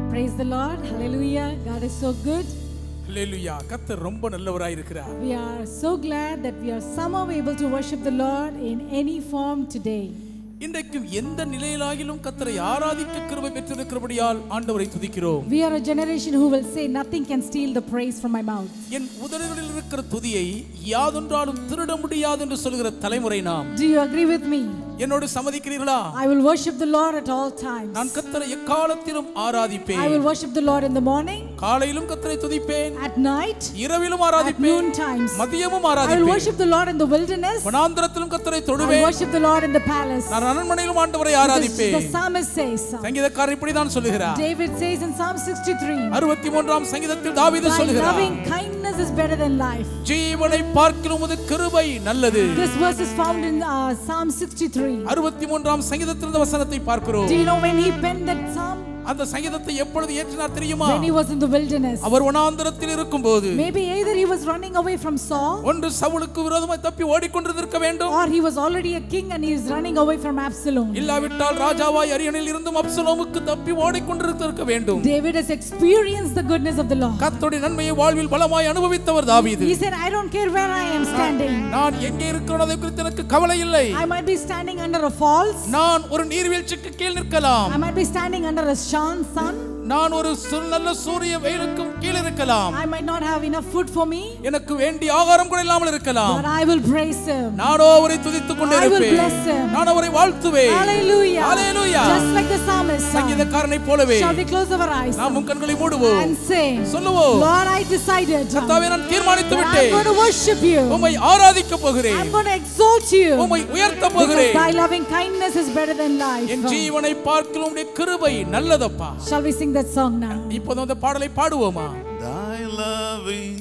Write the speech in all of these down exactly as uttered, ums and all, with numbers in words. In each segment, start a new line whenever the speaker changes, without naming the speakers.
Praise the Lord. Hallelujah. God is so good.
Hallelujah. கர்த்தர் ரொம்ப நல்லவராய் இருக்கிறார்.
We are so glad that we are somehow able to worship the Lord in any form today.
இன்றைக்கு எந்த நிலையிலாகிலும் கர்த்தரை ஆராதிக்க கிருபை பெற்றிருக்கிறபடியால் ஆண்டவரை துதிக்கிறோம்.
We are a generation who will say nothing can steal the praise from my mouth.
என் உதடுகளில் இருக்கிற துதியை யாதொன்றாலும் திருட முடியாது என்று சொல்கிற தலைமுறை நாம்.
Do you agree with me?
என்னோடு சம்மதிக்கிறீர்களா?
I will worship the Lord at all times.
நான் கர்த்தரை எக்காலத்திலும் ஆராதிப்பேன்.
I will worship the Lord in the morning.
காலையிலும் கர்த்தரை துதிப்பேன்.
At night.
இரவிலும் ஆராதிப்பேன்.
At noon times.
மதியமும்
I
ஆராதிப்பேன்.
will worship the Lord in the wilderness.
வனாந்திரத்திலும் கர்த்தரை
I
தொழுவேன்.
will worship the Lord in the palace.
நான் அரண்மனையிலும் ஆண்டவரை ஆராதிப்பேன்.
The psalmist says.
சங்கீதக்காரர் இப்படி தான் சொல்கிறார்.
David says in Psalm sixty-three.
அறுபத்தி மூன்றாம் சங்கீதத்தில் தாவீது சொல்கிறார்.
Loving kindness is better than life.
ஜீவனை பார்க்கிலும் உமது கிருபை நல்லது.
This verse is found in uh, Psalm sixty-three.
அறுபத்தி மூன்றாம் சங்கீதத்தில் இந்த வசனத்தை பார்க்கிறோம்.
Do you know when he penned that psalm?
அந்த சங்கீதத்தை எப்பொழுது ஏற்றினார் தெரியுமா?
When he was in the wilderness.
அவர் வனாந்திரத்தில் இருக்கும்போது.
Maybe either he was running away from Saul.
ஒன்று சவுலுக்கு விரோதமாய் தப்பி ஓடிக்கொண்டிருக்க வேண்டும்.
Or he was already a king and he is running away from Absalom.
இல்லாவிட்டால் ராஜாவாய் அரியணையில் இருந்தும் அப்சலோமுக்கு தப்பி ஓடிக்கொண்டிருக்க வேண்டும்.
David has experienced the goodness of the Lord.
கர்த்தருடைய நன்மையை வாழ்வில் பலமாய் அனுபவித்தவர் தாவீது.
He said, I don't care where I am standing.
நான் எங்கே இருக்கிறேன் அதை குறித்து எனக்கு கவலை இல்லை.
I might be standing under a falls.
நான் ஒரு நீர்வீழ்ச்சிக்கு கீழ் நிற்கலாம்.
I might be standing under a sun.
நான் ஒரு நல்ல சூரிய வெயிலுக்கும் கீழ இருக்கலாம்.
I might not have enough food for me.
எனக்கு வேண்டிய ஆகாரம் கூட இல்லாமல் இருக்கலாம்.
But I will praise him.
நான் அவரை துதித்துக் கொண்டே இருப்பேன்.
I will bless him.
நான் அவரை வாழ்த்துவேன்.
Hallelujah.
Hallelujah.
Just like the psalmist.
சங்கீதக்காரனை போலவே.
Shall we close our eyes?
நாம் நம் கண்களை மூடுவோம்.
And say,
சொல்லுவோம்.
Lord, I decided.
கர்த்தாவே நான் தீர்மானித்து விட்டேன்.
I'm going to worship you.
உம்மை ஆராதிக்க போகிறேன்.
I'm going to exalt you.
உம்மை உயர்த்த போகிறேன்.
Because thy loving kindness is better than life.
என் ஜீவனை பார்க்கிலும் உம்முடைய கிருபை நல்லதப்பா.
Shall we sing that song now?
இப்போது அந்த பாடலை பாடுவோமா?
Thy loving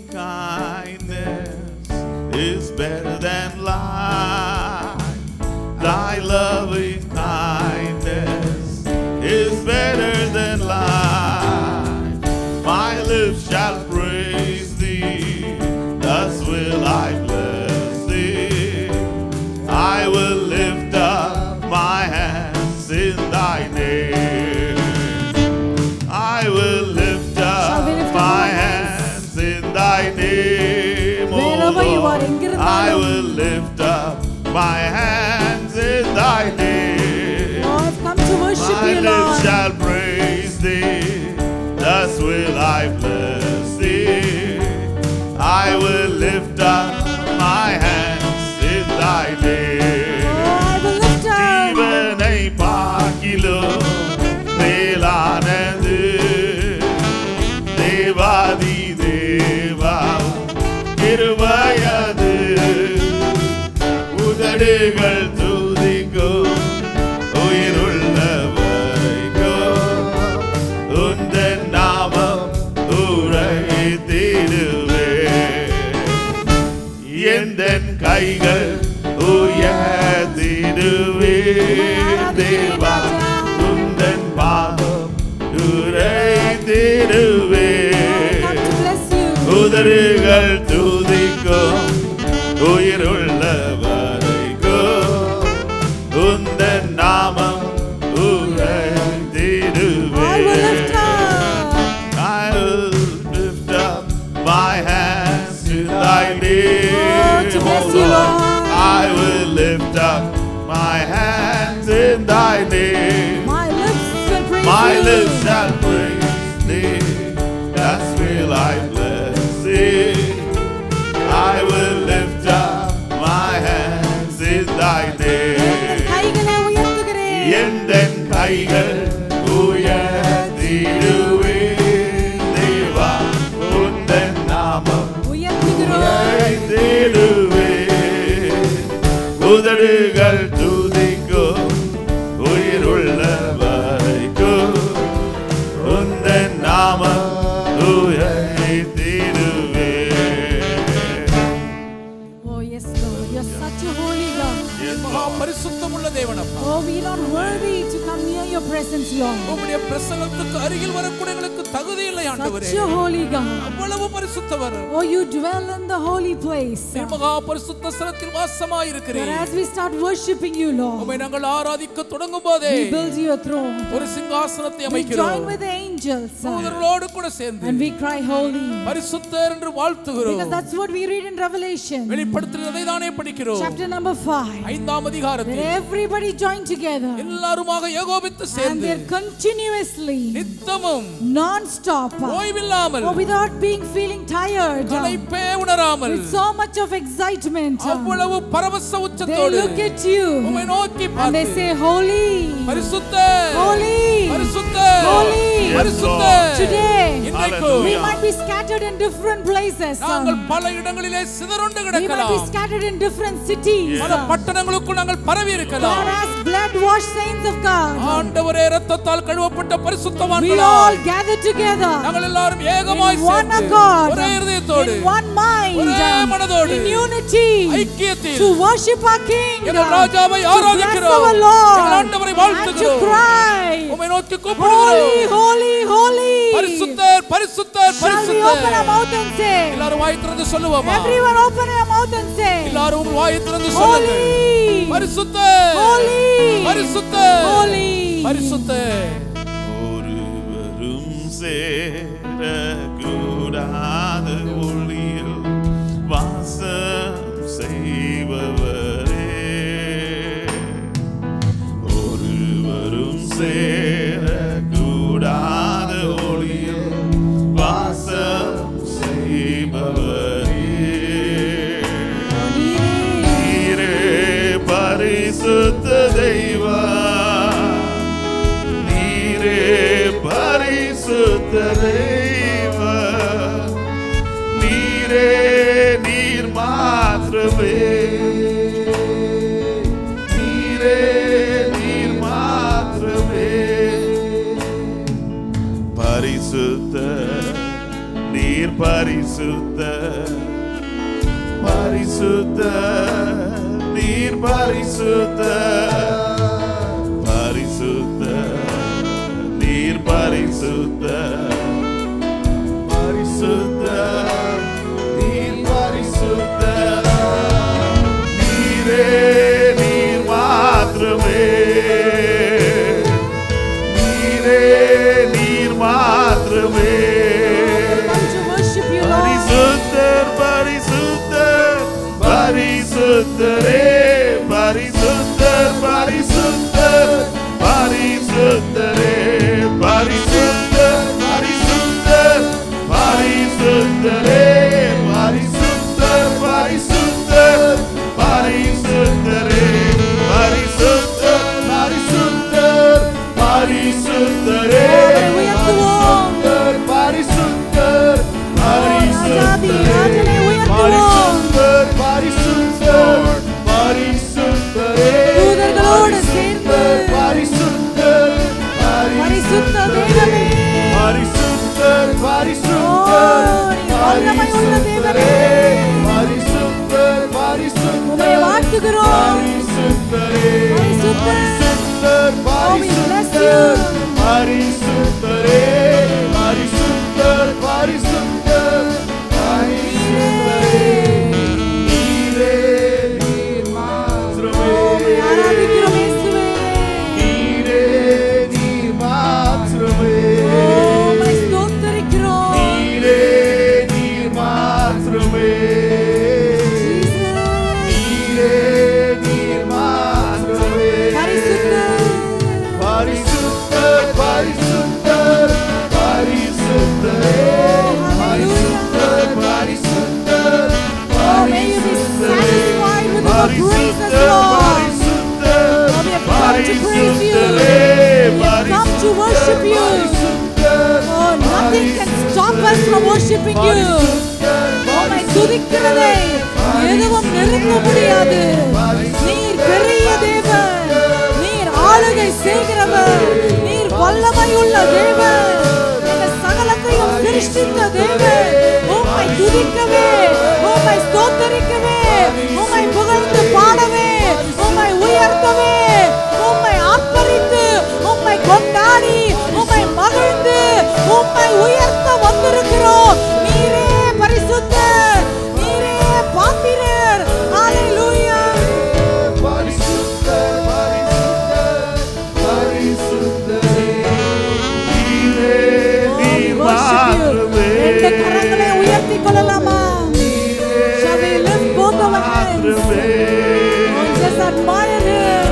kindness is better than life. Thy loving kindness is better than life. My lips shall praise thee, thus will I bless thee. I will lift up my hands in thy name. I will lift up my hands in thy name.
Wherever you are,
I will lift up my hands in thy name.
Oh, I've come to worship
my
you,
lips
Lord.
shall praise thee, thus will I bless thee. I will lift up my hands in thy name.
Oh, I will lift up.
ஜீவனை பார்க்கிலும் மேலானது தேவாதி தேவா கிருபையது. உதடுகள் துதிக்கும் உயிருள்ளவரைக்கும் உந்தன் நாமம் உரைத்திடுவேன். எந்தன் கைகள் உயர்த்திடுவேன் தேவா உந்தன் பாவம் உரைத்திடுவேன். உதடுகள் துதிக்கும் உயிருள்ளவரைக்கும் உந்தன் நாமம் உரைத்திடுவேன். I will lift up my hands to thy name, O Lord. I will lift up my hands in thy name.
My lips will praise
My
you.
lips shall praise thee, thus will I bless thee. I will lift up my hands in thy name. எந்தன் கைகள் உயர்த்திடுவேன் தேவா உந்தன் நாமம் உயர்த்திடுவேன். உதடுகள் துதிக்கும் உயிருள்ளவரைக்கும் உந்தன் நாமம் உயர்த்திடுவேன்.
Oh yes, Lord, you're such a holy God.
மகா பரிசுத்தமுள்ள தேவனப்பா.
Oh, we are not worthy to come near your presence. presence, Lord.
உம்முடைய பிரசன்னத்துக்கு அருகில் வரக்கூடிய எங்களுக்கு தகுதி இல்லை ஆண்டவரே.
Such a holy God.
அவ்வளவு பரிசுத்தவர்.
Oh, you dwell in the holy place.
மகா பரிசுத்த ஸ்தலத்தில் வாசமாய் இருக்கிறீர்.
But as we start worshiping you, Lord,
உம்மை நாங்கள் ஆராதிக்க தொடங்கும் போதே
we build your throne.
ஒரு சிங்காசனத்தை
We
அமைக்கிறோம்.
join with the angels.
தூதர்களோடு கூட சேர்ந்து
And we cry holy.
பரிசுத்தர் என்று வாழ்த்துகிறோம்.
Because that's what we read in Revelation.
வெளிப்படுத்தலில் அதைதானே படிக்கிறோம்.
Chapter number five.
ஐந்தாம் அதிகாரத்தில்
That everybody join together.
எல்லாருமாக ஏகோபித்து
And
சேர்ந்து
they're continuously,
நித்தமும்
non-stop,
ஓய்வில்லாமல்
or without being feeling tired,
களைப்பே உணராமல்
with so much of excitement,
அவ்வளவு பரவச
they
உச்சத்தோடு
look at you
உம்மை நோக்கி
and they
பார்த்து
say, holy,
பரிசுத்தர்
holy,
பரிசுத்தர்
holy.
பரிசுத்தர்.
Today,
இன்றைக்கு
we might be scattered in different places.
நாங்கள் பல இடங்களிலே சிதறுண்டு
We might be
கிடக்கலாம்.
scattered in different cities.
பல பட்டணங்களுக்குள் நாங்கள் பரவி இருக்கலாம்.
But as blood-washed saints of God,
ஆண்டவரே இரத்தத்தால் கழுவப்பட்ட
we
பரிசுத்தவான்களா
all gather together
நாங்கள் எல்லாரும் ஏகமாய்
in one
சேர்ந்து
accord,
ஒரே இதயத்தோடு
in one mind,
ஒரே மனதோடு
in unity,
ஐக்கியத்தில்
to worship our King,
எங்கள் ராஜாவை
to bless
ஆராதிக்கிறோம்.
our Lord,
எங்கள் ஆண்டவரை
and to
வாழ்த்துகிறோம்.
cry,
உம்மை நோக்கி
holy,
கூப்பிடுகிறோம்.
holy, holy.
பரிசுத்தர் பரிசுத்தர்
Shall we open our
பரிசுத்தர்.
mouth and say,
எல்லாரும் வாய் திறந்து சொல்லுவோமா?
everyone open your mouth and say,
எல்லாரும் உங்கள் வாய் திறந்து சொல்லுங்க.
holy,
பரிசுத்தர்
holy,
பரிசுத்தர்
holy.
பரிசுத்தர்.
ஒருவரும் சேரக்கூடாத ஒளியில் வாசம் செய்பவரே, ஒருவரும் சேரக்கூடாத ஒளியில் வாசம் செய்பவரே, நீரே பரிசுத்த தெய்வம், நீரே பரிசுத்த தெய்வம், நீரே நீர் மாத்திரமே, நீரே நீர் மாத்திரமே, பரிசுத்த நீர் பரிசுத்த, பரிசுத்த நீர் பரிசுத்த, பரிசுத்த நீர் பரிசுத்த, பரிசுத்த நீர் பரிசுத்த, நீரே நீர் மாத்திரமே, நீரே நீர் மாத்திரமே,
Come to worship you, Lord.
பரிசுத்தர் பரிசுத்தர் பரிசுத்தரே, பரிசுத்தர் பரிசுத்தர் பரிசுத்தரே, பரிசுத்தர் பரிசுத்தர் பரிசுத்தரே, பரிசுத்தர் பரிசுத்தர் பரிசுத்தரே, பரிசுத்தர் பரிசுத்தர் பரிசுத்தரே, பரிசுத்தர் பரிசுத்தர்
ராஜாதி ராஜனே
பரிசுத்தர்
உயர்த்துவோம்.
பரிசுத்தர் பரிசுத்தரே,
தூதர்களோடு சேர்ந்து
பரிசுத்தர்
பரிசுத்த தெய்வமே,
பரிசுத்தர்
ஓ,
பரிசுத்தர்
நீ வல்லமை உள்ள தேவனே,
பரிசுத்தர் பரிசுத்தர்
உம்மை வாழ்த்துகிறோம்.
பரிசுத்தரே,
பரிசுத்தர்.
பரிசுத்தர்
Oh, we bless you.
பரிசுத்தரே, பரிசுத்தர் பரிசுத்தர் பரிசுத்தரே, நீரே நீர் மாத்திரமே,
உம்மை ஆராதிக்கிறோம் இயேசுவே.
நீரே நீர் மாத்திரமே,
உம்மை ஸ்தோத்திரிக்கிறோம்.
நீரே நீர் மாத்திரமே, நீரே நீர் மாத்திரமே,
பரிசுத்தர்.
பரிசுத்தர் பரிசுத்தர் பரிசுத்தரே, பரிசுத்தர் பரிசுத்தர்
Oh, may you be satisfied with our praises, Lord.
பரிசுத்தர்
Oh, we have come to praise you.
பரிசுத்தரே,
We have come to worship you.
பரிசுத்தர்
Oh, nothing can stop us from worshiping you. உம்மை துதிக்கிறதை எதுவும் நிறுத்த முடியாது. நீர் பெரிய தேவன், நீர் ஆளுகை செய்கிறவர், நீர் வல்லமை உள்ள தேவன், நீர் சகலத்தையும் சிருஷ்டித்த தேவன். உம்மை துதிக்கவே, உம்மை ஸ்தோத்தரிக்கவே, உம்மை புகழ்ந்து பாடவே, உம்மை உயர்த்தவே, உம்மை ஆர்ப்பரித்து, உம்மை கொண்ட Shall we lift both our hands and just admire Him?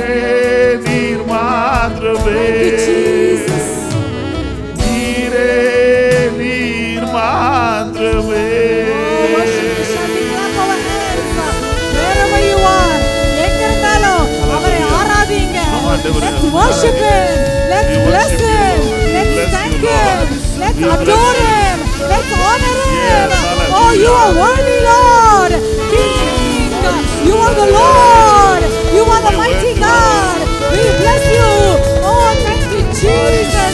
Thank you, Jesus. Let's worship Him. Let's bless Him. Let's thank Him. Let's adore Him. Let's honor Him. Oh, you are worthy, Lord. King, you are the Lord. You are the mighty God. We bless you. Oh, thank you, Jesus.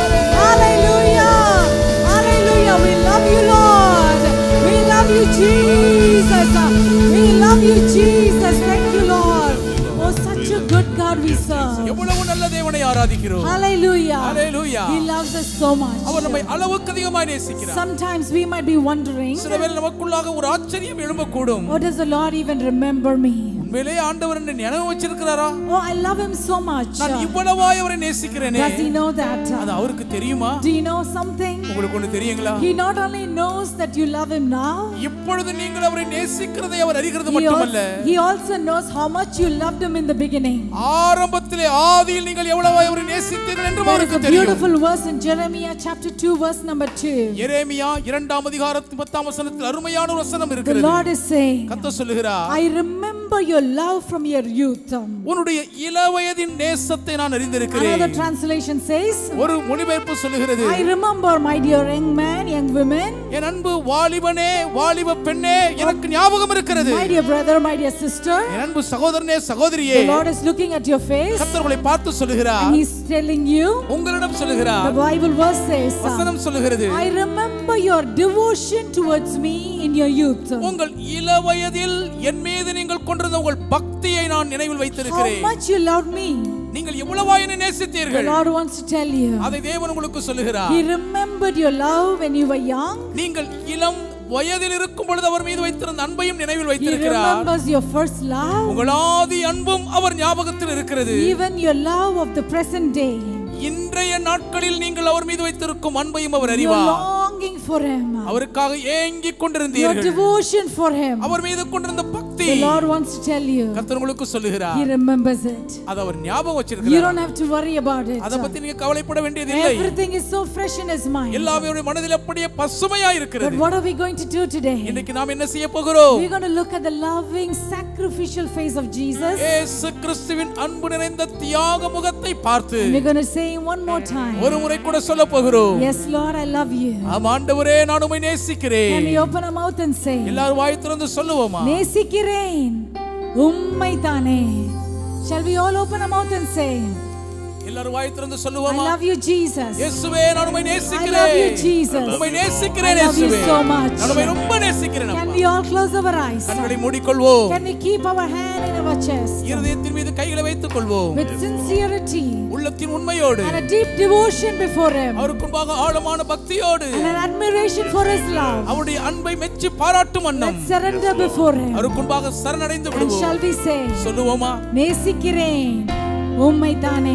Hallelujah. Hallelujah. We love you, Lord. We love you, Jesus. We love you, Jesus. Thank you, Lord. Oh, such a good God we serve.
எவ்வளவு நல்ல தேவனை ஆராதிக்கிறோம்.
Hallelujah.
Hallelujah.
He loves us so much.
அவர் நம்மை அளவுக்கு அதிகமாக நேசிக்கிறார்.
Sometimes we might be wondering,
சிலவேளை நமக்குள்ளாக ஒரு ஆச்சரியம் எழும்பக்கூடும்.
oh, does the Lord even remember me?
உண்மையிலே ஆண்டவர் என்னை நினைவு வச்சிருக்கிறாரா?
Oh, I love Him so much.
நான் இவ்வளவாய் அவரை நேசிக்கிறேனே.
Does He know that?
அது அவருக்கு தெரியுமா?
Do you know something?
உங்களுக்கு ஒன்று தெரியுங்களா?
He not only knows that you love Him now,
இப்பொழுது நீங்கள் அவரை நேசிக்கிறதை அவர் அறிகிறது
He
மட்டுமல்ல,
also, he also knows how much you loved Him in the beginning.
ஆரம்பத்திலே ஆதியில் நீங்கள் எவ்வளவாய் அவரை நேசித்தீர்கள் என்று
There is
அவருக்கு
a
தெரியும்.
beautiful verse in Jeremiah chapter two verse number two.
எரேமியா இரண்டாம் அதிகாரத்தின் பத்தாம் வசனத்தில் அருமையான ஒரு வசனம்
The
இருக்கிறது.
Lord is saying,
கர்த்தர் சொல்லுகிறார்,
I remember your love from your youth.
உன்னுடைய இளவயதின் நேசத்தை நான் அறிந்திருக்கிறேன்.
Another translation says,
ஒரு மொழிபெயர்ப்பு சொல்லுகிறது,
I remember, my dear young man, young women,
என் அன்பு வாலிபனே வாலிப பெண்ணே எனக்கு ஞாபகம் இருக்கிறது.
my dear brother, my dear sister,
என் அன்பு சகோதரனே சகோதரியே,
the Lord is looking at your face
கர்த்தர் உங்களை பார்த்து சொல்லுகிறார்,
and He's telling you,
உங்களிடம்
the
சொல்லுகிறார்,
Bible verse says,
வசனம் சொல்லுகிறது,
I remember your devotion towards me in your youth.
உங்கள் இளவயதில் என் மீது நீங்கள் கொண்டிருந்த உங்கள் பக்தியை நான் நினைவில்
How
வைத்திருக்கிறேன்.
much you loved me.
நீங்கள் எவ்வளவாய் என்னை
The
நேசித்தீர்கள்.
Lord wants to tell you,
அதை தேவன் உங்களுக்கு சொல்லுகிறார்.
He remembered your love when you were young.
நீங்கள் இளம் வயதில் இருக்கும் பொழுது அவர் மீது வைத்திருந்த அன்பையும் நினைவில்
He
வைத்திருக்கிறார்.
remembers your first love,
உங்கள் ஆதி அன்பும் அவர் ஞாபகத்தில் இருக்கிறது.
even your love of the present day.
இன்றைய நாட்களில் நீங்கள் அவர் மீது வைத்திருக்கும் அன்பையும் அவர்
Your
அறிவார்.
longing for Him,
அவருக்காக ஏங்கிக்
your
கொண்டிருந்தீர்கள்.
devotion for Him.
அவர் மீது கொண்டிருந்த பக்தி
The Lord wants to tell you,
கர்த்தர் உங்களுக்கு சொல்லுகிறார்.
He remembers it.
அது அவர் ஞாபகம்
You
வச்சிருக்கிறார்.
don't have to worry about it.
அத பத்தி நீங்க கவலைப்பட வேண்டியதில்லை.
Everything is so fresh in His mind.
எல்லாமே அவருடைய மனதில் அப்படியே பசுமையா
But
இருக்கிறது.
what are we going to do today?
இன்னைக்கு நாம் என்ன செய்ய போகிறோம்?
We're going to look at the loving sacrificial face of Jesus.
இயேசு கிறிஸ்துவின் அன்பு நிறைந்த தியாக முகத்தை பார்த்து
We're going to say one more time,
ஒரு முறை கூட சொல்ல போகிறோம்.
yes Lord, I love you.
ஆம் ஆண்டவரே, நான் உம்மை
Can
நேசிக்கிறேன்.
we open our mouth and say,
எல்லாரும் வாய் திறந்து சொல்லுவோமா?
நேசிக்கிறேன் உம்மை தானே. Shall we all open our mouth and say,
எல்லாரும் வாய் திறந்து
I
சொல்லுவோமா?
love you Jesus.
இயேசுவே, நான் உம்மை
I love you
நேசிக்கிறேன்.
Jesus.
உம்மை நேசிக்கிறேன்
I love you
இயேசுவே.
so much.
நான் உம்மை ரொம்ப நேசிக்கிறேன்
Can
அப்பா.
we all close our eyes?
கண்களை மூடிக்கொள்வோம்.
Can we keep our hand in our chest
இருதயத்தின் மீது கைகளை வைத்துக் கொள்வோம்.
with sincerity
உள்ளத்தின் உண்மையோடு
and a deep devotion before Him
அவருக்கு முன்பாக ஆழமான பக்தியோடு
and an admiration for His love?
அவருடைய அன்பை மெச்சி பாராட்டும் வண்ணம்
Let's surrender before Him.
அவருக்கு முன்பாக சரணடைந்து
And shall
விடுவோம்.
we say,
சொல்லுவோமா?
நேசிக்கிறேன் உம்மை தானே.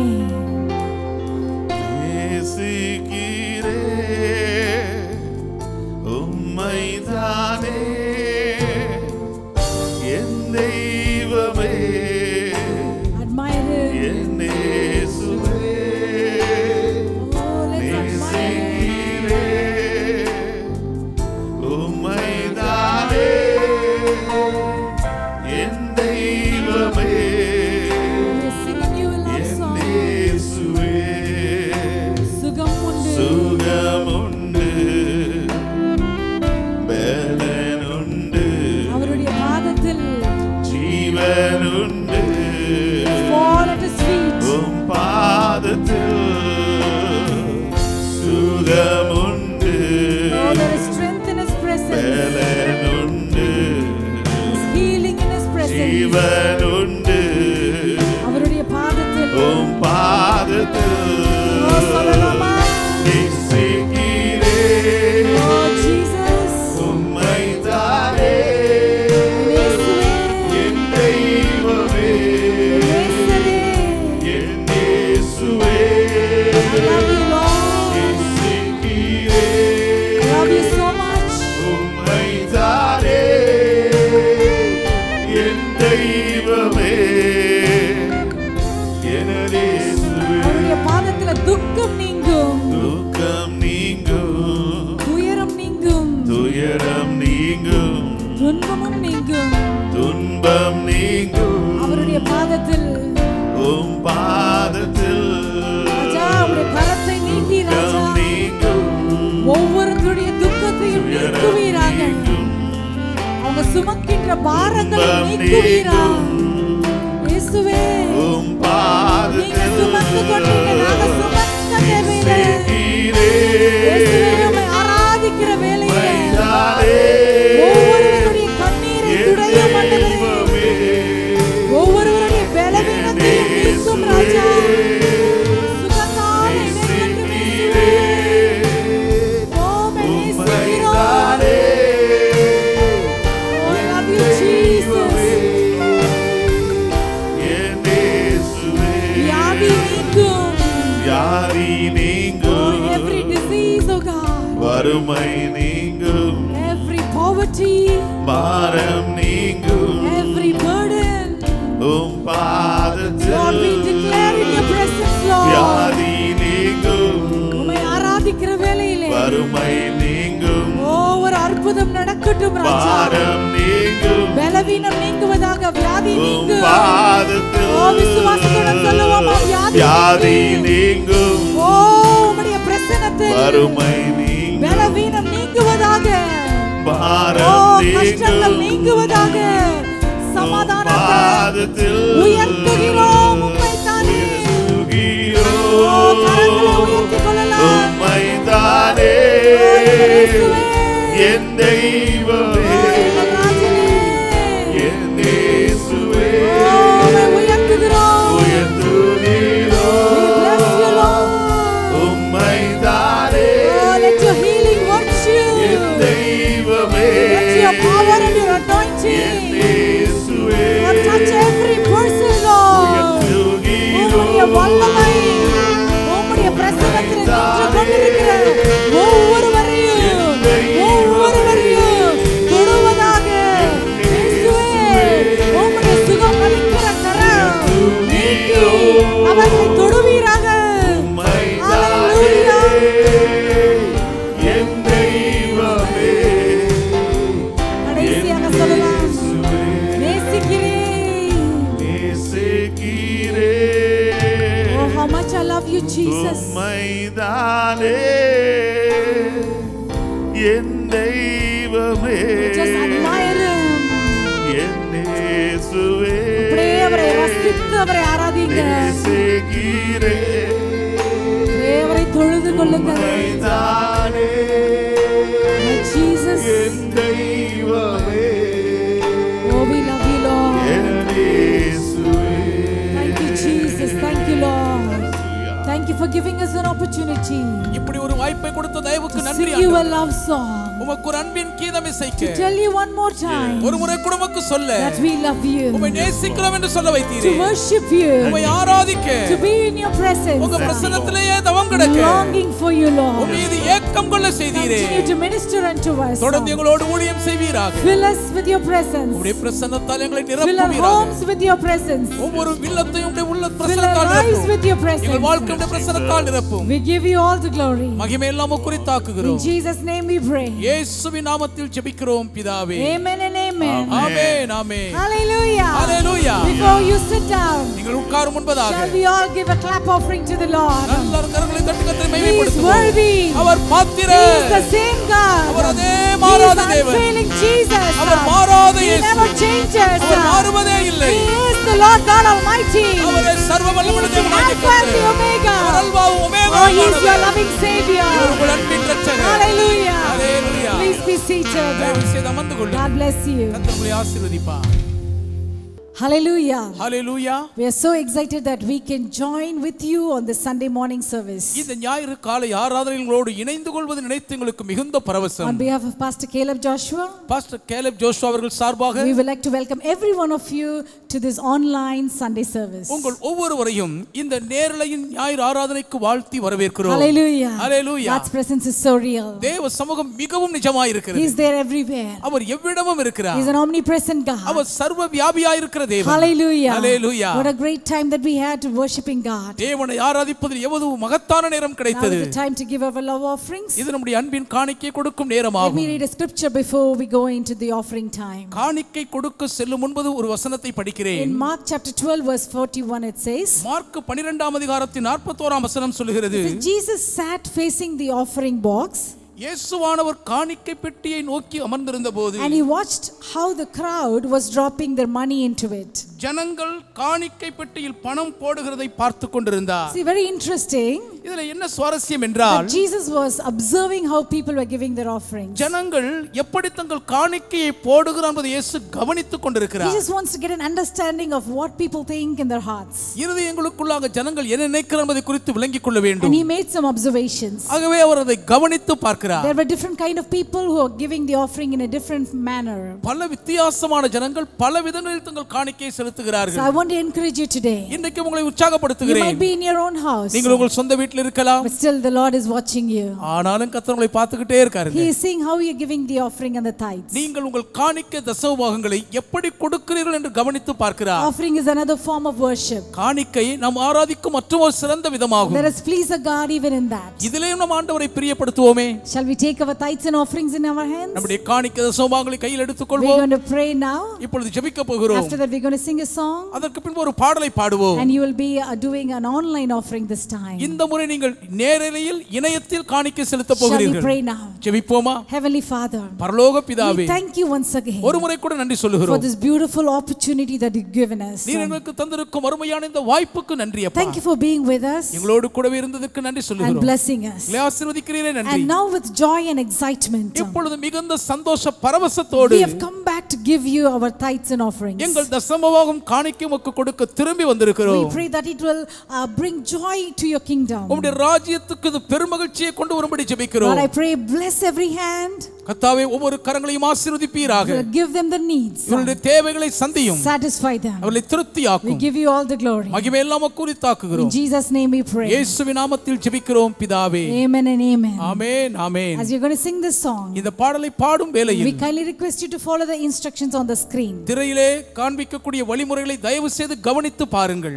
உம்மைதானே என் தெய்வமே,
Admire Him.
என் இயேசுவே,
Oh, let's admire Him.
உம்மைதானே என் தெய்வமே,
We're singing you a love
N
song.
இயேசுவே,
சுகம் உண்டு.
சுகமுண்டு, பலனுண்டு,
அவருடைய பாதத்தில்
ஜீவனுண்டு,
fall at His feet.
உம் பாதத்தில் சுகமுண்டு,
Oh, there is strength in His presence.
பலனுண்டு,
There's healing in His presence.
ஜீவனுண்டு,
அவருடைய பாதத்தில்
உம் பாதத்தில்
Oh, சொல்லலாமா?
நேசிக்கிறேன்
Oh, Jesus.
உம்மைதானே
இயேசுவே.
என் தெய்வமே,
இயேசுவே.
என் இயேசுவே,
I love you, Lord.
நேசிக்கிறேன்
I love you so much.
உம்மை
துன்பமும் நீங்கும்
துன்பம் நீங்கும்
அவருடைய பாதத்தில்
உம் பாதத்தில்
ராஜா அவருடைய கரத்தை நீட்டி ராஜா ஒவ்வொருவருடைய துக்கத்தையும் நீக்குவீராக அவங்க சுமக்கின்ற பாரங்களை நீக்குவீராக இயேசுவே
உம் பாதத்தில்
நீங்க சுமந்து கொண்டீங்க நாங்க சுமக்க தேவையில்லை இயேசுவே உம்மை ஆராதிக்கிற வேளையிலே ஒவ்வொருவருடைய கண்ணீரை துடையும் ஆண்டவரே ஒவ்வொருவருடைய பலவீனத்தையும் நீக்கும் ராஜா சுகத்தால் இணைந்து இயேசுவே ஓ மெய்சிக்கிறோம் Oh I love you Jesus வியாதி நீங்கும்
வியாதி நீங்கும்
every disease oh God
வறுமை நீங்கும்
every poverty
பாரம் நீங்கும்
every burden
உம் பாதத்தில்
Lord we declare in your presence Lord
வியாதி நீங்கும்
உம்மை ஆராதிக்கிற வேளையிலே
வறுமை நீங்கும்
ஓ ஒரு அற்புதம் நடக்கட்டும் ராஜா
பாரம் நீங்கும்
பலவீனம் நீங்குவதாக வியாதி
உம்
நீங்கும்
பாதத்தில்
ஓ விசுவாசத்துடன் சொல்லுவோமா வியாதி
வியாதி நீங்கும்
ஓ உம்முடைய பிரசன்னத்தில்
வறுமை நீங்கும்
பலவீனம் நீங்குவதாக ஓ
பாரம்
கஷ்டங்கள்
நீங்கும்
நீங்குவதாக சமாதானத்தை
பாதத்தில்
உயர்த்துகிறோம் உம்மைத்தானே ஓ கரங்களை உயர்த்திக் கொள்ளலாம்
உம்மைதானே
இயேசுவே
என் தெய்வமே
ராஜனே
என் இயேசுவே
ஓ உம்மை உயர்த்துகிறோம்
உயர்த்துகிறோம்
we bless you Lord
உம்மைதானே
oh let your healing virtue
என் தெய்வமே
let your power and your
N
anointing
இயேசுவே
Lord touch every person Lord உம்முடைய வல்லமை உம்முடைய பிரசன்னத்தில் நின்று கொண்டிருக்கிற ஒவ்வொருவரையும் ஒவ்வொருவரையும் தொடுவதாக இயேசுவே உம்முடைய சுகம் அளிக்கிற கரம் நீட்டி அவர்களை தொடுவீராக ஹalleluya
என் தெய்வமே
கடைசியாக சொல்லலாம் நேசிக்கிறேன்
நேசிக்கிறேன்
oh how much I love you Jesus
உம்மைதானே என் தெய்வமே
just admire him
என் இயேசுவே
அப்படியே அவரை ரசித்து அவரை ஆராதிங்க
நேசிக்கிறேன்
அப்படியே அவரை தொழுது கொள்ளுங்கள்
உம்மைதானே
my Jesus
என் தெய்வமே
oh we love you Lord
என் இயேசுவே
thank you Jesus thank you Lord thank you for giving us an opportunity
இப்படி ஒரு வாய்ப்பை கொடுத்த தயவுக்கு
to
நன்றி
sing you a
ஆண்டவரே.
love song
உமக்கு ஒரு அன்பின் கீதம் இசைக்க
to tell you one more time
ஒரு முறை கூட உமக்கு சொல்ல
that we love you
உம்மை நேசிக்கிறோம் என்று சொல்ல
to
வைத்தீரே
worship you
உம்மை ஆராதிக்க
to be in your presence
உங்க பிரசன்னத்திலேயே தவம் கிடக்க
longing for you Lord
உம்மை இது ஏக்கம் கொள்ள செய்தீரே
continue to minister unto us
தொடர்ந்து எங்களோடு ஊழியம் செய்வீராக
fill us with your presence
உம்முடைய பிரசன்னத்தால் எங்களை
fill our
நிரப்புவீராக
homes with your presence
ஒவ்வொரு இல்லத்தையும் உம்முடைய உள்ள
fill our
பிரசன்னத்தால்
lives
நிரப்பும்
with your
எங்கள்
presence
வாழ்க்கை உம்முடைய பிரசன்னத்தால் நிரப்பும்
we give you all the glory
மகிமை எல்லாம்
in
குறித்தாக்குகிறோம்
Jesus name we pray
இயேசுவின் நாமத்தில் ஜெபிக்கிறோம் பிதாவே
amen and amen
amen amen
hallelujah
Hallelujah.
before you sit down
நீங்கள் உட்காரும் முன்பதாக
shall we all give a clap offering to the Lord
நல்ல கரங்களை தட்டி கர்த்தரை
he is
மகிமைப்படுத்துவோம்
worthy
our
he
பாத்திரர்
is the same God
அவர் அதே
he is
மாறாத தேவன்
unfailing Jesus
அவர் மாறாத
he
இயேசு
never changes
அவர் மாறுவதே இல்லை
he is the Lord God Almighty
அவரே சர்வ வல்லமையுள்ள
he is the
தேவனாகிய
Alpha and the
கர்த்தர்
Omega
our அல்பாவும்
oh
ஒமேகாவும்
he is your
ஆனவர்.
loving Savior
இவர் உங்கள் அன்பின் இரட்சகர்
hallelujah
Hallelujah.
please be seated
தயவு செய்து அமர்ந்து கொள்ளுங்கள்
God bless you
கர்த்தர் உங்களை ஆசீர்வதிப்பார்
hallelujah
hallelujah
we are so excited that we can join with you on the Sunday morning service
இந்த ஞாயிறு காலை ஆராதனைகளோடு இணைந்து கொள்வது நினைத்து எங்களுக்கு மிகுந்த
on
பரவசம்
behalf of Pastor Caleb Joshua
pastor Caleb Joshua அவர்கள் சார்பாக
we would like to welcome every one of you to this online Sunday service
உங்கள் ஒவ்வொருவரையும் இந்த நேரலையின் ஞாயிறு ஆராதனைக்கு வாழ்த்தி வரவேற்கிறோம்
hallelujah
Hallelujah.
God's presence is so real
தேவ சமூகம் மிகவும் நிஜமாய்
he
இருக்கிறது
is there everywhere
our எவ்விடமும்
he
இருக்கிறார்
is an omnipresent God
அவர் சர்வ வியாபியாய் இருக்கிற தேவன்.
Hallelujah.
Hallelujah.
What a great time that we had to worshiping God.
தேவனை ஆராதிப்பதில் எவ்வளவு மகத்தான நேரம் கிடைத்தது.
Now is the time to give our love offerings.
இது நம்முடைய அன்பின் காணிக்கை கொடுக்கும்
Let
நேரமாகும்.
me read a scripture before we go into the offering time.
காணிக்கை கொடுக்க செல்லும் முன்பு ஒரு வசனத்தை படிக்கிறேன்.
In Mark chapter twelve verse forty-one it says,
Mark பன்னிரண்டாம் அதிகாரத்தின் நாற்பத்தோராம் வசனம் சொல்கிறது,
Jesus sat facing the offering box.
இயேசுவானவர் காணிக்கை பெட்டியை நோக்கி அமர்ந்திருந்தபோது,
And he watched how the crowd was dropping their money into it.
ஜனங்கள் காணிக்கை பெட்டியில் பணம் போடுகிறதை பார்த்து கொண்டிருந்தார்.
See, very interesting.
இதுல என்ன சுவாரஸ்யம் என்றால்,
Jesus was observing how people were giving their offerings.
ஜனங்கள் எப்படி தங்கள் காணிக்கையை போடுகிறார் என்பதை இயேசு கவனித்துக் கொண்டிருக்கிறார்.
Jesus wants to get an understanding of what people think in their hearts.
இருதயங்களுக்குள்ளாக ஜனங்கள் என்ன நினைக்கிறார் என்பதை குறித்து விளங்கிக் கொள்ள வேண்டும்.
And he made some observations.
ஆகவே அவர் அதை கவனித்து பார்க்கிறார்.
There were different kind of people who are giving the offering in a different manner.
பல வித்தியாசமான ஜனங்கள் பல விதங்களில் தங்கள் காணிக்கையை செலுத்துகிறார்கள்.
So I want to encourage you today.
இன்றைக்கு உங்களை
You
உற்சாகப்படுத்துகிறேன்.
might be in your own house,
நீங்கள் உங்கள் சொந்த வீட்டில் இருக்கலாம்.
but still the Lord is watching you.
ஆனாலும் கர்த்தர் உங்களை பார்த்துக்கிட்டே இருக்காருங்க.
He is seeing how you are giving the offering and the tithes.
நீங்கள் உங்கள் காணிக்கை தசமபாகங்களை எப்படி கொடுக்கிறீர்கள் என்று கவனித்து பார்க்கிறார்.
Offering is another form of worship.
காணிக்கை நாம் ஆராதிக்கும் மற்றொரு சிறந்த விதமாகும்.
Let us please a God even in that.
இதிலேயும் நாம் ஆண்டவரை பிரியப்படுத்துவோமே.
Shall we take our tithes and offerings in our hands?
நம்முடைய காணிக்கை தசமபாகங்களை கையில்
We're
எடுத்துக்கொள்வோம்.
going to pray now.
இப்பொழுது ஜெபிக்க போகிறோம்.
After that we're going to sing a song.
அதற்கு பின்பு ஒரு பாடலை பாடுவோம்.
And you will be uh, doing an online offering this time.
இந்த முறை நீங்கள் நேரலையில் இணையத்தில் காணிக்கை செலுத்த
Shall we
போகிறீர்கள்.
pray now?
ஜெபிப்போமா?
Heavenly Father,
பரலோக
we
பிதாவே,
thank you once again
ஒரு முறை கூட நன்றி
for
சொல்லுகிறோம்.
this beautiful opportunity that you've given us.
நீர் எங்களுக்கு தந்திருக்கும் அருமையான இந்த வாய்ப்புக்கு நன்றி அப்பா.
Thank you for being with us
எங்களோடு கூடவே இருந்ததற்கு நன்றி
and
சொல்லுகிறோம்.
blessing us.
உங்களை ஆசீர்வதிக்கிறீரே நன்றி.
And now with joy and excitement,
இப்பொழுது மிகுந்த சந்தோஷ பரவசத்தோடு
we have come back to give you our tithes and offerings.
எங்கள் தசமபாகம் காணிக்கை உமக்கு கொடுக்க திரும்பி வந்திருக்கிறோம்.
We pray that it will uh, bring joy to your kingdom.
உம்முடைய ராஜ்யத்துக்கு இது பெருமகிழ்ச்சியை கொண்டு வரும்படி ஜெபிக்கிறோம்.
Lord, I pray bless every hand.
கர்த்தாவே ஒவ்வொரு கரங்களையும் ஆசீர்வதிப்பீராக.
Give them the needs.
இவருடைய தேவைகளை சந்தியும்.
Satisfy them.
அவர்களை
We
திருப்தியாக்கும்.
give you all the glory.
மகிமை எல்லாம் உமக்கு உரித்தாக்குகிறோம்.
In Jesus' name we pray.
இயேசுவின் நாமத்தில் ஜெபிக்கிறோம் பிதாவே.
Amen and amen.
Amen amen.
As you're going to sing this song,
இந்த பாடலை பாடும்
we
வேளையில்
kindly request you to follow the instructions on the screen.
திரையிலே காண்பிக்கக்கூடிய வழிமுறைகளை தயவு செய்து கவனித்து பாருங்கள்.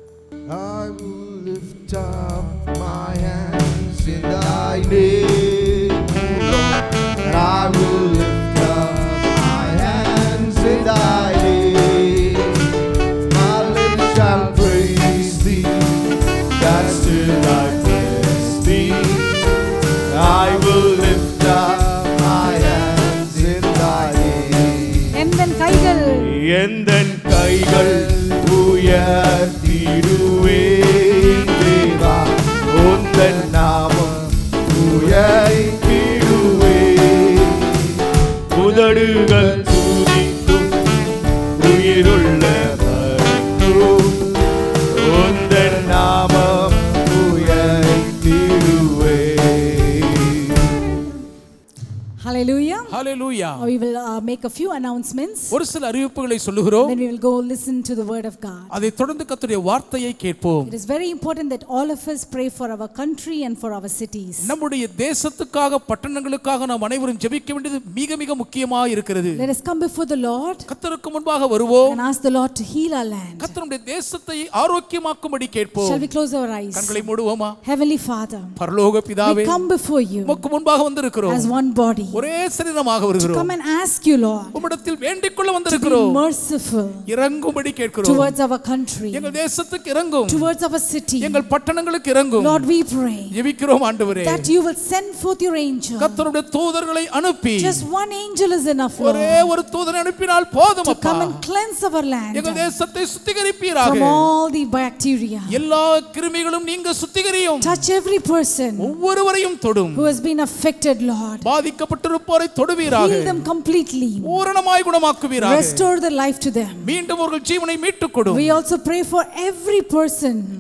I will lift up my hands in thy name, Lord. I will lift up my hands in thy name. My lips shall praise thee, that still I bless thee. I will lift up my hands in thy name.
எந்தன் கைகள்
எந்தன் கைகள் உயர்த்திடுவேன் தேவா, உந்தன் நாமம் உயர்த்திடுவேன். உதடுகள் துதிக்கும் உயிருள்ள வரைக்கும் உந்தன் நாமம் உயர்த்திடுவேன்.
Hallelujah.
Hallelujah.
We will uh, make a few announcements.
ஒரு சில அறிவிப்புகளை சொல்லுகிறோம்.
Then we will go listen to the word of God.
அதை தொடர்ந்து கர்த்தருடைய வார்த்தையை கேட்போம்.
It is very important that all of us pray for our country and for our cities.
நம்முடைய தேசத்துக்காக பட்டணங்களுக்காக நாம் அனைவரும் ஜெபிக்க வேண்டியது மிக மிக முக்கியமாக இருக்கிறது.
Let us come before the Lord
கர்த்தருக்கு முன்பாக வருவோம்.
and ask the Lord to heal our land.
கர்த்தருடைய தேசத்தை ஆரோக்கியமாக்கும்படி கேட்போம்.
Shall we close our eyes?
கண்களை மூடுவோமா?
Heavenly Father,
பரலோக பிதாவே,
we come before you
உமக்கு முன்பாக வந்திருக்கிறோம்.
as one body.
ஒரே சரீரமாக
To
வருகிறோம்.
come and ask you, Lord,
உம்மிடத்தில் வேண்டிக் கொள்ள
to be
வந்திருக்கிறோம்.
merciful
இறங்கும்படி கேட்கிறோம்.
towards our country,
எங்கள் தேசத்துக்கு இறங்கும்.
towards our city.
எங்கள் பட்டணங்களுக்கு இறங்கும்.
Lord, we pray
ஜெபிக்கிறோம் ஆண்டவரே.
that you will send forth your angel.
கர்த்தருடைய தூதர்களை அனுப்பி
Just one angel is enough, Lord,
ஒரே ஒரு தூதனை அனுப்பினால் போதும்
to
அப்பா.
come and cleanse our land
எங்கள் தேசத்தை சுத்திகரிப்பீராக.
from all the bacteria.
எல்லா கிருமிகளும் நீங்க சுத்திகரியும்.
Touch every person
ஒவ்வொருவரையும் தொடும்.
who has been affected, Lord.
பாதிக்கப்பட்டிருப்போரை தொடுவீராக.
Heal them completely.
பூரணமாய் குணமாக்குவீராக.
Restore the life to them.
மீண்டும் அவர்கள் ஜீவனை மீட்டுக் கொடும்.
We also pray for every person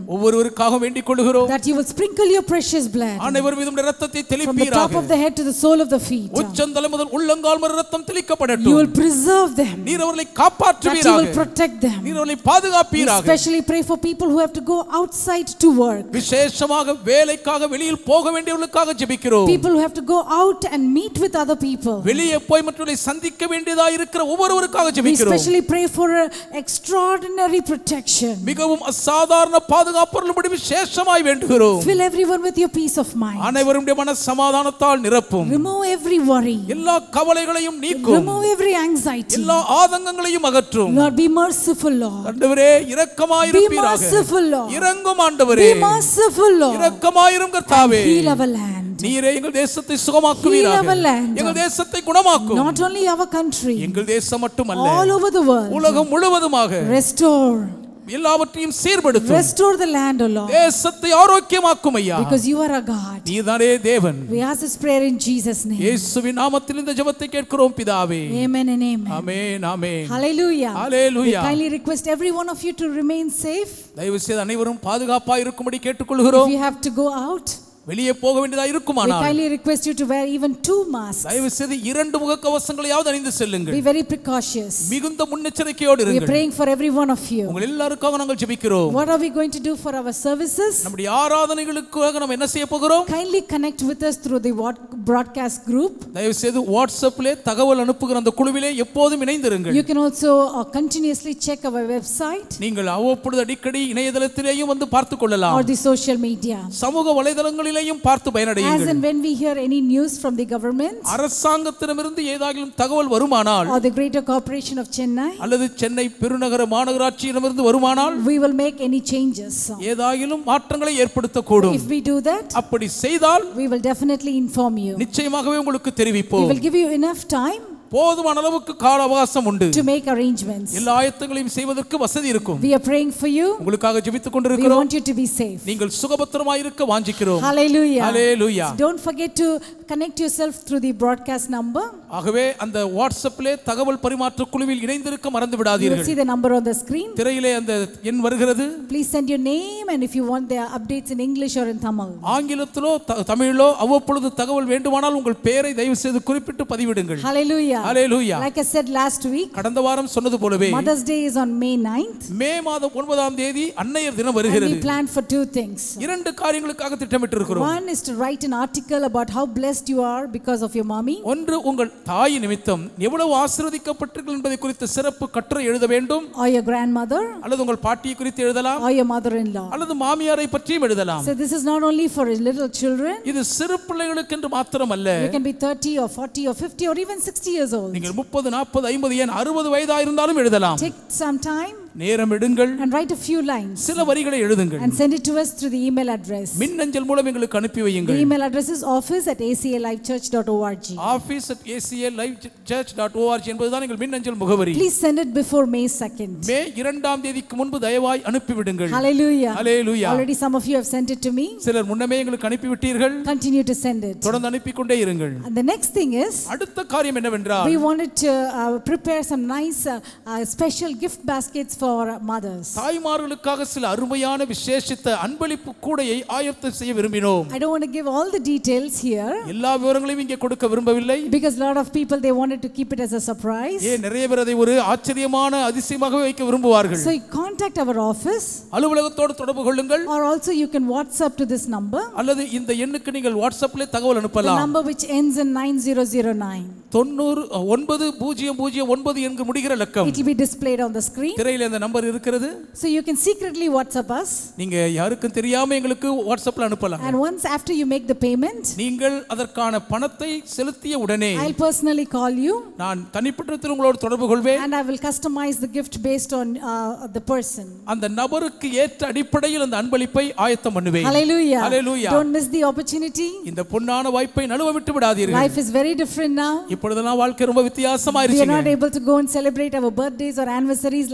ஒவ்வொருவருக்காக வேண்டிக் கொள்கிறோம்.
That you will sprinkle your precious blood.
அனைவர் மீதும் இரத்தத்தை தெளிப்பீராக.
From the top of the head to the sole of the feet.
உச்சந்தலை முதல் உள்ளங்கால் வரை இரத்தம் தெளிக்கப்படட்டும்.
You will preserve them.
நீர் அவர்களை காப்பாற்றுவீராக.
That you will protect them.
நீர் அவர்களை பாதுகாப்பீராக.
Especially pray for people who have to go outside to work.
விசேஷமாக வேலைக்காக வெளியில் போக வேண்டியவர்களுக்காக ஜெபிக்கிறோம்.
People who have to go out and meet with other people.
வெளியே போய் மற்றவர்களை சந்திக்க வேண்டியதா இருக்கிற ஒவ்வொருவருக்காக ஜெபிக்கிறோம்.
We especially pray for extraordinary protection.
மிகவும் அசாதாரண பாதுகாப்புடன் விசேஷமாய் வேண்டுகிறோம்.
Fill everyone with your peace of mind.
அனைவருடைய மன சமாதானத்தால் நிரப்பும்.
Remove every worry.
எல்லா கவலைகளையும் நீக்கும்.
Remove every anxiety.
எல்லா ஆதங்கங்களையும் அகற்றும்.
Lord, be merciful, Lord.
ஆண்டவரே இரக்கமாயிருப்பீராக.
Be merciful, Lord.
இரங்கும் ஆண்டவரே.
Be merciful, Lord.
இரக்கமாயிரும் கர்த்தாவே.
Heal our land.
நீரே எங்கள் தேசத்தை சுகமாக்குவீராக. எங்கள் தேசத்தை குணமாக்கும்.
Not only our country.
எங்கள் தேசம் மட்டுமல்ல.
All over the world.
உலகம் முழுவதுமாக.
Restore.
எல்லாவற்றையும் சீர்படுத்தும்.
Restore the land, O Lord.
தேசத்தை ஆரோக்கியமாக்கும் ஐயா.
Because you are a God.
நீதானே தேவன்.
We ask this prayer in Jesus name.
இயேசுவின் நாமத்தில் இந்த ஜெபத்தை கேட்கிறோம் பிதாவே.
Amen and amen.
Amen amen.
Hallelujah.
Hallelujah.
We kindly request every one of you to remain safe.
தயவு செய்து அனைவரும் பாதுகாப்பாக இருக்கும்படி கேட்டுக்கொள்கிறோம்.
If you have to go out,
வெளியே போக வேண்டியதா இருக்குமானால்
we kindly request you to wear even two masks.
தயவு செய்து இரண்டு முகக்கவசங்களையாவது அணிந்து செல்லுங்கள்.
Be very precautious.
மிகுந்த முன்னெச்சரிக்கையோடு
இருங்கள். We are
இருங்கள்.
praying for every one of you.
உங்கள் எல்லாருக்காக நாங்கள் ஜெபிக்கிறோம்.
What are we going to do for our services?
நம்முடைய ஆராதனைகளுக்காக நாம் என்ன செய்ய போகிறோம்?
Kindly connect with us through the broadcast group.
தயவு செய்து வாட்ஸ்அப்பிலே தகவல் அனுப்புகிற அந்த குழுவிலே எப்போதும் இணைந்திருங்கள்.
You can also uh, continuously check our website.
நீங்கள் அவ்வப்பொழுது அடிக்கடி இணையதளத்திலேயும் வந்து பார்த்துக் கொள்ளலாம்.
Or the social media.
சமூக வலைதளங்களில் பார்த்து பயனடையுங்கள்.
As and when we hear any news from the government,
அரசாங்கத்திடமிருந்து ஏதாகிலும் தகவல் வருமானால்,
or the Greater Corporation of Chennai,
அல்லது சென்னை பெருநகர மாநகராட்சியிடமிருந்து வருமானால்,
we will make any changes.
ஏதாகிலும் மாற்றங்களை ஏற்படுத்தக்கூடும்.
If we do that,
அப்படி செய்தால்,
we will definitely inform you.
நிச்சயமாகவே உங்களுக்கு தெரிவிப்போம்.
We will give you enough time
போதுமான அளவுக்கு கால அவகாசம் உண்டு.
To make arrangements.
எல்லா ஆயத்தங்களையும் செய்வதற்கு வசதி இருக்கும்.
We are praying for you.
உங்களுக்காக ஜெபித்துக் கொண்டிருக்கிறோம்.
We want you to be safe.
நீங்கள் சுகபத்திரமாய் இருக்க வாஞ்சிக்கிறோம்.
Hallelujah.
Hallelujah.
Don't forget to connect yourself through the broadcast number.
ஆகவே அந்த வாட்ஸ்அப்பிலே தகவல் பரிமாற்ற குழுவில் இணைந்திருக்க மறந்து விடாதீர்கள்.
You will see the number on the screen.
திரையிலே அந்த எண் வருகிறது.
Please send your name and if you want the updates in English or in Tamil.
ஆங்கிலத்திலோ தமிழிலோ அவ்வப்பொழுது தகவல் வேண்டுமானால் உங்கள் பெயரை தயவு செய்து குறிப்பிட்டு பதிவிடுங்கள்.
Hallelujah.
Hallelujah.
Like I said last week,
கடந்த வாரம் சொன்னது போலவே
Mother's Day is on May ninth.
மே மாதம் ஒன்பதாம் தேதி அன்னையர் தினம் வருகிறது.
And we planned for two things.
இரண்டு காரியங்களுக்காக திட்டமிட்டு இருக்கிறோம்.
One is to write an article about how blessed you are because of your mommy.
ஒன்று உங்கள் தாய் நிமித்தம் எவ்வளவு ஆசீர்வதிக்கப்பட்டீர்கள் என்பதை குறித்து சிறப்பு கட்டுரை எழுத வேண்டும்.
Or your grandmother.
அல்லது உங்கள் பாட்டியை குறித்து எழுதலாம்.
Or your mother-in-law.
அல்லது மாமியாரை பற்றியும் எழுதலாம்.
So this is not only for little children.
இது சிறு பிள்ளைகளுக்கு என்று மாத்திரமல்ல.
You can be thirty or forty or fifty or even sixty years old.
நீங்கள் முப்பது நாற்பது ஐம்பது ஏன் அறுபது வயதா இருந்தாலும் எழுதலாம்.
Take some time.
நேரம் எடுங்கள்.
And write a few lines.
சில வரிகளை எழுதுங்கள்.
And send it to us through the email address.
மின்னஞ்சல் மூலம் எங்களுக்கு அனுப்பி வையுங்கள்.
The email address is office at a c a live church dot org.
office at a c a live church dot org என்பதுதான் எங்கள் மின்னஞ்சல் முகவரி.
Please send it before May second.
மே இரண்டாம் தேதிக்கு முன்பு தயவாய் அனுப்பி விடுங்கள்.
Hallelujah.
Hallelujah.
Already some of you have sent it to me.
சிலர் முன்னமே எங்களுக்கு அனுப்பி விட்டீர்கள்.
Continue to send it.
தொடர்ந்து அனுப்பி கொண்டே இருங்கள்.
And the next thing is,
அடுத்த காரியம் என்னவென்றால்,
we wanted to uh, prepare some nice uh, uh, special gift baskets for mothers.
தாய்மார்களுக்காக சில அருமையான விசேஷித்த அன்பளிப்பு கூடையை ஆயத்தம் செய்ய விரும்பினோம்.
I don't want to give all the details here.
எல்லா விவரங்களையும் இங்கே கொடுக்க விரும்பவில்லை.
Because a lot of people they wanted to keep it as a surprise.
ஏ நிறைய பேர் அதை ஒரு ஆச்சரியமான அதிசயமாக வைக்க விரும்புவார்கள்.
So you contact our office.
அலுவலகத்தோடு தொடர்பு கொள்ளுங்கள்.
Or also you can WhatsApp to this number.
அல்லது இந்த எண்ணுக்கு நீங்கள் வாட்ஸ்அப்பில் தகவல் அனுப்பலாம்.
The number which ends in nine zero zero nine.
தொண்ணூறு ஒன்பது பூஜ்ஜியம் பூஜ்ஜியம் ஒன்பது என்று முடிகிற இலக்கம்.
It will be displayed on the screen.
திரையில அந்த நம்பர் இருக்கிறது.
So you can secretly WhatsApp us.
நீங்க யாருக்கும் தெரியாம எங்களுக்கு வாட்ஸ்அப்ல அனுப்பலாம்.
And once after you make the payment,
நீங்கள் அதற்கான பணத்தை செலுத்திய உடனே
I'll personally call you.
நான் தனிப்பட்ட உங்களோடு தொடர்பு கொள்வேன்.
And I will customize the gift based on uh, the person.
அந்த நபருக்கு ஏற்ற அடிப்படையில் அந்த அன்பளிப்பை ஆயத்தம் பண்ணுவேன்.
Hallelujah.
Hallelujah.
Don't miss the opportunity.
இந்த பொன்னான வாய்ப்பை நழுவ விட்டு விடாதீர்கள்.
Life is very different now.
இப்பொழுதெல்லாம் வாழ்க்கை ரொம்ப வித்தியாசமா
We are
இருக்குங்க.
not able to go and celebrate our birthdays or anniversaries like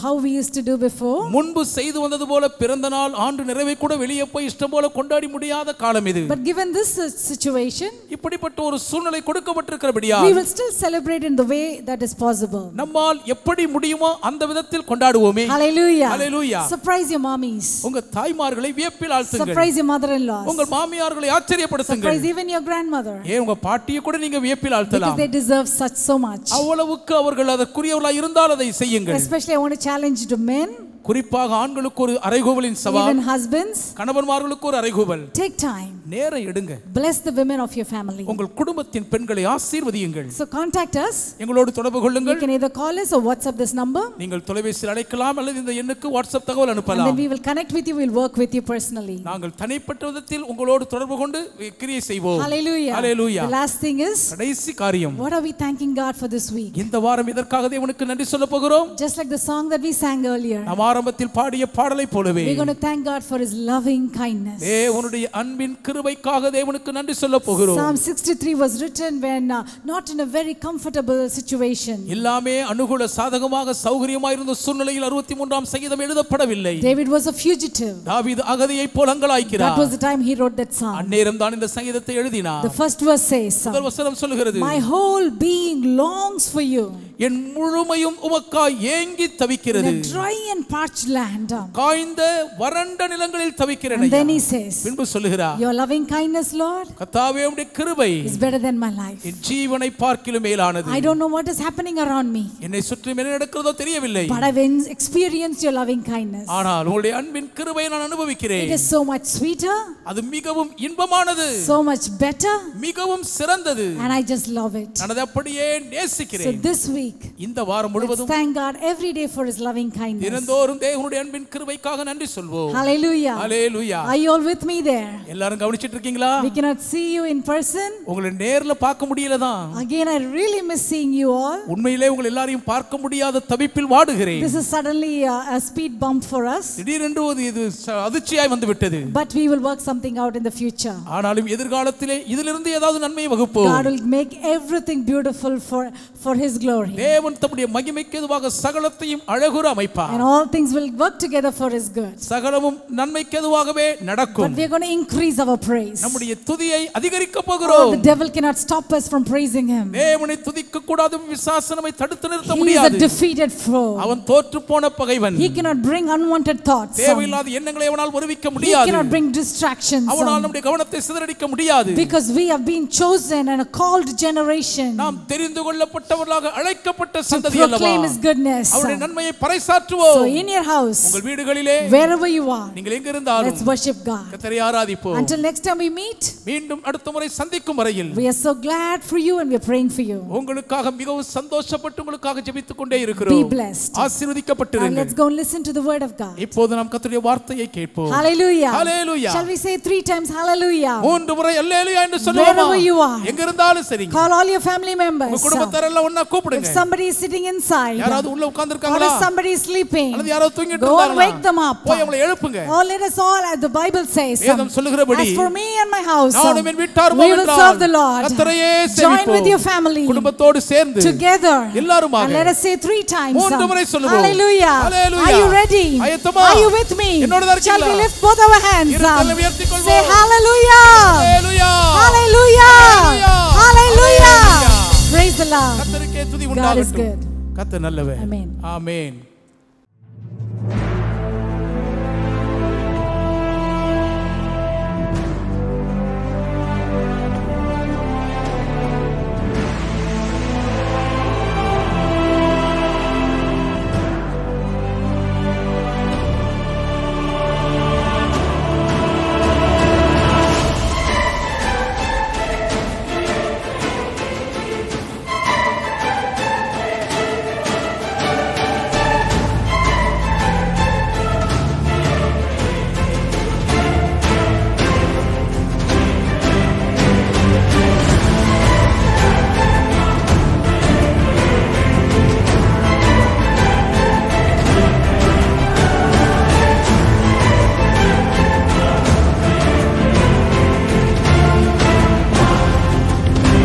how we used to do before.
முன்பு செய்து வந்தது போல பிறந்த நாள் ஆண்டு நிறைவை கூட வெளியே போய் இஷ்டம் போல கொண்டாடி முடியாத காலம் இது.
But given this uh, situation,
இப்படிப்பட்ட ஒரு சூழ்நிலை கொடுக்கப்பட்டிருக்கிறபடியா
we will still celebrate in the way that is possible.
நம்மால் எப்படி முடியுமோ அந்த விதத்தில் கொண்டாடுவோமே.
Hallelujah.
Hallelujah.
Surprise your mommies.
உங்க தாய்மார்களை வியப்பில் ஆழ்த்துங்கள்.
Surprise your mother-in-laws.
உங்கள் மாமியார்களை ஆச்சரியப்படுத்துங்கள்.
Surprise even your grandmother.
ஏன் உங்க பாட்டியை கூட நீங்க வியப்பில் ஆழ்த்தலாம்.
Because they deserve such so much.
அவ்வளவுக்கு அவர்கள் அதற்குரியவர்களாய் இருந்தால் அதை செய்யுங்கள்.
Especially I want to challenge to men.
குறிப்பாக ஆண்களுக்கு ஒரு அறைகூவலின் சவால்.
Even husbands.
கணவன்மார்களுக்கு ஒரு அறைகூவல்.
Take time.
நேரம் எடுங்க.
Bless the women of your family.
உங்கள் குடும்பத்தின் பெண்களை ஆசீர்வதியுங்கள்.
So contact us.
எங்களோடு தொடர்பு கொள்ளுங்கள்.
You can either call us or WhatsApp this number.
நீங்கள் தொலைபேசியில் அழைக்கலாம் அல்லது இந்த எண்ணுக்கு வாட்ஸ்அப் தகவல் அனுப்பலாம்.
And then we will connect with you, we will work with you personally.
நாங்கள் தனிப்பட்ட விதத்தில் உங்களோடு தொடர்பு கொண்டு கிரியை செய்வோம்.
Hallelujah.
Hallelujah.
The last thing is,
கடைசி காரியம்.
what are we thanking God for this week?
இந்த வாரம் இதற்காக தேவனுக்கு நன்றி சொல்லப் போகிறோம்.
Just like the song that we sang earlier.
நாம் ஆரம்பத்தில் பாடிய பாடலை போலவே.
We're going to thank God for his loving kindness.
தேவனுடைய அன்பின் கிருபைக்காக தேவனுக்கு நன்றி சொல்லப் போகிறோம்.
Psalm sixty-three was written when uh, not in a very comfortable situation.
எல்லாமே அனுகூல சாதகமாக சௌகரியமாக இருந்த சூழ்நிலையில் அறுபத்தி மூன்றாம் சங்கீதம் எழுதப்படவில்லை.
David was a fugitive.
தாவீது அகதியைப் போல அங்கலாய்க்கிறார்.
That was the time he wrote that psalm.
அந்நேரம் தான் இந்த சங்கீதத்தை எழுதினார்.
The first verse says,
முதல் வசனம் சொல்கிறது,
my whole being longs for you.
என் முழுமையும் உமக்காய் ஏங்கி தவிக்கிறது.
In a dry and parched land.
காய்ந்த வறண்ட நிலங்களில் தவிக்கிறேன்.
And then he says,
பின்பு சொல்லுகிறார்,
your loving kindness, Lord,
கர்த்தாவே உம்முடைய கிருபை
is better than my life.
என் ஜீவனை பார்க்கிலும் மேலானது.
I don't know what is happening around me.
என்னை சுற்றி என்ன நடக்கிறதோ தெரியவில்லை.
But I've experienced your loving kindness.
ஆனால் உம்முடைய அன்பின் கிருபையை நான் அனுபவிக்கிறேன்.
It is so much sweeter.
அது மிகவும் இன்பமானது.
So much better.
மிகவும் சிறந்தது.
And I just love it.
நான் அதை அப்படியே நேசிக்கிறேன்.
So this week,
இந்த வாரம் முழுவதும்
thank God every day for his loving kindness.
தினந்தோறும் தேவனுடைய அன்பின் கிருபைக்காக நன்றி சொல்வோம்.
Hallelujah.
Hallelujah.
Are you all with me there?
எல்லாரும் கவனிச்சிட்டு இருக்கீங்களா?
We cannot see you in person.
உங்களை நேர்ல பார்க்க முடியல தான்.
Again, I really miss seeing you all.
உண்மையிலே உங்களை எல்லாரையும் பார்க்க முடியாத தவிப்பில் வாடுகிறேன்.
This is suddenly a, a speed bump for us.
திடீரென்று இது அதிர்ச்சியாய் வந்து விட்டது.
But we will work something out in the future.
ஆனாலும் எதிர்காலத்திலே இதிலிருந்து ஏதாவது நன்மை வகுப்போம்.
God will make everything beautiful for for his glory.
தேவன் தம்முடைய மகிமைக்கு ஏதுவாக சகலத்தையும் அழகுற அமைப்பார்.
And all things will work together for his good.
சகலமும் நன்மைக்கு ஏதுவாகவே நடக்கும்.
But we are going to increase our praise.
நம்முடைய துதியை அதிகரிக்க போகிறோம்.
The devil cannot stop us from praising him.
தேவனை துதிக்க கூடாது, பிசாசு நம்மை தடுத்து நிறுத்த
He is
முடியாது.
a defeated foe.
அவன் தோற்று போன பகைவன்.
He cannot bring unwanted thoughts.
தேவையில்லாத எண்ணங்களை அவனால் வருவிக்க
He
முடியாது.
cannot bring distractions.
அவனால் நம்முடைய கவனத்தை சிதறடிக்க முடியாது.
Because we have been chosen and a called generation.
நாம் தெரிந்து கொள்ளப்பட்டவர்களாக அழைக்கப்பட்ட சந்ததி
to
அல்லவா.
proclaim his goodness.
அவருடைய நன்மையை பறைசாற்றுவோம்.
So in your house,
உங்கள் வீடுகளிலே,
wherever you are,
நீங்கள் எங்க இருந்தாலும்
let's worship God.
கர்த்தரை ஆராதிப்போம்.
Until next time we meet,
மீண்டும் அடுத்த முறை சந்திக்கும் வரையில்
we are so glad for you and we are praying for you.
உங்களுக்காக மிகவும் சந்தோஷப்பட்டு உங்களுக்காக ஜெபித்துக் கொண்டே இருக்கிறோம்.
Be blessed.
ஆசீர்வதிக்கப்பட்டிருங்கள்.
Let's go and listen to the word of God.
இப்போது நாம் கர்த்தருடைய வார்த்தையை கேட்போம்.
Hallelujah.
Hallelujah.
Shall we say three times hallelujah?
மூன்று முறை அல்லேலூயா என்று சொல்லுவோமா?
Wherever you are,
எங்க இருந்தாலும் சரி.
call all your family members.
உங்க குடும்பத்தார் எல்லாம் ஒண்ணா கூப்பிடுங்க.
If somebody is sitting inside,
யாராவது உள்ள உட்கார்ந்திருக்காங்களா?
or if somebody is sleeping,
அல்லது யாராவது தூங்கிட்டு
go
இருந்தாங்களா?
and wake them up.
போய் அவங்களை எழுப்புங்க.
Oh, let us all, as the Bible says,
வேதம் சொல்லுகிறபடி,
as for me and my house,
நானும் என் வீட்டாரும்
we will serve the Lord.
கர்த்தரையே
Join
சேவிப்போம்.
with your family,
குடும்பத்தோடு சேர்ந்து
together,
எல்லாருமாக,
and let us say three times,
மூன்று முறை சொல்லுவோம்.
Hallelujah.
Hallelujah.
Are you ready?
ஆயத்தமா?
Are you with me?
என்னோட தான்
Shall
இருக்கீங்களா?
we lift both our hands
இரு
up?
கரங்களை உயர்த்திக் கொள்வோம்.
Say hallelujah.
Hallelujah.
Hallelujah.
Hallelujah.
Hallelujah. Praise the Lord.
கர்த்தருக்கே துதி
God is
உண்டாகட்டும்.
good.
கர்த்தர் நல்லவர்.
Amen.
Amen.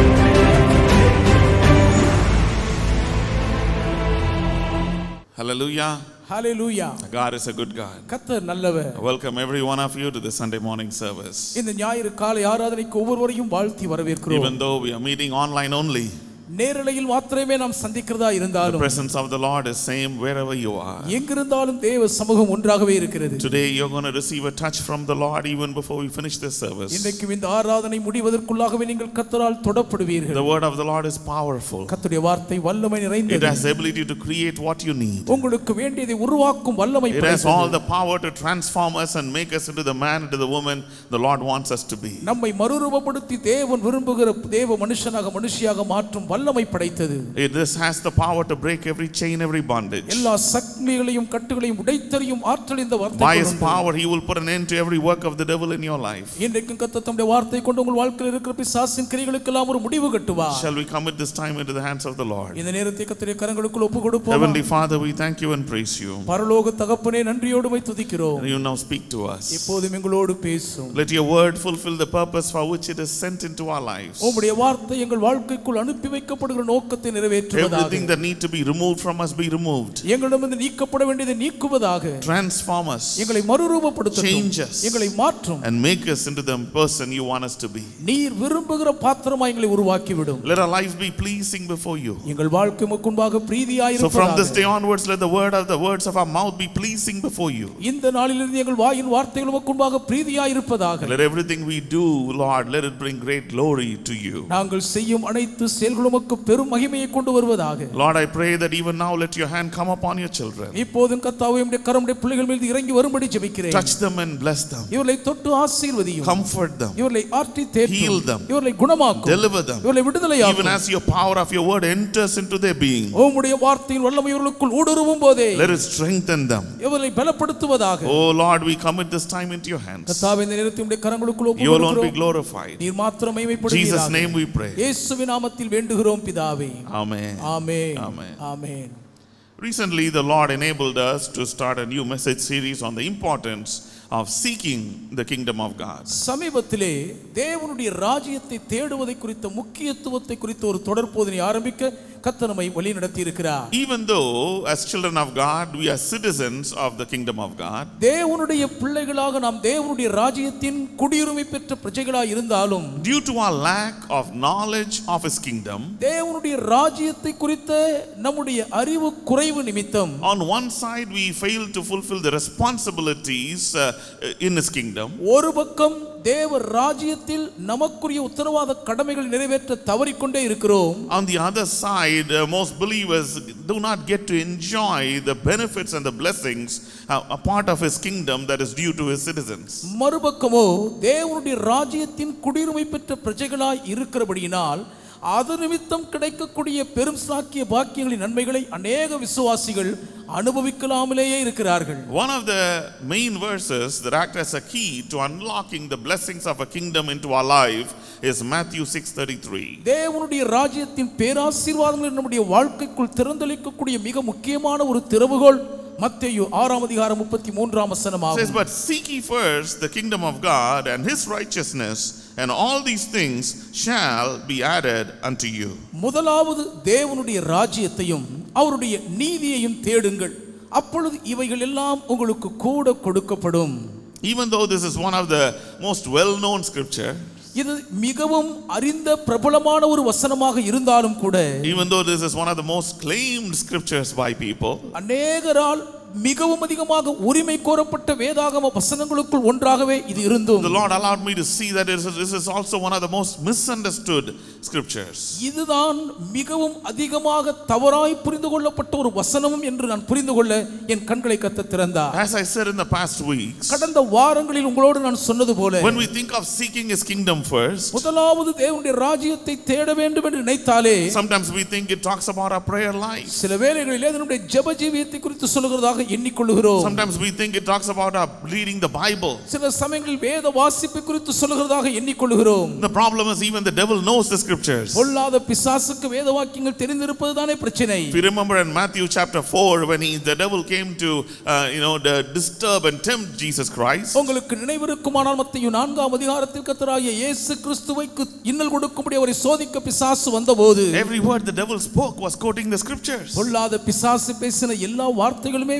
Hallelujah.
Hallelujah.
God is a good God.
கர்த்தர் நல்லவர்.
I welcome every one of you to the Sunday morning service.
இந்த ஞாயிறு காலை ஆராதனைக்கு ஒவ்வொருவரையும் வாழ்த்தி வரவேற்கிறோம்.
Even though we are meeting online only,
நேரலையில் மாத்திரமே நாம் சந்திக்கிறதா இருந்தாலும்
the presence of the Lord is same wherever you are.
எங்கிருந்தாலும் தேவ சமூகம் ஒன்றாகவே இருக்கிறது.
Today you're going to receive a touch from the Lord even before we finish this service.
இன்றைக்கு இந்த ஆராதனை முடிவதற்குள்ளாகவே நீங்கள் கர்த்தரால் தொடப்படுவீர்கள்.
The word of the Lord is powerful.
கர்த்தருடைய வார்த்தை வல்லமை நிறைந்தது.
It has the ability to create what you need.
உங்களுக்கு வேண்டியதை உருவாக்கும் வல்லமை
It has
படைத்தது.
all the power to transform us and make us into the man, into the woman the Lord wants us to be.
நம்மை மறுரூபப்படுத்தி தேவன் விரும்புகிற தேவ மனுஷனாக மனுஷியாக மாற்றும் வல்லமை படைத்தது.
It this has the power to break every chain, every bondage.
எல்லா சங்கிலிகளையும் கட்டுகளையும் உடைத்தறியும் ஆற்றல் இந்த வார்த்தைக்கு
By
உண்டு.
his power he will put an end to every work of the devil in your life.
இன்றைக்கு கர்த்தர் தம்முடைய வார்த்தையை கொண்டு உங்கள் வாழ்க்கையில் இருக்கிற பிசாசின் கிரியைகளுக்கெல்லாம் ஒரு முடிவு கட்டுவார்.
Shall we commit this time into the hands of the Lord?
இந்த நேரத்தை கர்த்தருடைய கரங்களுக்குள் ஒப்பு கொடுப்போம்.
Heavenly Father, we thank you and praise you.
பரலோக தகப்பனே நன்றியோடு உம்மை துதிக்கிறோம்.
You now speak to us.
இப்போதும் எங்களோடு பேசும்.
Let your word fulfill the purpose for which it is sent into our lives.
உம்முடைய வார்த்தை எங்கள் வாழ்க்கைக்குள் அனுப்பி வைக்கப்படுகிற நோக்கத்தை நிறைவேற்றுவதாக.
Everything that need to be removed from us be removed.
எங்களிடமிருந்து நீக்கப்பட வேண்டியதை நீக்குவதாக.
Transform us.
எங்களை மறுரூபப்படுத்தட்டும்.
Change us.
எங்களை மாற்றும்.
And make us into the person you want us to be.
நீர் விரும்புகிற பாத்திரமாய் எங்களை உருவாக்கி விடும்.
Let our lives be pleasing before you.
எங்கள் வாழ்க்கை உமக்கு முன்பாக பிரீதியாய்
So from this
இருப்பதாக.
day onwards, let the word of the words of our mouth be pleasing before you.
இந்த நாளிலிருந்து எங்கள் வாயின் வார்த்தைகள் உமக்கு முன்பாக பிரீதியாய் இருப்பதாக.
Let everything we do, Lord, let it bring great glory to you.
நாங்கள் செய்யும் அனைத்து செயல்களும் உமக்கு பெரும் மகிமையை கொண்டு வருவதாக.
Lord, I pray that even now let your hand come upon your children.
இப்போதும் கர்த்தாவே உம்முடைய கரம் உம்முடைய பிள்ளைகள் மீது இறங்கி வரும்படி ஜெபிக்கிறேன்.
Touch them and bless them.
இவர்களை தொட்டு ஆசீர்வதியும்.
Comfort them.
இவர்களை ஆற்றி தேற்றும்.
Heal them.
இவர்களை குணமாக்கும்.
Deliver them.
இவர்களை விடுதலையாக்கும்.
Even as your power of your word enters into their being,
உம்முடைய வார்த்தையின் வல்லமை இவர்களுக்குள் ஊடுருவும் போதே
let it strengthen them.
இவர்களை பலப்படுத்துவதாக.
Oh Lord, we commit this time into your hands.
கர்த்தாவே இந்த நேரத்தில் உம்முடைய கரங்களுக்குள் ஒப்பு
You alone be
கொடுக்கிறோம்.
glorified.
நீர் மாத்திரம்
In Jesus'
மகிமைப்படுவீராக.
name we pray.
இயேசுவின் நாமத்தில் வேண்டுகிறோம் பிதாவே.
Amen.
Amen.
Amen.
Amen.
Recently, the Lord enabled us to start a new message series on the importance of seeking the kingdom of God.
சமீபத்திலே தேவனுடைய ராஜ்யத்தை தேடுவதை குறித்த முக்கியத்துவத்தை குறித்த ஒரு தொடர் போதனை ஆரம்பிக்க கர்த்தர் நம்மை வழி நடத்தி இருக்கிறார்.
Even though as children of God we are citizens of the kingdom of God,
தேவனுடைய பிள்ளைகளாக நாம் தேவனுடைய ராஜ்யத்தின் குடியுரிமை பெற்ற பிரஜைகளாய் இருந்தாலும்
due to our lack of knowledge of his kingdom,
தேவனுடைய ராஜ்யத்தை குறித்த நம்முடைய அறிவு குறைவு நிமித்தம்
on one side we fail to fulfill the responsibilities uh, in his kingdom.
ஒரு பக்கம் தேவ ராஜ்யத்தில் நமக்குரிய உத்தரவாத கடமைகளை நிறைவேற்ற தவறிக்கொண்டே இருக்கிறோம்.
On the other side, uh, most believers do not get to enjoy the benefits and the blessings uh, a part of his kingdom that is due to his citizens.
மறுபக்கமோ தேவனுடைய ராஜ்யத்தின் குடியுரிமை பெற்ற பிரஜைகளாய் இருக்கிறபடியினால் அது நிமித்தம் கிடைக்கக்கூடிய பெரும் சாக்கிய பாக்கியங்களின் நன்மைகளை அநேக விசுவாசிகள் அனுபவிக்கலாமலேயே இருக்கிறார்கள்.
One of the main verses that act as a key to unlocking the blessings of a kingdom into our life is Matthew six thirty-three.
தேவனுடைய ராஜ்யத்தின் பேராசீர்வாதங்கள் நம்முடைய வாழ்க்கைக்குள் திறந்தளிக்கக்கூடிய மிக முக்கியமான ஒரு திறவுகோல் மத்தேயு ஆறாம் அதிகாரம் முப்பத்தி மூன்றாம் வசனமாகும்.
Says, but seek ye first the kingdom of God and his righteousness, and all these things shall be added unto you.
முதலாவது தேவனுடைய ராஜ்யத்தையும் அவருடைய நீதியையும் தேடுங்கள், அப்பொழுது இவைகள் எல்லாம் உங்களுக்கு கூட கொடுக்கப்படும்.
Even though this is one of the most well-known scripture,
இது மிகவும் அறிந்த பிரபலமான ஒரு வசனமாக இருந்தாலும் கூட,
even though this is one of the most claimed scriptures by people,
அநேகரால் மிகவும் அதிகமாக உரிமை கோரப்பட்ட வேதாகம வசனங்களுக்குள் ஒன்றாகவே இது இருந்தும்
the Lord allowed me to see that this is also one of the most misunderstood scriptures.
இதுதான் மிகவும் அதிகமாக தவறாய் புரிந்து கொள்ளப்பட்ட ஒரு வசனமும் என்று நான் புரிந்து கொள்ள என் கண்களை கர்த்தர் திறந்தார்.
As I said in the past weeks,
கடந்த வாரங்களில் உங்களோடு நான் சொன்னது போல,
when we think of seeking his kingdom first,
முதலாவது தேவனுடைய ராஜ்யத்தை தேட வேண்டும் என்று நினைத்தாலே
sometimes we think it talks about our prayer life.
சில வேளைகளில் நம்முடைய ஜெப ஜீவியத்தை குறித்து சொல்லுகிறதாக எண்ணிக்கொள்கிறோம்.
Sometimes we think it talks about our reading the Bible.
சில சமயங்களில் வேத வாசிப்பை குறித்து சொல்லுகிறதாக எண்ணிக்கொள்கிறோம்.
The problem is even the devil knows the scriptures.
பொல்லாத பிசாசுக்கு வேத வாக்கியங்கள் தெரிந்திருப்பதுதானே பிரச்சனை.
If you remember in Matthew chapter four, when he the devil came to uh, you know the disturb and tempt Jesus Christ,
உங்களுக்கு நினைவிருக்குமானால் மத்தேயு நான்காம் அதிகாரத்தில் கர்த்தராகிய இயேசு கிறிஸ்துவுக்கு இன்னல் கொடுக்கும்படி அவரை சோதிக்க பிசாசு வந்தபோது
every word the devil spoke was quoting the scriptures.
பொல்லாத பிசாசு பேசின எல்லா வார்த்தைகளுமே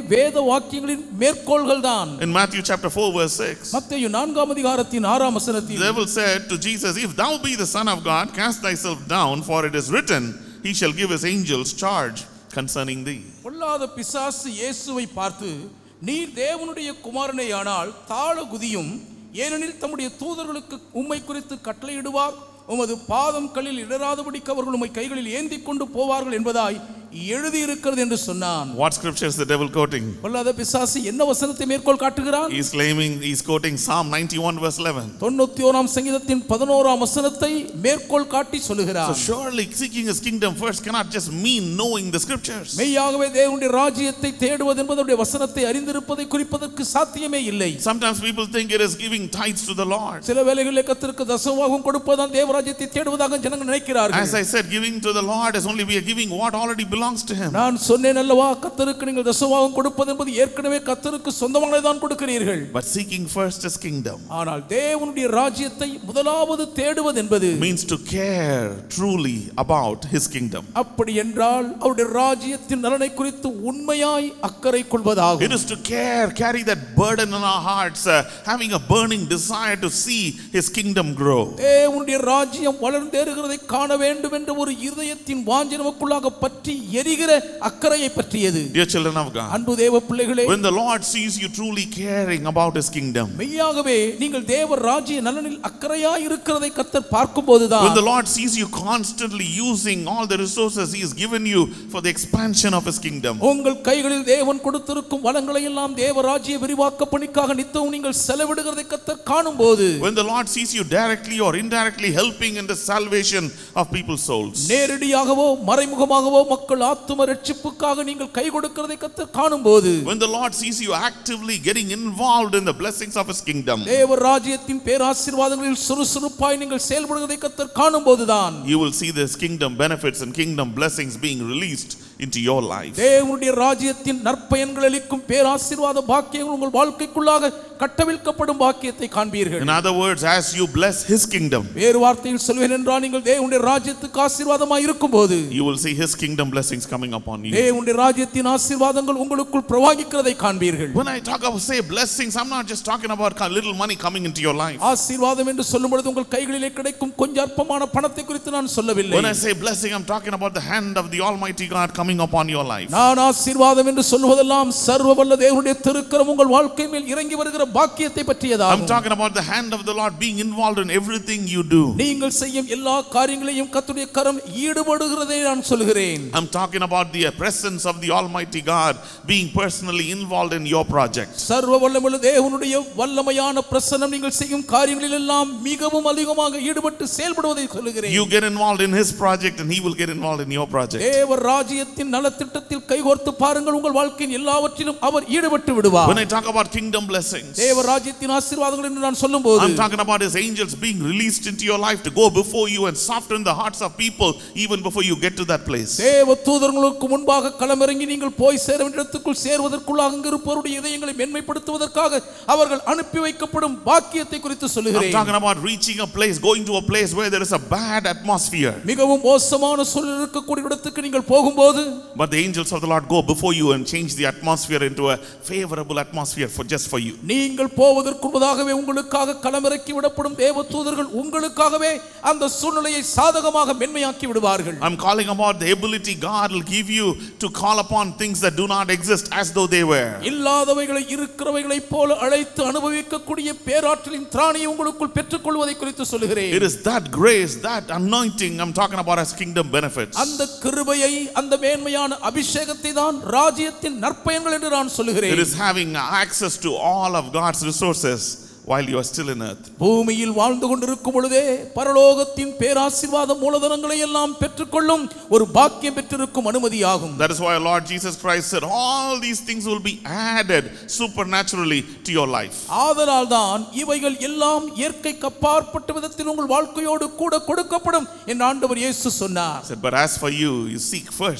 வேத வாக்கியங்களின் மேற்கோள்கள் தான்.
In Matthew chapter four verse six,
மத்தேயு நான்காம் அதிகாரத்தின் ஆறாம் வசனத்தில்,
the devil said to Jesus, if thou be the son of God, cast thyself down, for it is written, he shall give his angels charge concerning thee.
பொல்லாத பிசாசு இயேசுவை பார்த்து, நீர் தேவனுடைய குமாரனே ஆனால் தாழ குதியும், ஏனெனில் தம்முடைய தூதர்களுக்கு உம்மை குறித்து கட்டளையிடுவார், உமது பாதம் கல்லில் இடராதபடிக்கு அவர்கள் உம்மை கைகளில் ஏந்தி கொண்டு போவார்கள் என்பதாய் எழுதி இருக்கிறது என்று சொன்னான்.
What scripture is the devil quoting?
பொல்லாத பிசாசு என்ன வசனத்தை மேற்கோள் காட்டுகிறான்?
He is claiming, he is quoting Psalm ninety-one verse eleven.
தொண்ணூத்தி ஓராம் சங்கீதத்தின் பதினோராம் வசனத்தை மேற்கோள் காட்டி சொல்லுகிறார்.
So surely seeking his kingdom first cannot just mean knowing the scriptures.
மெய்யாகவே தேவனுடைய ராஜ்யத்தை தேடுவது என்பது வசனத்தை அறிந்திருப்பதை குறிப்பதற்கு சாத்தியமே இல்லை.
Sometimes people think it is giving tithes to the Lord.
சில வேளைகளில் கர்த்தருக்கு தசமபாகம் கொடுப்பதுதான் தேவராஜ்யத்தை தேடுவதாக ஜனங்கள் நினைக்கிறார்கள்.
As I said, giving to the Lord is only we are giving what already belongs to him.
நான் சொன்னேன் அல்லவா, கர்த்தருக்கு நீங்கள் தசமபாகம் கொடுப்பது என்பது ஏற்கனவே கர்த்தருக்கு சொந்தமானதை தான் கொடுக்கிறீர்கள்.
But seeking first his kingdom,
ஆனால் தேவனுடைய ராஜ்யத்தை முதலாவது தேடுவது என்பது
means to care truly about his kingdom.
அப்படி என்றால் அவருடைய ராஜ்யத்தின் நலனை குறித்து உண்மையாய் அக்கறை கொள்வதாகும்.
It is to care, carry that burden in our hearts, uh, having a burning desire to see his kingdom grow.
தேவனுடைய ராஜ்யம் வளர்ந்தேறுகிறதை காண வேண்டும் என்ற ஒரு இதயத்தின் வாஞ்சை நமக்குள்ளாக பற்றி எரிகிற அக்கறையை பற்றியது.
Dear children of God,
அன்பு தேவ பிள்ளைகளே,
when the Lord sees you truly caring about his kingdom,
மெய்யாகவே நீங்கள் தேவ ராஜ்ய நலனில் அக்கறையாய் இருக்கிறதை கர்த்தர் பார்க்கும்போதுதான்,
when the Lord sees you constantly using all the resources he has given you for the expansion of his kingdom,
உங்கள் கைகளில் தேவன் கொடுத்திருக்கும் வளங்களை எல்லாம் தேவ ராஜ்ய விரிவாக்க பணிக்காக நித்தம் நீங்கள் செலவிடுகிறதை கர்த்தர் காணும்போது,
when the Lord sees you directly or indirectly helping in the salvation of people's souls,
நேரடியாகவோ மறைமுகமாகவோ மக்கள் ஆத்தும ரட்சிப்புக்காக நீங்கள் கை கொடுக்கிறதை கர்த்தர் காணும்போது,
when the Lord sees you actively getting involved in the blessings of his kingdom,
தேவ ராஜ்யத்தின் பேராசீர்வாதங்களில் சுறுசுறுப்பாய் நீங்கள் செயல்படுவதை கர்த்தர் காணும்போதுதான்,
you will see this kingdom benefits and kingdom blessings being released into your life.
தேவனுடைய ராஜ்யத்தின் நற்பயன்கள் அளிக்கும் பேராசீர்வாத பாக்கியங்கள் உங்கள் வாழ்க்கைக்குள்ளாக கட்டவிழ்க்கப்படும் பாக்கியத்தை காண்பீர்கள்.
In other words, as you bless his kingdom,
வேறு வார்த்தையில் சொல்வேன் என்றால், நீங்கள் தேவனுடைய ராஜ்யத்துக்கு ஆசீர்வாதமாய் இருக்கும்போது
you will see his kingdom blessings coming upon you.
தேவனுடைய ராஜ்யத்தின் ஆசீர்வாதங்கள் உங்களுக்குள் பிரவாகிக்கிறதை காண்பீர்கள்.
When I talk about say blessings, I'm not just talking about little money coming into your life.
ஆசீர்வாதம் என்று சொல்லும் பொழுது உங்கள் கைகளிலே கிடைக்கும் கொஞ்சம் அற்பமான பணத்தை குறித்து நான் சொல்லவில்லை.
When I say blessing, I'm talking about the hand of the Almighty God coming upon your life.
நான் ஆசீர்வாதம் என்று சொல்வதெல்லாம் சர்வவல்ல தேவனுடைய திருக்கரம் உங்கள் வாழ்க்கை மேல் இறங்கி வருகிற பாக்கியத்தை பற்றியதாகும்.
I'm talking about the hand of the Lord being involved in everything you do.
நீங்கள் செய்யும் எல்லா காரியங்களையும் கர்த்தருடைய கரம் ஈடுபடுகிறதை நான் சொல்கிறேன்.
I'm talking about the presence of the Almighty God being personally involved in your project.
சர்வவல்லமையுள்ள தேவனுடைய வல்லமையான பிரசன்னம் நீங்கள் செய்யும் காரியங்களில் எல்லாம் மிகவும் அதிகமாக ஈடுபட்டு செயல்படுவதை சொல்கிறேன்.
You get involved in his project and he will get involved in your project.
தேவ ராஜ்யத்தின் நலத்திட்டத்தில் கைகோர்த்து பாருங்கள், உங்கள் வாழ்க்கையின் எல்லாவற்றிலும் அவர் ஈடுபட்டு விடுவார்.
When I talk about kingdom blessings,
தேவ ராஜ்யத்தின் ஆசீர்வாதங்கள் என்று நான் சொல்லும்போது,
I'm talking about his angels being released into your life to go before you and soften the hearts of people even before you get to that place.
தேவ தூதர்களுக்கு முன்பாக களமிறங்கி நீங்கள் போய் சேர வேண்டிய இடத்துக்குள் சேர்வதற்குள்ளாக அங்கிருப்பவருடைய இதயங்களை மென்மைப்படுத்துவதற்காக அவர்கள் அனுப்பி வைக்கப்படும் பாக்கியத்தை குறித்து சொல்லுகிறேன்.
I'm talking about reaching a place, going to a place where there is a bad atmosphere,
மிகவும் மோசமான சூழல் இருக்கக்கூடிய இடத்துக்கு நீங்கள் போகும்போது,
but the angels of the Lord go before you and change the atmosphere into a favorable atmosphere for just for you.
நீங்கள் போவதற்கு முன்பதாகவே உங்களுக்காக களமிறக்கி விடப்படும் தேவ தூதர்கள் உங்களுக்காகவே அந்த சூழ்நிலையை சாதகமாக மென்மையாக்கி விடுவார்கள்.
I'm calling about the ability God will give you to call upon things that do not exist as though they were.
இல்லாதவைகளை இருக்கிறவைகளை போல அழைத்து அனுபவிக்கக்கூடிய பேராற்றலின் திராணியை உங்களுக்குள் பெற்றுக்கொள்வதை குறித்து சொல்கிறேன்.
It is that grace, that anointing I'm talking about as kingdom benefits.
அந்த கிருபையை, அந்த மேன்மையான அபிஷேகத்தை தான் ராஜ்யத்தின் நற்பயன்கள் என்று நான் சொல்கிறேன்.
It is having access to all of God's resources while you are still in earth.
பூமியில் வாழ்ந்து கொண்டிருக்கும் பொழுதே பரலோகத்தின் பேராசீர்வாத மூலதனங்களை எல்லாம் பெற்றுக்கொள்ளும் ஒரு பாக்கியம் பெற்றிருக்கும் அனுமதியாகும்.
That is why Lord Jesus Christ said all these things will be added supernaturally to your life.
ஆதலால் தான் இவைகள் எல்லாம் இயற்கைக்கு அப்பாற்பட்ட விதத்தில் உங்கள் வாழ்க்கையோடு கூட கொடுக்கப்படும் என்று ஆண்டவர் இயேசு சொன்னார்.
Said, but as for you, you seek first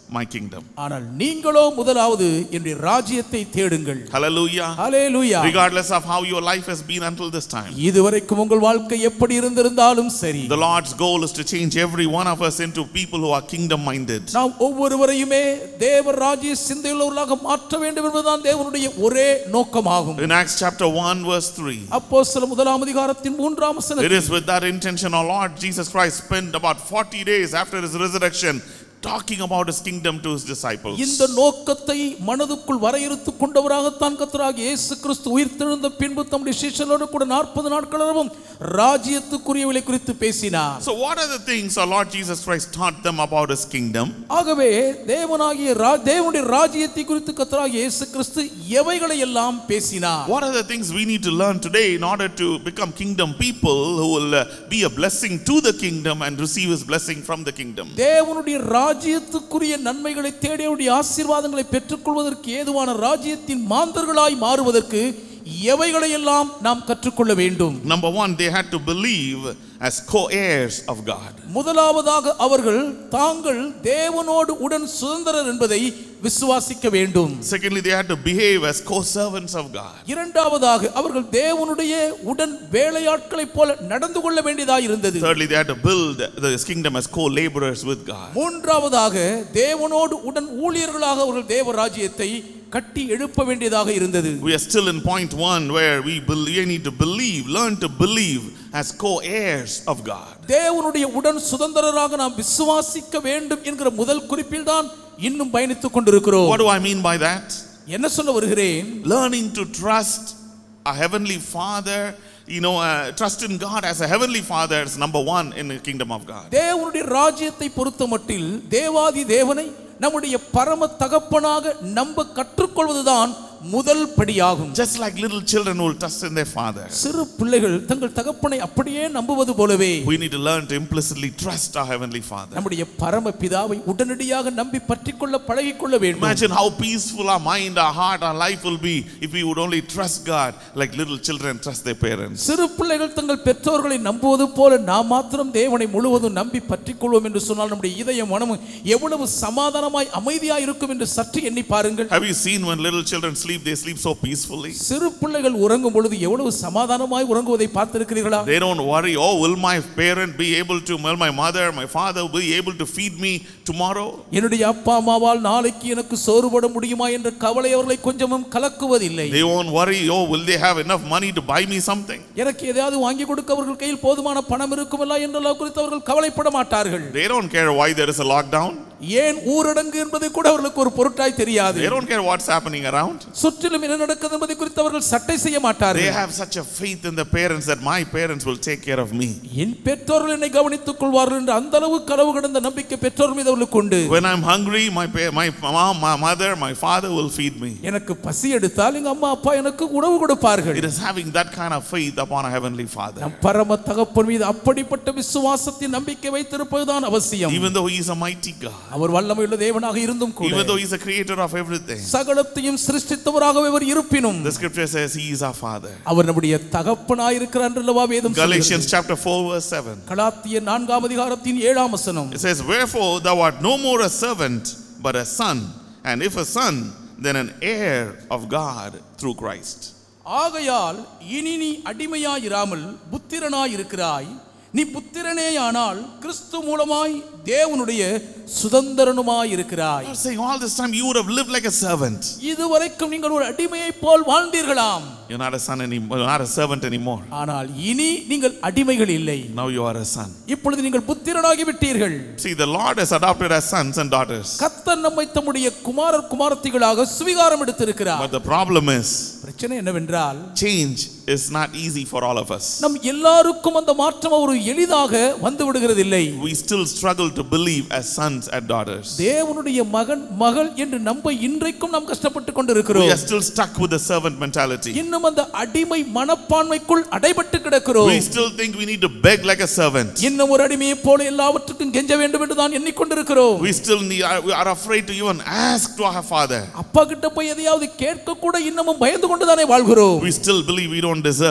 my kingdom.
ஆனால் நீங்களோ முதலாவது என்னுடைய ராஜ்யத்தை தேடுங்கள்.
Hallelujah.
Hallelujah.
Regardless of how your life has been until this time.
இதுவரைக்கும் உங்கள் வாழ்க்கை எப்படி இருந்திருந்தாலும் சரி.
The Lord's goal is to change every one of us into people who are kingdom minded.
நாம் ஒவ்வொருவரையுமே தேவ ராஜ்ய சிந்தையுள்ளவர்களாக மாற்ற வேண்டும் என்பதுதான் தேவனுடைய ஒரே நோக்கமாகும்.
In Acts chapter one verse three.
அப்போஸ்தலர் முதலாம் அதிகாரத்தின் மூன்றாம் வசனம்.
It is with that intention our Lord Jesus Christ spent about forty days after his resurrection talking about his kingdom to his disciples.
இந்த நோக்கத்தை மனதுக்குள் வரையறுத்துக் கொண்டவராகத்தான் கர்த்தராகிய இயேசு கிறிஸ்து உயிர்த்தெழுந்த பின்பு தம்முடைய சீஷர்களோடு கூட நாற்பது நாட்களவும் ராஜ்யத்துக்குரியவைகளை குறித்து பேசினார்.
So what are the things our Lord Jesus Christ taught them about his kingdom?
ஆகவே தேவனாகிய தேவனுடைய ராஜ்யத்தை குறித்து கர்த்தராகிய இயேசு கிறிஸ்து எவைகளை எல்லாம் பேசினார்?
What are the things we need to learn today in order to become kingdom people who will be a blessing to the kingdom and receive his blessing from the kingdom?
தேவனுடைய ராஜ்யத்துக்குரிய நன்மைகளை தேடி அவருடைய ஆசீர்வாதங்களை பெற்றுக்கொள்வதற்கு ஏதுவான ராஜ்யத்தின் மாந்தர்களாய் மாறுவதற்கு எவைகளை எல்லாம் நாம் கற்றுக்கொள்ள வேண்டும்?
Number one, they had to believe as co-heirs of God.
முதலாவதாக அவர்கள் தாங்கள் தேவனோடு உடன் சுதந்திரர் என்பதை விசுவாசிக்க வேண்டும்.
Secondly, they had to behave as co-servants of God.
இரண்டாவதாக அவர்கள் தேவனுடைய உடன் வேலையாட்களைப் போல நடந்து கொள்ள வேண்டியதாக இருந்தது.
Thirdly, they had to build this kingdom as co-laborers with God.
மூன்றாவதாக தேவனோடு உடன் ஊழியர்களாக அவர்கள் தேவ ராஜ்யத்தை கட்டி எழுப்ப வேண்டியதாக இருந்தது.
We are still in point one where we believe, we need to believe, learn to believe as co-heirs of God.
தேவனுடைய உடன் சுதந்திரராக நாம் விசுவாசிக்க வேண்டும் என்கிற முதல் குறிப்பில் தான் இன்னும் பயணித்துக் கொண்டிருக்கிறோம்.
What do I mean by that?
என்ன சொல்ல வருகிறேன்?
Learning to trust a heavenly Father, you know, uh, trust in God as a heavenly Father is number one in the kingdom of God.
தேவனுடைய ராஜ்யத்தை பொறுத்தமட்டில் தேவாதி தேவனை நம்முடைய பரம தகப்பனாக நம்ப கற்றுக்கொள்வதுதான் முதல் படியாகும்.
Just like little children will trust in their father.
சிறு பிள்ளைகள் தங்கள் தகப்பனை அப்படியே நம்புவது போலவே
we need to learn to implicitly trust our heavenly Father.
நம்முடைய பரம பிதாவை உடனடியாக நம்பி பற்றிக்கொள்ள பழகிக்கொள்ள வேண்டும்.
Imagine how peaceful our mind, our heart, our life will be if we would only trust God like little children trust their parents.
சிறு பிள்ளைகள் தங்கள் பெற்றோர்களை நம்புவது போல நாம் மாத்திரம் தேவனை முழுவதும் நம்பி பற்றிக்கொள்வோம் என்று சொன்னால் நம்முடைய இதயம் மனமும் எவ்வளவு சமாதானமாய் அமைதியாய் இருக்கும் என்று சற்று எண்ணி பாருங்கள்.
Have you seen when little children sleep, they sleep so peacefully?
சிறு பிள்ளைகள் உறங்கும் பொழுது எவ்வளவு சமாதானமாய் உறங்குவதை பார்த்திருக்கிறீர்களா?
They don't worry, oh, will my parent be able to, will my mother, my father be able to feed me tomorrow?
என்னுடைய அப்பா அம்மாவால் நாளைக்கு எனக்கு சோறு போட முடியுமா என்ற கவலை அவர்களை கொஞ்சமும் கலக்குவதில்லை.
They won't worry, oh, will they have enough money to buy me something?
எனக்கு ஏதாவது வாங்கி கொடுக்க அவர்கள் கையில் போதுமான பணம் இருக்குமல்ல என்றெல்லாம் குறித்து அவர்கள் கவலைப்பட மாட்டார்கள்.
They don't care why there is a lockdown.
ஏன் ஊரடங்கு என்பது கூட அவர்களுக்கு ஒரு பொருட்டாய் தெரியாது.
They don't care what's happening around.
சுற்றிலும் என்ன நடக்குது என்பதை குறித்து அவர்கள் சட்டை செய்ய மாட்டார்கள்.
They have such a faith in the parents that my parents will take care of me.
என் பெற்றோர்கள் என்னை கவனித்துக் கொள்வார்கள் என்ற அந்த அளவு கனவு கடந்த நம்பிக்கை பெற்றோர் மீது அவர்களுக்கு உண்டு.
When I'm hungry, my my mom, my mother, my father will feed me.
எனக்கு பசி எடுத்தால் எங்க அம்மா அப்பா எனக்கு உணவு கொடுப்பார்கள்.
It is having that kind of faith upon a heavenly Father.
நம் பரம தகப்பன் மீது அப்படிப்பட்ட விசுவாசத்தின் நம்பிக்கை வைத்திருப்பதுதான் அவசியம்.
Even though he is a mighty God.
அவர் வல்லமையுள்ள தேவனாக இருந்தும் கூட,
even though he is a creator of everything,
சகலத்தையும் சிருஷ்டித்தவராகவே அவர் இருப்பினும்,
the scripture says he is our Father.
அவர் நம்முடைய தகப்பனாய் இருக்கிறார் என்றல்லவா வேதம் சொல்கிறது.
Galatians chapter four verse seven.
கலாத்தியர் நான்காம் அதிகாரத்தின் ஏழாம் வசனம்.
It says, wherefore thou art no more a servant but a son, and if a son then an heir of God through Christ.
ஆகையால் இனி நீ அடிமையாயிராமல் புத்திரனாய் இருக்கிறாய். நீ புத்திரனேயானால் கிறிஸ்து மூலமாய் தேவனுடைய சுதந்திரனுமாய் இருக்கிறாய்.
You are saying all this time you would have lived like a servant.
இதுவரைக்கும் நீங்கள் ஒரு அடிமையை போல் வாழ்ந்தீர்களாம்.
You're not a son anymore, you're not a servant anymore.
ஆனால் இனி நீங்கள் அடிமைகள் இல்லை.
Now you are a son.
இப்பொழுது நீங்கள் புத்திரனாகி விட்டீர்கள்.
See, the Lord has adopted us sons and daughters.
கர்த்தர் நம்மை தம்முடைய குமாரர் குமாரத்திகளாக சுவிகாரம் எடுத்திருக்கிறார்.
But the problem is,
பிரச்சனை என்னவென்றால்,
change is not easy for all of us.
நம் எல்லாருக்கும் அந்த மாற்றம் ஒரு எளிதாக வந்து விடுகிறதில்லை.
We still struggle to believe as sons and daughters.
தேவனுடைய மகன் மகள் என்று நம்ப இன்றைக்கும் நாம் கஷ்டப்பட்டு கொண்டிருக்கிறோம்.
We are still stuck with the servant mentality.
இன்னும் அந்த அடிமை மனப்பான்மைக்குள் அடைபட்டு கிடக்கிறோம்.
We still think we need to beg like a servant.
இன்னும் ஒரு அடிமையை போல எல்லாவற்றுக்கும் கெஞ்ச வேண்டும் என்று தான் எண்ணிக்கொண்டிருக்கிறோம்.
We still need, we are afraid to even ask to our father.
அப்பா கிட்ட போய் எதையாவது கேட்க கூட இன்னமும் பயந்து கொண்டு தானே வாழ்கிறோம்.
We still believe we don't deserve.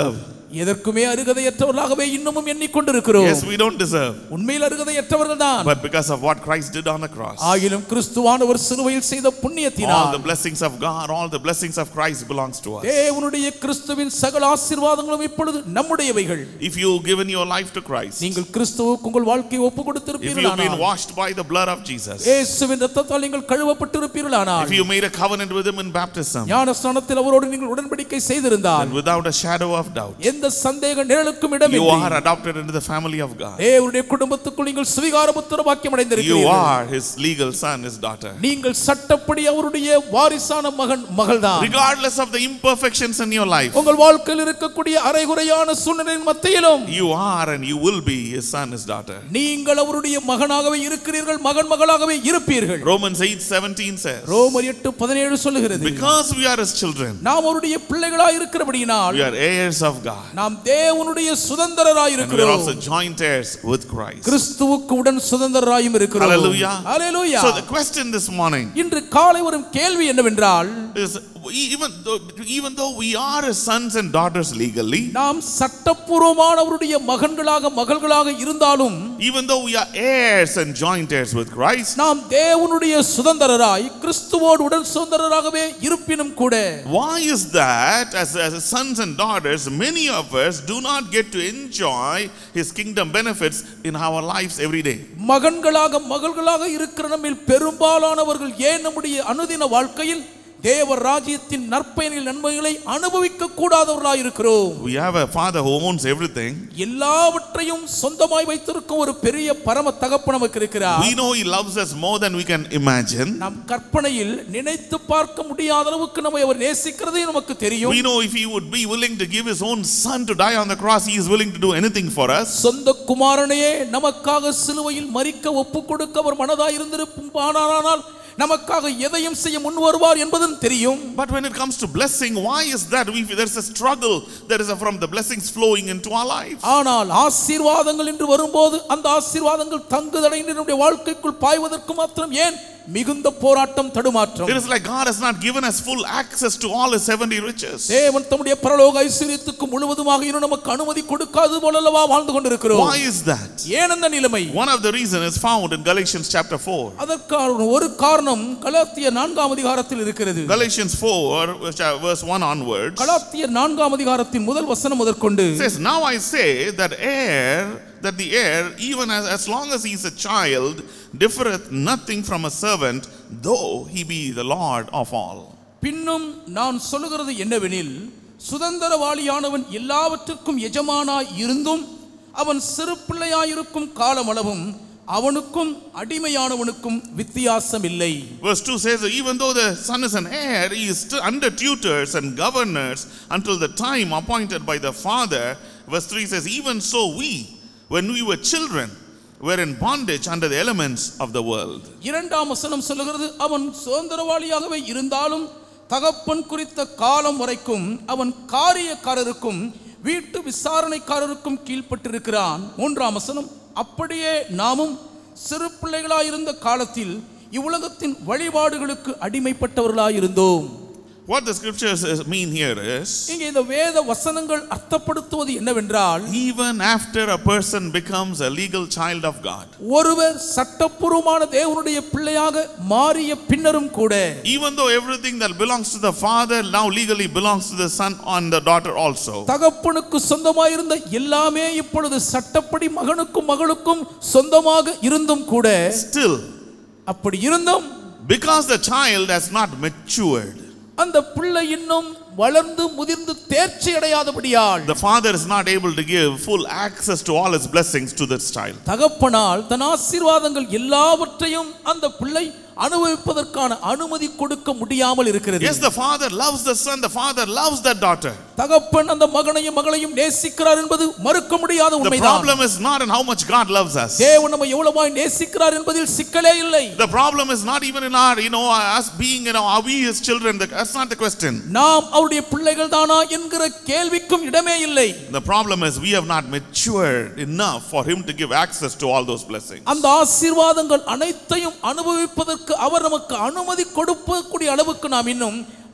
எதற்குமே அருகதையற்றவர்களாகவே இன்னமும் எண்ணிக்கொண்டிருக்கிறோம்.
Yes, we don't deserve.
உண்மையில் அருகதையற்றவர்கள் தான்.
But because of what Christ did on the cross,
ஆகிலும் கிறிஸ்துவானவர் சிலுவையில் செய்த புண்ணியத்தினால்
all the blessings of God, all the blessings of Christ belongs to us.
தேவனுடைய கிறிஸ்துவின் சகல ஆசீர்வாதங்களும் இப்பொழுது நம்முடையவைகள்.
If you've given your life to Christ,
நீங்கள் கிறிஸ்துவுக்கு உங்கள் வாழ்க்கையை ஒப்பு கொடுத்திருப்பீர்களானால்,
if you've been washed by the blood of Jesus,
இயேசுவின் இரத்தத்தால் நீங்கள் கழுவப்பட்டிருப்பீர்களானால்,
if you made a covenant with him in baptism,
ஞானஸ்நானத்தில் அவரோடு நீங்கள் உடன்படிக்கை செய்திருந்தால்,
and without a shadow of doubt,
எந்த சந்தேக நிழலுக்கும் இடமில்லை,
you are adopted into the family of God.
தேவனுடைய குடும்பத்துக்குள் நீங்கள் சுவிகார புத்திர பாக்கியம் அடைந்திருக்கிறீர்கள்.
You are his legal son, his daughter.
நீங்கள் சட்டப்படி அவருடைய வாரிசான மகன் மகள்தான்.
Regardless of the imperfections in your life,
உங்கள் வாழ்க்கையில் இருக்கக்கூடிய அரைகுறையான சூழ்நிலையின் மத்தியிலும்,
you are and you will be his son, his daughter.
நீங்கள் அவருடைய மகனாகவே இருக்கிறீர்கள், மகன் மகளாகவே இருப்பீர்கள்.
Romans eight seventeen says,
ரோமர் எட்டு பதினேழு சொல்லுகிறது,
because we are his children,
நாம் அவருடைய பிள்ளைகளாய் இருக்கிறபடியினால்,
we are heirs of God,
நாம் தேவனுடைய சுதந்திரராய்
and we are
இருக்கிறோம்.
also joint heirs with Christ.
கிறிஸ்துவுக்கு உடன் சுதந்திரராயும் இருக்கிறோம்.
Hallelujah.
Hallelujah.
So the question this morning
இன்று காலை வரும் கேள்வி என்னவென்றால்,
is even though, even though we are his sons and daughters legally,
நாம் சட்டபூர்வமான அவருடைய மகன்களாக மகள்களாக இருந்தாலும்,
even though we are heirs and joint heirs with Christ,
நாம் தேவனுடைய சுதந்திரராய் கிறிஸ்துவோடு உடன் சுதந்திரராகவே இருப்பினும் கூட,
why is that as, as sons and daughters many of us do not get to enjoy his kingdom benefits in our lives every day?
மகன்களாக மகள்களாக இருக்கிற நம்மில் பெரும்பாலானவர்கள் ஏன் நம்முடைய அனுதின வாழ்க்கையில் தேவ ராஜ்யத்தின் நற்பயன்கள் நன்மைகளை அனுபவிக்க கூடாதவர்களாய் இருக்கிறோம்?
We have a father who owns everything.
எல்லாவற்றையும் சொந்தமாய் வைத்திருக்கும் ஒரு பெரிய பரம தகப்பன் நமக்கு இருக்கிறார்.
We know he loves us more than we can imagine.
நம் கற்பனையில் நினைத்து பார்க்க முடியாத அளவுக்கு நம்மை அவர் நேசிக்கிறதை நமக்கு தெரியும்.
We know if he would be willing to give his own son to die on the cross, he is willing to do anything for us.
சொந்த குமாரனையே நமக்காக சிலுவையில் மரிக்க ஒப்பு கொடுக்க அவர் மனதாய் இருந்திருப்பானால் நமக்காக எதையும் செய்ய முன் வருவார் என்பதும் தெரியும்.
But when it comes to blessing, why is that? We there's a struggle there is a, from the blessings flowing into our lives.
ஆனால் ஆசீர்வாதங்கள் என்று வரும்போது அந்த ஆசீர்வாதங்கள் தங்குதடைந்து நம்முடைய வாழ்க்கைக்குள் பாய்வதற்கு மாத்திரம் ஏன் மிகுந்த போராட்டம் தடுமாற்றம்?
It is like God has not given us full access to all his heavenly riches.
தேவன் தம்முடைய பரலோக ஐஸ்வரியத்துக்கு முழுவதுமாக இன்னும் நமக்கு அனுமதி கொடுக்காதது போலல்லவா வாழ்ந்து கொண்டிருக்கிறோம்.
Why is that?
ஏன் அந்த நிலைமை?
One of the reasons is found in Galatians chapter four.
அதற்கான ஒரு காரணம் கலாத்தியர் நான்காம் அதிகாரத்தில் இருக்கிறது.
Galatians four verse one onwards.
கலாத்தியர் நான்காம் அதிகாரத்தின் முதல் வசனம் முதற்கொண்டு
says, now I say that heir that the heir, even as, as long as he is a child, differeth nothing from a servant, though he be the Lord of all.
பின்னும் நான் சொல்லுகிறது என்னவெனில், சுதந்திரவாளியானவன் எல்லாவற்றுக்கும் எஜமானாய் இருந்தும் அவன் சிறு பிள்ளையாயிருக்கும் காலமளவும் அவனுக்கும் அடிமையானவனுக்கும் வித்தியாசம் இல்லை.
Verse two says, even though the son is an heir, he is still under tutors and governors until the time appointed by the father. Verse three says, even so we, when we were children, were in bondage under the elements of the world.
இரண்டாம் வசனம் சொல்லுகிறது, அவன் சுதந்திரவாளியாகவே இருந்தாலும் தகப்பன் குறித்த காலம் வரைக்கும் அவன் காரியக்காரருக்கும் வீட்டு விசாரணைக்காரருக்கும் கீழ்ப்பட்டிருக்கிறான். மூன்றாம் வசனம், அப்படியே நாமும் சிறு பிள்ளைகளாயிருந்த காலத்தில் இவ்வுலகத்தின் வழிபாடுகளுக்கு அடிமைப்பட்டவர்களாயிருந்தோம்.
What the scriptures mean here is,
இங்கே இந்த வேத வசனங்கள் அர்த்தப்படுத்துவது என்னவென்றால்,
even after a person becomes a legal child of God,
ஒருவர் சட்டபூர்வமான தேவனுடைய பிள்ளையாக மாறிய பின்னரும் கூட,
even though everything that belongs to the father now legally belongs to the son and the daughter also,
தகப்பனுக்கு சொந்தமாயிருந்த எல்லாமே இப்பொழுது சட்டப்படி மகனுக்கும் மகளுக்கும் சொந்தமாக இருந்தும் கூட,
still
அப்படி இருந்தும்
because the child has not matured,
அந்த பிள்ளை இன்னும் வளர்ந்து முதிர்ந்து தேர்ச்சி அடையாதபடியால்,
the father is not able to give full access to all his blessings to this child.
தகப்பனால் தன் ஆசீர்வாதங்கள் எல்லாவற்றையும் அந்த பிள்ளை அனுபவிப்பதற்கான அனுமதி கொடுக்க முடியாமல் இருக்கிறது.
Yes, the father loves the son, the father loves that daughter.
தகப்பன் அந்த மகனையும் மகளையும் நேசிக்கிறார் என்பது மறுக்க முடியாத உண்மைதான்.
The problem is not in how much God loves us.
தேவன் நம்மை எவ்வளவாய் நேசிக்கிறார் என்பதில் சிக்கலே இல்லை.
The problem is not even in our, you know, us being, you know, are we his children? That's not the question.
நாம் அவருடைய பிள்ளைகள் தானா என்கிற கேள்விக்கும் இடமே இல்லை.
The problem is we have not matured enough for him to give access to all those blessings.
அந்த ஆசீர்வாதங்கள் அனைத்தையும் அனுபவிப்பதற்கு அவர் நமக்கு அனுமதி கொடுக்கக்கூடிய அளவுக்கு நாம் இன்னும்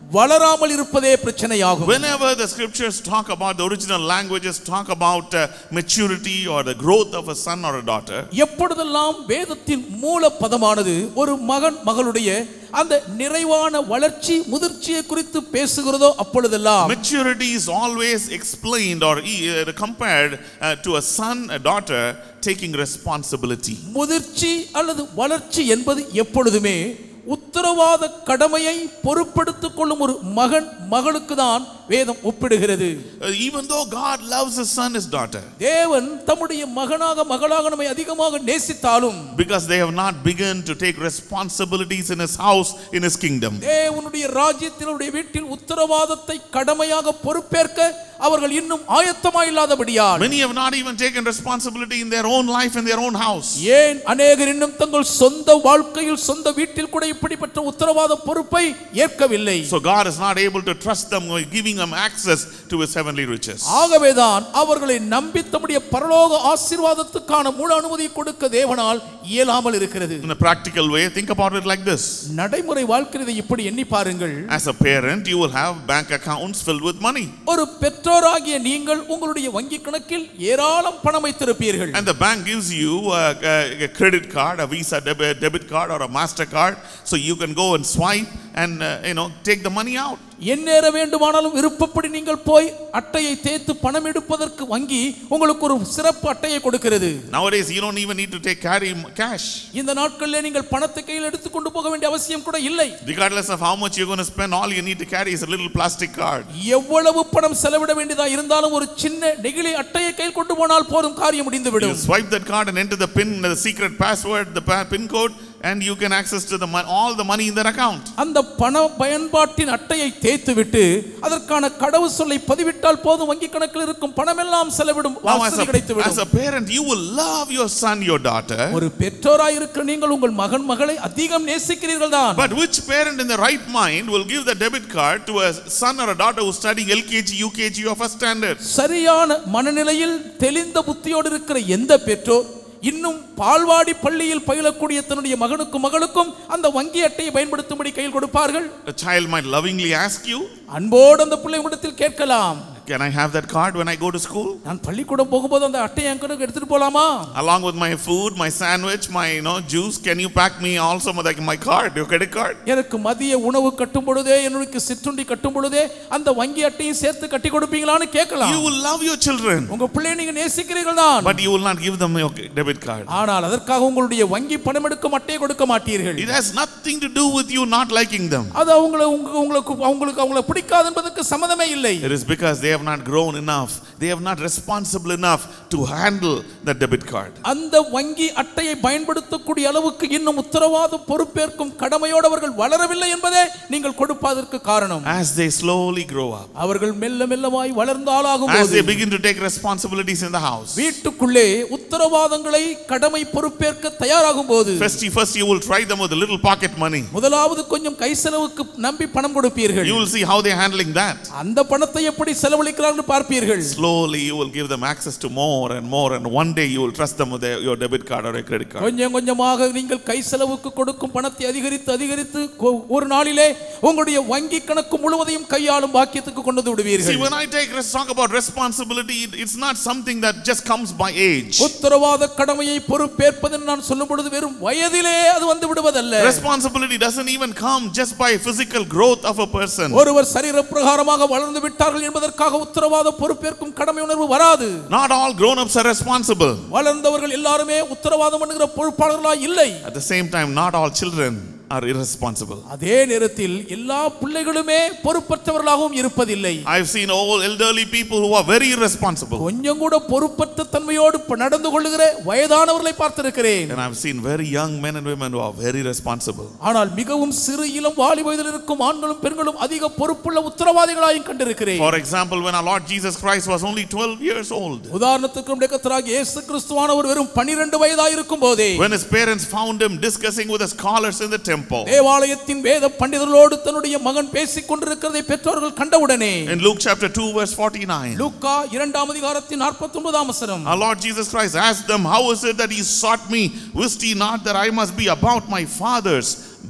வளராமல் இருப்பதே பிரச்சனையாகும்.
Whenever the scriptures talk about, the original languages talk about uh, maturity or the growth of a son or a daughter,
எப்பொழுதெல்லாம் வேதத்தின் மூல பதமானது ஒரு மகன் மகளுடைய அந்த நிறைவான வளர்ச்சி முதிர்ச்சியை குறித்து பேசுகிறதோ அப்பொழுதெல்லாம்
maturity is always explained or uh, compared uh, to a son, a daughter taking responsibility.
முதிர்ச்சி அல்லது வளர்ச்சி என்பது எப்பொழுதுமே உத்தரவாத கடமையை பொறுப்பெடுத்துக் கொள்ளும் ஒரு மகன் மகளுக்கு தான் வேதம் ஒப்பிடுகிறது.
Even though God loves his son, his daughter,
தேவன் தம்முடைய மகனாக மகளாக நம்மை அதிகமாக நேசித்தாலும்,
because they have not begun to take responsibilities in his house, in his kingdom,
தேவனுடைய ராஜ்யத்தினுடைய வீட்டில் உத்தரவாதத்தை கடமையாக பொறுப்பேற்க அவர்கள் இன்னும் ஆயத்தமாய் இல்லாதபடியால்,
many have not even taken responsibility in their own life, in their own house.
ஏன் அநேகர் இன்னும் தங்கள் சொந்த வாழ்க்கையில் சொந்த வீட்டில் கூட இப்படிப்பட்ட உத்தரவாத பொறுப்பை ஏற்கவில்லை.
So God is not able to trust them, giving them access to his heavenly riches.
ஆகவேதான் அவர்களை நம்பி தம்முடைய பரலோக ஆசீர்வாதத்துக்கான முழு அனுமதி கொடுக்க தேவனால் இயலாமல் இருக்கிறது.
In a practical way, think about it like this.
நடைமுறை வாழ்க்கையை இப்படி எண்ணி பாருங்கள்.
As a parent, you will have bank accounts filled with money.
ஒரு பெற்றோராகிய நீங்கள் உங்களுடைய வங்கி கணக்கில் ஏராளம் பணம் வைத்திருப்பீர்கள்.
And the bank gives you a, a, a credit card, a Visa debit, debit card or a Mastercard, so you can go and swipe and uh, you know take the money out.
எந்நேர வேண்டுமானாலும் விருப்பப்படி நீங்கள் போய் அட்டையை தேய்த்து பணம் எடுப்பதற்கு வங்கி உங்களுக்கு ஒரு சிறப்பு அட்டையை கொடுக்கிறது.
Nowadays you don't even need to take carry cash.
இந்த நாட்களிலே நீங்கள் பணத்தை கையில் எடுத்து கொண்டு போக வேண்டிய அவசியம் கூட இல்லை.
Regardless of how much you're going to spend, all you need to carry is a little plastic card.
எவ்வளவு பணம் செலவிட வேண்டியதா இருந்தாலும் ஒரு சின்ன நெகிழி அட்டையை கையில் கொண்டு போனால் போதும், காரியம் முடிந்துவிடும்.
You swipe that card and enter the pin, the secret password, the pin code, and you can access to the all the money in their account.
அந்த பண பயன்பாட்டின் அட்டையை தேய்த்துவிட்டு அதற்கான கடவு சொல்லை பதிவிட்டால் போதும், வங்கி கணக்கில் இருக்கும் பணம் எல்லாம் செலவிடும் வசதி கிடைத்துவிடும்.
As a parent, you will love your son, your daughter.
ஒரு பெற்றோராய் இருக்கிற நீங்கள் உங்கள் மகன் மகளை அதிகம் நேசிக்கிறீர்கள் தான்.
But which parent in the right mind will give the debit card to a son or a daughter who's studying L K G, U K G or first standard?
சரியான மனநிலையில் தெளிந்த புத்தியோடு இருக்கிற எந்த பெற்றோர் இன்னும் பால்வாடி பள்ளியில் பயிலக்கூடிய தன்னுடைய மகனுக்கும் மகளுக்கும் அந்த வங்கி அட்டையை பயன்படுத்தும்படி கையில் கொடுப்பார்கள்?
A child might lovingly ask you,
அன்போடு அந்த பிள்ளை இடத்தில் கேட்கலாம்,
can I have that card when I go to school?
நான் பள்ளிக்கூடம் போகும்போது அந்த அட்டையை எனக்கு எடுத்துட்டு போலாமா?
Along with my food, my sandwich, my you know juice, can you pack me also like my card, your credit card?
எனக்கு மதிய உணவு கட்டும் பொழுதே, எனக்கு சிற்றுண்டி கட்டும் பொழுதே அந்த வங்கி அட்டையை சேர்த்து கட்டி கொடுப்பீங்களான்னு கேட்கலாம்.
You will love your children,
உங்க பிள்ளையை நீங்க நேசிக்கிறீர்கள் தான்,
but you will not give them your debit card.
ஆனால் அதற்காக உங்களுடைய வங்கி பணம் எடுக்கும் அட்டையை கொடுக்க மாட்டீர்கள்.
It has nothing to do with you not liking them.
அது அவங்களை உங்களுக்கு அவங்களுக்கு அவங்களை பிடிக்காது என்பதற்கு சம்பந்தமே இல்லை.
It is because they have not grown enough, they have not responsible enough to handle that debit card.
அந்த வங்கி அட்டையை பயன்படுத்தக்கூடிய அளவுக்கு இன்னும் உத்தரவாத பொறுப்பேற்கும் கடமையோடு அவர்கள் வளரவில்லை என்பதே நீங்கள் கொடுப்பதற்கு காரணம்.
As they slowly grow up,
அவர்கள் மெல்ல மெல்லமாய் வளர்ந்து ஆளாகும்போது,
as they begin to take responsibilities in the house,
வீட்டுக்குள்ளே உத்தரவாதங்களை கடமை பொறுப்பேற்க தயாராகும் போது,
first first you will try them with a little pocket money.
முதலாவது கொஞ்சம் கை செலவுக்கு நம்பி பணம் கொடுப்பீர்கள்.
You will see how they are handling that.
அந்த பணத்தை எப்படி செலவழிக்கிறார்கள் பார்ப்பீர்கள்.
Slowly you will give them access to more and more, and one day you will trust them with their, your debit card or a credit card.
கொஞ்சம் கொஞ்சமாக நீங்கள் கை செலவுக்கு கொடுக்கும் பணத்தை அதிகரித்து அதிகரித்து ஒரு நாளிலே உங்களுடைய வங்கி கணக்கு முழுவதையும் கையாளும் பாக்கியத்துக்கு கொண்டு வந்து விடுவீர்கள்.
See, when I take talk about responsibility, it's not something that just comes by age.
உத்தரவாத கடமையை பொறுப்பேற்பது நான் சொல்லும் பொழுது வெறும் வயதிலே அது வந்து விடுவதல்ல.
Responsibility doesn't even come just by physical growth of a person.
ஒருவர் சரீர பிரகாரமாக வளர்ந்து விட்டார்கள் என்பதற்காக உத்தரவாத பொறுப்பேற்கும் கடமை உணர்வு வராது.
Not all grown ups are responsible.
வளர்ந்தவர்கள் எல்லாரும் உத்தரவாதம் பண்ணுகிற பொறுப்பாளர்களாய் இல்லை.
At the same time, not all children are irresponsible.
அதே நேரத்தில் எல்லா பிள்ளைகளுமே பொறுப்பற்றவர்களாகவும் இருப்பதில்லை.
I've seen old elderly people who are very irresponsible.
கொஞ்சம் கூட பொறுப்பற்ற தன்மையோடு நடந்து கொள்ளுகிற வயதானவர்களை பார்த்திருக்கிறேன்.
And I've seen very young men and women who are very responsible.
ஆனால் மிகவும் சிறு இளம் வாலிப வயதில் இருக்கும் ஆண்களும் பெண்களும் அதிக பொறுப்புள்ள உத்தரவாதிகளாயும் கண்டிருக்கிறேன்.
For example, when our Lord Jesus Christ was only twelve years old,
உதாரணத்துக்கு நம்முடைய கர்த்தராகிய இயேசு கிறிஸ்துவானவர் வெறும் பன்னிரண்டு வயதாய் இருக்கும் போதே,
when his parents found him discussing with the scholars in the temple,
தேவாலயத்தின் வேத பண்டிதர்களோடு தன்னுடைய மகன் பேசிக் கொண்டிருக்கிறதை பெற்றோர்கள் கண்டவுடனே,
in Luke chapter two verse forty-nine,
லூக்கா இரண்டாம் அதிகாரத்தின் நாற்பத்தி ஒன்பதாம் வசனம்,
our Lord Jesus Christ asked them, how is it that he sought me? Wist ye not that I must be about my father's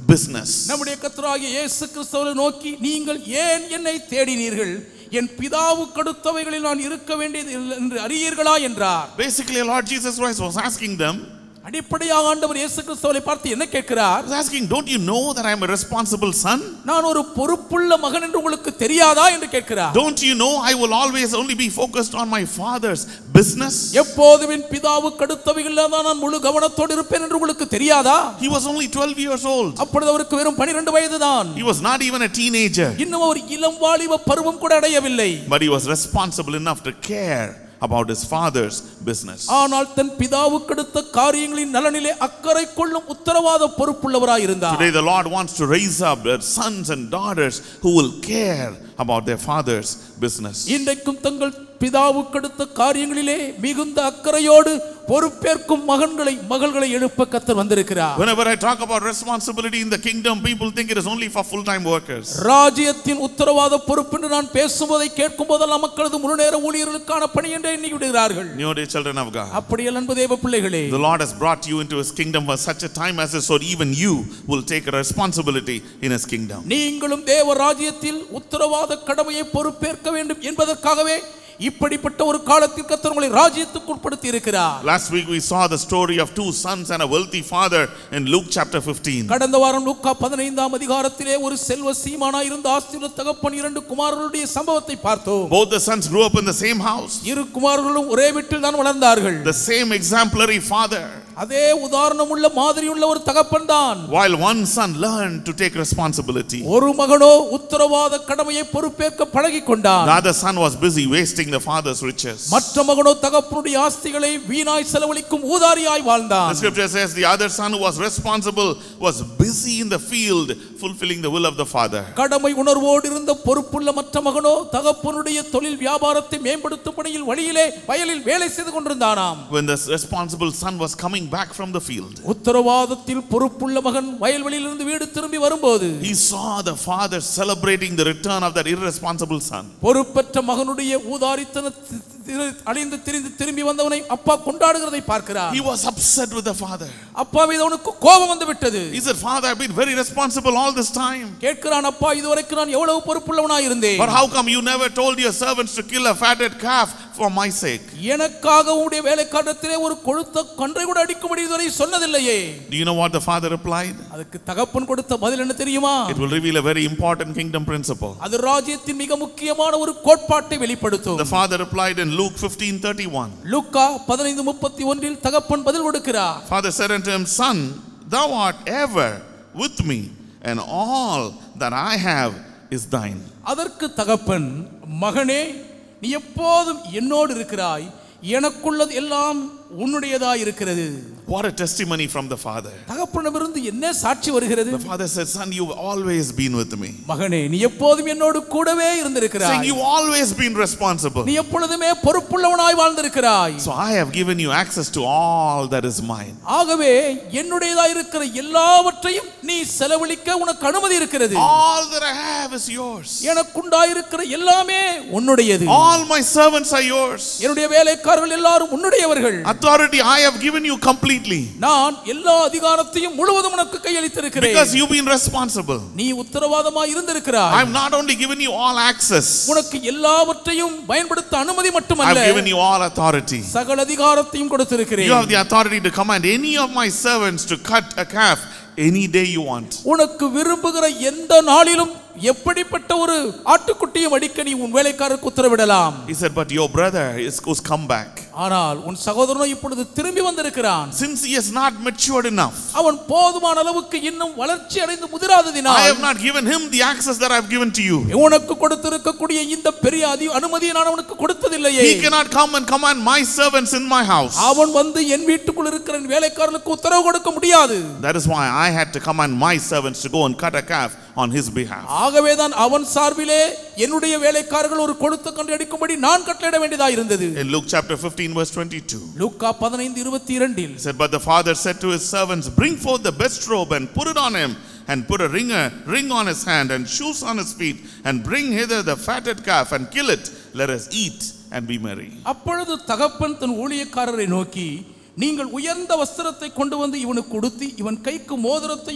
business.
நம்முடைய கர்த்தராகிய இயேசு கிறிஸ்துவை நோக்கி நீங்கள் ஏன் என்னை தேடினீர்கள் என் பிதாவுக்கு அடுத்தவைகளில் நான் இருக்க வேண்டியது என்று அறியீர்களா என்றார்.
Basically Lord Jesus Christ was asking them,
அடிப்படையாக ஆண்டவர் இயேசு கிறிஸ்துவை பார்த்து என்ன கேட்கிறார்?
He was asking, don't you know that I am a responsible son?
நான் ஒரு பொறுப்புள்ள மகன் என்று உங்களுக்கு தெரியாதா என்று கேட்கிறார்.
Don't you know I will always only be focused on my father's business?
எப்போதும் என் பிதாவுக்கு அடுத்தவைகளில் தான் நான் முழு கவனத்தோடு இருப்பேன் என்று உங்களுக்கு தெரியாதா?
He was only twelve years old.
அப்பொழுது அவருக்கு வெறும் பன்னிரண்டு வயது தான்.
He was not even a teenager.
இன்னும் அவர் இளம் வாலிப பருவம் கூட அடையவில்லை.
But he was responsible enough to care about his father's business.
ஆனால் தன் பிதாவுக்கு அடுத்த காரியங்களின் நலனிலே அக்கறை கொள்ளும் உத்தரவாத பொறுப்புள்ளவராய் இருந்தார்.
Today the Lord wants to raise up their sons and daughters who will care about their father's business.
இன்றைக்கும் தங்கள் பிதாவுக்கு அடுத்த காரியங்களிலே மிகுந்த அக்கறையோடு பொறுப்பேற்கும் மகன்களை மகள்களை எழுப்ப கர்த்தர் வந்திருக்கிறார்.
Whenever I talk about responsibility in the kingdom, people think it is only for full time workers.
ராஜ்யத்தின் உத்தரவாத பொறுப்பு என்று நான் பேசும்போதை கேட்கும் போதெல்லாம் மக்களது முழு நேர ஊழியர்களுக்கான பணி என்று எண்ணி விடுகிறார்கள்.
New day children of God.
அப்படியே அன்பு தேவ பிள்ளைகளே,
The Lord has brought you into his kingdom for such a time as this, so even you will take a responsibility in his kingdom.
நீங்களும் தேவ ராஜ்யத்தில் உத்தரவாத கடமையை பொறுப்பேற்க வேண்டும் என்பதற்காகவே இப்படிப்பட்ட ஒரு காலத்தில் கர்த்தர் உங்களை ராஜ்யத்துக்கு உட்படுத்தி இருக்கிறார்.
Last week we saw the story of two sons and a wealthy father in Luke chapter fifteen.
கடந்த வாரம் லூக்கா பதினைந்தாம் அதிகாரத்திலே ஒரு செல்வ சீமானாய் இருந்த ஆஸ்தியுள்ள தகப்பன் இரண்டு குமாரர்களுடைய சம்பவத்தை பார்த்தோம்.
Both the sons grew up in the same house.
இரு குமாரர்களும் ஒரே வீட்டில் தான் வளர்ந்தார்கள்.
The same exemplary father.
அதே உதாரணமுள்ள மாதிரியுள்ள ஒரு தகப்பன் தான்.
While one son learned to take responsibility,
ஒரு மகனோ உத்தரவாத கடமையை பொறுப்பேற்க பழகிக் கொண்டான்.
the other son was busy wasting the father's riches.
மற்ற மகனோ தகப்பனுடைய ஆஸ்திகளை வீணாய் செலவழிக்கும் ஊதாரியாய் வாழ்ந்தான்.
The scripture says the other son who was responsible was busy in the field fulfilling the will of the father.
கடமை உணர்வோடு இருந்த பொறுப்புள்ள மற்ற மகனோ தகப்பனுடைய தொழில் வியாபாரத்தை மேம்படுத்தும் பணியில் வழியிலே வயலில் வேலை செய்து கொண்டிருந்தானாம்.
When the responsible son was coming back from the field,
உத்தரவாதத்தில் பொறுப்புள்ள மகன் வயல்வெளியிலிருந்து வீடு திரும்பி வரும்போது
he saw the father celebrating the return of that irresponsible son.
பொறுப்பற்ற மகனுடைய ஊதாரித்தனத்தை அழிந்து திரிந்து திரும்பி வந்தவனை அப்பா கொண்டாடுகிறதை பார்க்கிறார்.
He was upset with the father.
அப்பா மீது அவனுக்கு கோபம் வந்து விட்டது.
He said, Father, I've been very responsible all this time.
கேட்கிறான், அப்பா இதுவரைக்கும் நான் எவ்வளவு பொறுப்புள்ளவனாய் இருந்தேன்.
But how come you never told your servants to kill a fatted calf for my sake?
எனக்காக உம்முடைய வேலைக்காரத்திலே ஒரு கொழுத்த கன்றை கூட அடிக்கும்படி இதுவரை சொன்னதில்லையே.
Do you know what the father replied?
அதுக்கு தகப்பன் கொடுத்த பதில் என்ன தெரியுமா?
It will reveal a very important kingdom principle.
அது ராஜ்யத்தின் மிக முக்கியமான ஒரு கோட்பாட்டை வெளிப்படுத்தும்.
The father replied in Luke fifteen thirty-one.
லூக்கா பதினைந்து முப்பத்தி ஒன்றில் தகப்பன் பதில் கொடுக்கிறார்.
Father said unto him, Son, thou art ever with me, and all that I have is thine.
அதற்கு தகப்பன், மகனே நீ எப்போதும் என்னோடு இருக்கிறாய், எனக்குள்ளது எல்லாம் உன்னுடையதாய் இருக்கிறது.
What a testimony from the father.
தகப்பனிடமிருந்து என்ன சாட்சி வருகிறது?
The father said, Son, you've always been with me.
மகனே நீ எப்போதும் என்னோடு கூடவே இருந்திருக்கிறாய்.
Saying you've always been responsible.
நீ எப்பொழுதுமே பொறுப்புள்ளவனாய் வாழ்ந்திருக்கிறாய்.
So I have given you access to all that is mine.
ஆகவே என்னுடையதாய் இருக்கிற எல்லாவற்றையும் நீ செலவழிக்க உனக்கு அனுமதி இருக்கிறது.
All that I have is yours.
எனக்குண்டாயிருக்கிற எல்லாமே உன்னுடையது.
All my servants are yours.
என்னுடைய வேலைக்காரர்கள் எல்லாரும் உன்னுடையவர்கள்.
Authority I have given you completely.
நான் எல்லா அதிகாரத்தையும் முழுவதும் உனக்கு கையளித்திருக்கிறேன்.
Because you've been responsible.
நீ உத்தரவாதமாய் இருந்திருக்கிறாய்.
I have not only given you all access,
உனக்கு எல்லாவற்றையும் பயன்படுத்த அனுமதி மட்டுமல்ல,
I have given you all authority.
சகல அதிகாரத்தையும் கொடுத்திருக்கிறேன்.
You have the authority to command any of my servants to cut a calf any day you want.
உனக்கு விரும்புகிற எந்த நாளிலும் எப்படிப்பட்ட ஒரு ஆட்டுக்குட்டியை அடிக்க நீ உன் வேலைக்காரருக்கு உத்தரவிடலாம்.
He said, but your brother is who's come back.
ஆனால் உன் சகோதரனோ இப்பொழுது திரும்பி வந்திருக்கிறான்.
Since he has not matured enough,
அவன் போதுமான அளவுக்கு இன்னும் வளர்ச்சி அடைந்து முதிராததினால்,
I have not given him the access that I have given to you.
உனக்கு கொடுத்திருக்கக்கூடிய இந்த பெரிய அனுமதியை நான் அவனுக்கு கொடுத்ததில்லையே.
He cannot come and command my servants in my house.
அவன் வந்து என் வீட்டுக்குள் இருக்கிற வேலைக்காரர்களுக்கு உத்தரவு கொடுக்க முடியாது.
That is why I had to command my servants to go and cut a calf on his behalf.
ஆகவேதான் அவன் சார்பிலே என்னுடைய வேலைக்காரர்கள் ஒரு கொழுத்த கன்றை அடிக்கும்படி நான் கட்டளையிட வேண்டியதா இருந்தது.
In Luke chapter fifteen verse twenty-two,
லூக்கா பதினைந்து இருபத்தி இரண்டு
said, but the father said to his servants, bring forth the best robe and put it on him, and put a ring, a ring on his hand and shoes on his feet, and bring hither the fatted calf and kill it. Let us eat and be merry.
அப்பொழுது தகப்பன் தன் ஊழியக்காரரை நோக்கி, நீங்கள் உயர்ந்த வஸ்திரத்தை கொண்டு வந்து இவனுக்கு உடுத்தி இவன் கைக்கு மோதிரத்தையும்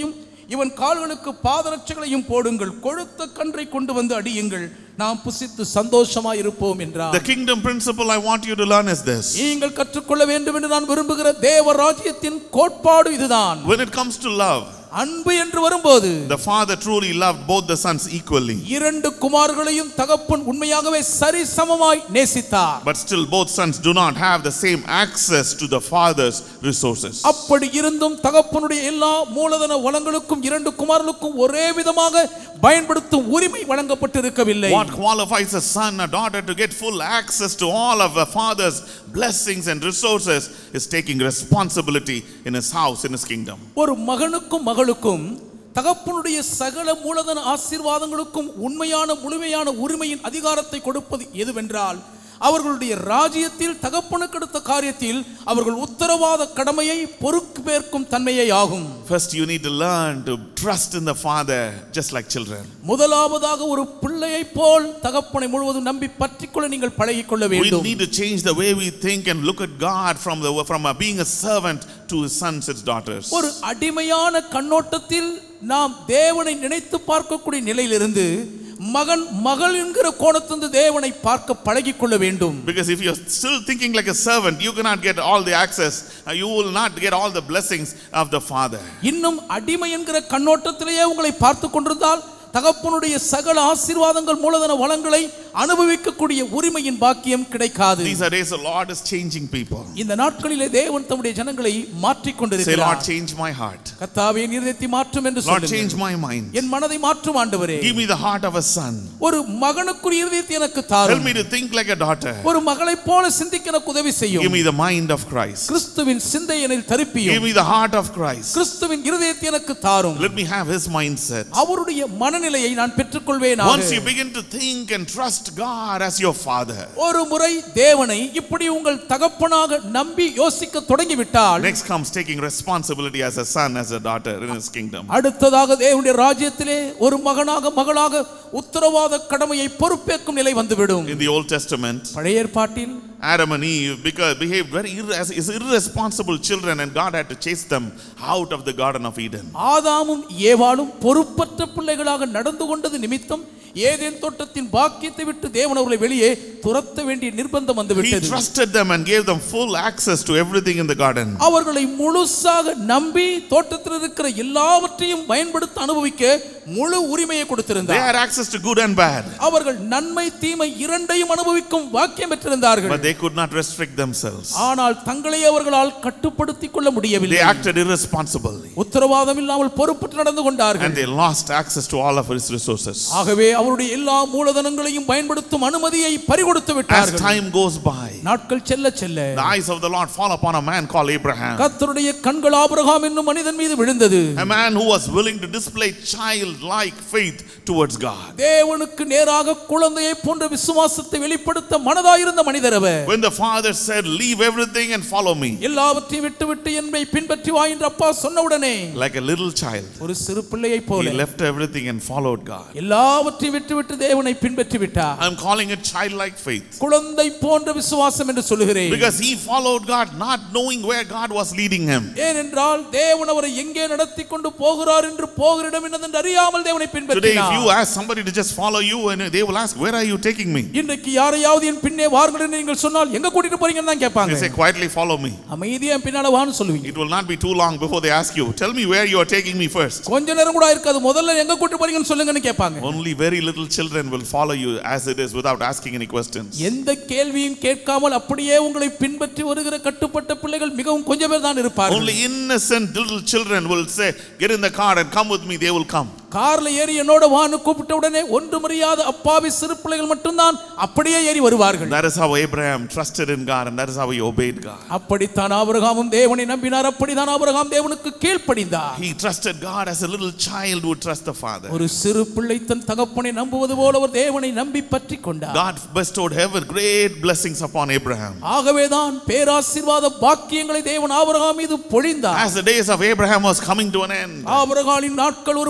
இவன் கால்களுக்கு பாதரட்சைகளையும் போடுங்கள், கொழுத்த கன்றை கொண்டு வந்து அடியுங்கள், நாம் புசித்து சந்தோஷமாய் இருப்போம் என்றார்.
The kingdom principle I want you to learn is this.
நீங்கள் கற்றுக்கொள்ள வேண்டும் என்று நான் விரும்புகிற தேவ ராஜ்யத்தின் கோட்பாடு இதுதான்.
When it comes to love,
அன்பு என்று வரும்போது
the father truly loved both the sons equally.
இரண்டு குமாரர்களையும் தகப்பன் உண்மையாகவே சரிசமமாய் நேசித்தார்.
But still both sons do not have the same access to the father's resources.
அப்படி இருந்தும் தகப்பனுடைய எல்லா மூலதன வளங்களுக்கும் இரண்டு குமாரர்களுக்கும் ஒரே விதமாக பயன்படுத்தும் உரிமை வழங்கப்பட்டிருக்கவில்லை.
What qualifies a son or daughter to get full access to all of a father's blessings and resources is taking responsibility in his house, in his kingdom.
ஒரு மகனுக்கும் மகளுக்கும் தகப்பனுடைய சகல மூலதன ஆசீர்வாதங்களுக்கும் உண்மையான முழுமையான உரிமையின் அதிகாரத்தை கொடுப்பது எதுவென்றால் அவர்களுடைய ராஜ்யத்தில் தகப்பனுக்கு அடுத்த காரியத்தில் அவர்கள் உத்தரவாத கடமையை பொறுப்பேற்கும் தன்மையே ஆகும்.
First you need to learn to trust in the father just like children.
முதலாவதாக ஒரு பிள்ளையை போல் தகப்பனை முழுவதும் நம்பி பற்றிக்கொள்ள நீங்கள் பழகிக்கொள்ள வேண்டும்.
We need to change the way we think and look at God from the from a, being a servant to his sons and daughters.
ஒரு அடிமையான கண்ணோட்டத்தில் நாம் தேவனை நினைத்து பார்க்கக்கூடிய நிலையிலிருந்து மகன் மகள் என்கிற கோணத்திலிருந்து தேவனை பார்க்க பழகிக்கொள்ள வேண்டும்.
Because if you are still thinking like a servant, you cannot get all the access, you will not get all the blessings of the father.
இன்னும் அடிமை என்கிற கண்ணோட்டத்திலேயே உங்களை பார்த்து கொண்டிருந்தால் தகப்பனுடைய சகல ஆசீர்வாதங்கள் மூலதன வளங்களை அனுபவிக்கக்கூடிய உரிமையின் பாக்கியம் கிடைக்காது.
These are days the Lord is changing people.
இந்த நாட்களிலே தேவன் தம்முடைய ஜனங்களை மாற்றிக் கொண்டிருக்கிறார்.
Say, Lord, change my heart.
கர்த்தாவே என் இதயத்தை மாற்றும் என்று
Lord,
சொல்லுங்கள்.
change my mind.
என் மனதை மாற்றும் ஆண்டவரே.
Give me the heart of a son.
ஒரு மகனுக்குரிய இதயத்தை எனக்கு தாரும்.
Help me to think like a daughter.
ஒரு மகளைப் போல சிந்திக்க எனக்கு உதவி செய்யும்.
Give me the mind of Christ.
கிறிஸ்துவின் சிந்தையை என்னில் தரிப்பியும்.
Give me the heart of Christ.
கிறிஸ்துவின் இதயத்தை எனக்கு தாரும்.
Let me have his mindset.
அவருடைய மனநிலையை நான் பெற்றுக்கொள்வேனாக.
Once you begin to think and trust God as your father,
ஒரு முறை தேவனை இப்படி உங்கள் தகப்பனாக நம்பி யோசிக்க தொடங்கிவிட்டால்,
next comes taking responsibility as a son, as a daughter in his kingdom.
அடுத்ததாக தேவனுடைய ராஜ்யத்திலே ஒரு மகனாக மகளாக உத்தரவாத கடமையை பொறுப்பேற்கும் நிலை வந்துவிடும்.
In the Old Testament,
பழைய ஏற்பாட்டில்
Adam and Eve because behaved very irre- as irresponsible children, and God had to chase them out of the Garden of Eden.
ஆதாமும் ஏவாளும் பொறுப்பற்ற பிள்ளைகளாக நடந்து கொண்டது நிமித்தம் ஏதேன் தோட்டத்தின் பாக்கியத்தை விட்டு தேவன் அவர்களை வெளியே துரத்த வேண்டிய நிர்பந்தம் வந்துவிட்டது.
He trusted them and gave them full access to everything in the garden.
அவர்களை முழுசாக நம்பி தோட்டத்தில் இருக்கிற எல்லாவற்றையும் பயன்படுத்த அனுபவிக்க முழு உரிமையை கொடுத்திருந்தார்.
They had access to good and bad.
அவர்கள் நன்மை தீமை இரண்டையும் அனுபவிக்கும் வாக்கியம் பெற்றிருந்தார்கள்.
But they could not restrict themselves.
ஆனால் தங்களை அவர்களால் கட்டுப்படுத்திக் கொள்ள முடியவில்லை.
They acted irresponsibly.
உத்தரவாதம் இல்லாமல் பொறுப்பற்று நடந்து கொண்டார்கள்.
And they lost access to all of his resources.
ஆகவே அவருடைய எல்லா மூலதனங்களையும் பயன்படுத்தும் அனுமதியை பறிகொடுத்து விட்டார்கள்.
As time goes by,
நாட்கள் செல்ல செல்ல
the eyes of the Lord fall upon a man called Abraham.
கர்த்தருடைய கண்கள் ஆபிரகாம் என்னும் மனிதன் மீது விழுந்தது.
A man who was willing to display childlike faith towards God.
தேவனுக்கு நேராக குழந்தையை போன்ற விசுவாசத்தை வெளிப்படுத்த மனதாயிருந்த மனிதர் அவர்.
When the father said, "Leave everything and follow me,"
எல்லாவற்றையும் விட்டுவிட்டு என்னை பின்பற்றி வா என்று அப்பா சொன்னவுடனே,
like a little child,
ஒரு சிறு பிள்ளையை போல
he left everything and followed God.
எல்லாவற்றையும் விட்டுவிட்டு தேவனை பின்பற்றி விட்டார்.
I'm calling it childlike faith.
குழந்தை போன்ற விசுவாசம் என்று சொல்லுகிறேன்.
Because he followed God not knowing where God was leading him.
ஏனென்றால் தேவன் அவரை எங்கே நடத்தி கொண்டு போகிறார் என்று போகிற இடம் என்னவென்று அறியாமல் தேவனை பின்பற்றினார்.
Today if you ask somebody to just follow you, and they will ask, "Where are you taking me?"
இன்றைக்கு யாரையாவது என் பின்னே வாருங்கள் என்று நீங்கள் சொன்னால் எங்க கூட்டிட்டு போறீங்கன்னு தான் கேட்பாங்க.
You say, "Quietly follow me."
அமைதியா என் பின்னால வான்னு சொல்லுவீங்க.
It will not be too long before they ask you, "Tell me where you are taking me first."
கொஞ்ச நேரம் கூட இருக்காது, முதல்ல எங்க கூட்டிட்டு போறீங்கன்னு சொல்லுங்கன்னு கேட்பாங்க.
Only very little children will follow you as it is without asking any questions.
எந்த கேள்வியும் கேட்காமல் அப்படியே உங்களை பின்பற்றி வருகிற கட்டுப்பட்ட பிள்ளைகள் மிகவும் கொஞ்சம் பேர் தான் இருப்பார்கள்.
Only innocent little children will say, "Get in the car and come with me." They will come.
கார்ல ஏறி என்னோட வான்னு கூப்பிட்ட உடனே ஒன்றுமறியாத அப்பாவி சிறு பிள்ளைகள் மட்டும்தான் அப்படியே ஏறி வருவார்கள்.
That is how Abraham trusted in God, and that is how he obeyed God.
அப்படித்தான் ஆபிரகாமும் தேவனை நம்பினார். அப்படிதான் ஆபிரகாம் தேவனுக்கு கீழ்ப்படிந்தார்.
He trusted God as a little child would trust the father.
ஒரு சிறு பிள்ளை தன் தகப்பனை நம்புவது போல அவர் தேவனை நம்பி பற்றிக் கொண்டார்.
God bestowed heaven great blessings upon Abraham.
ஆகவேதான் பேராசீர்வாத பாக்கியங்களை தேவன் ஆபிரகாம் மீது பொழிந்தார்.
As the days of Abraham was coming to an end,
ஆபிரகாமின் நாட்கள் ஒரு முடிவுக்கு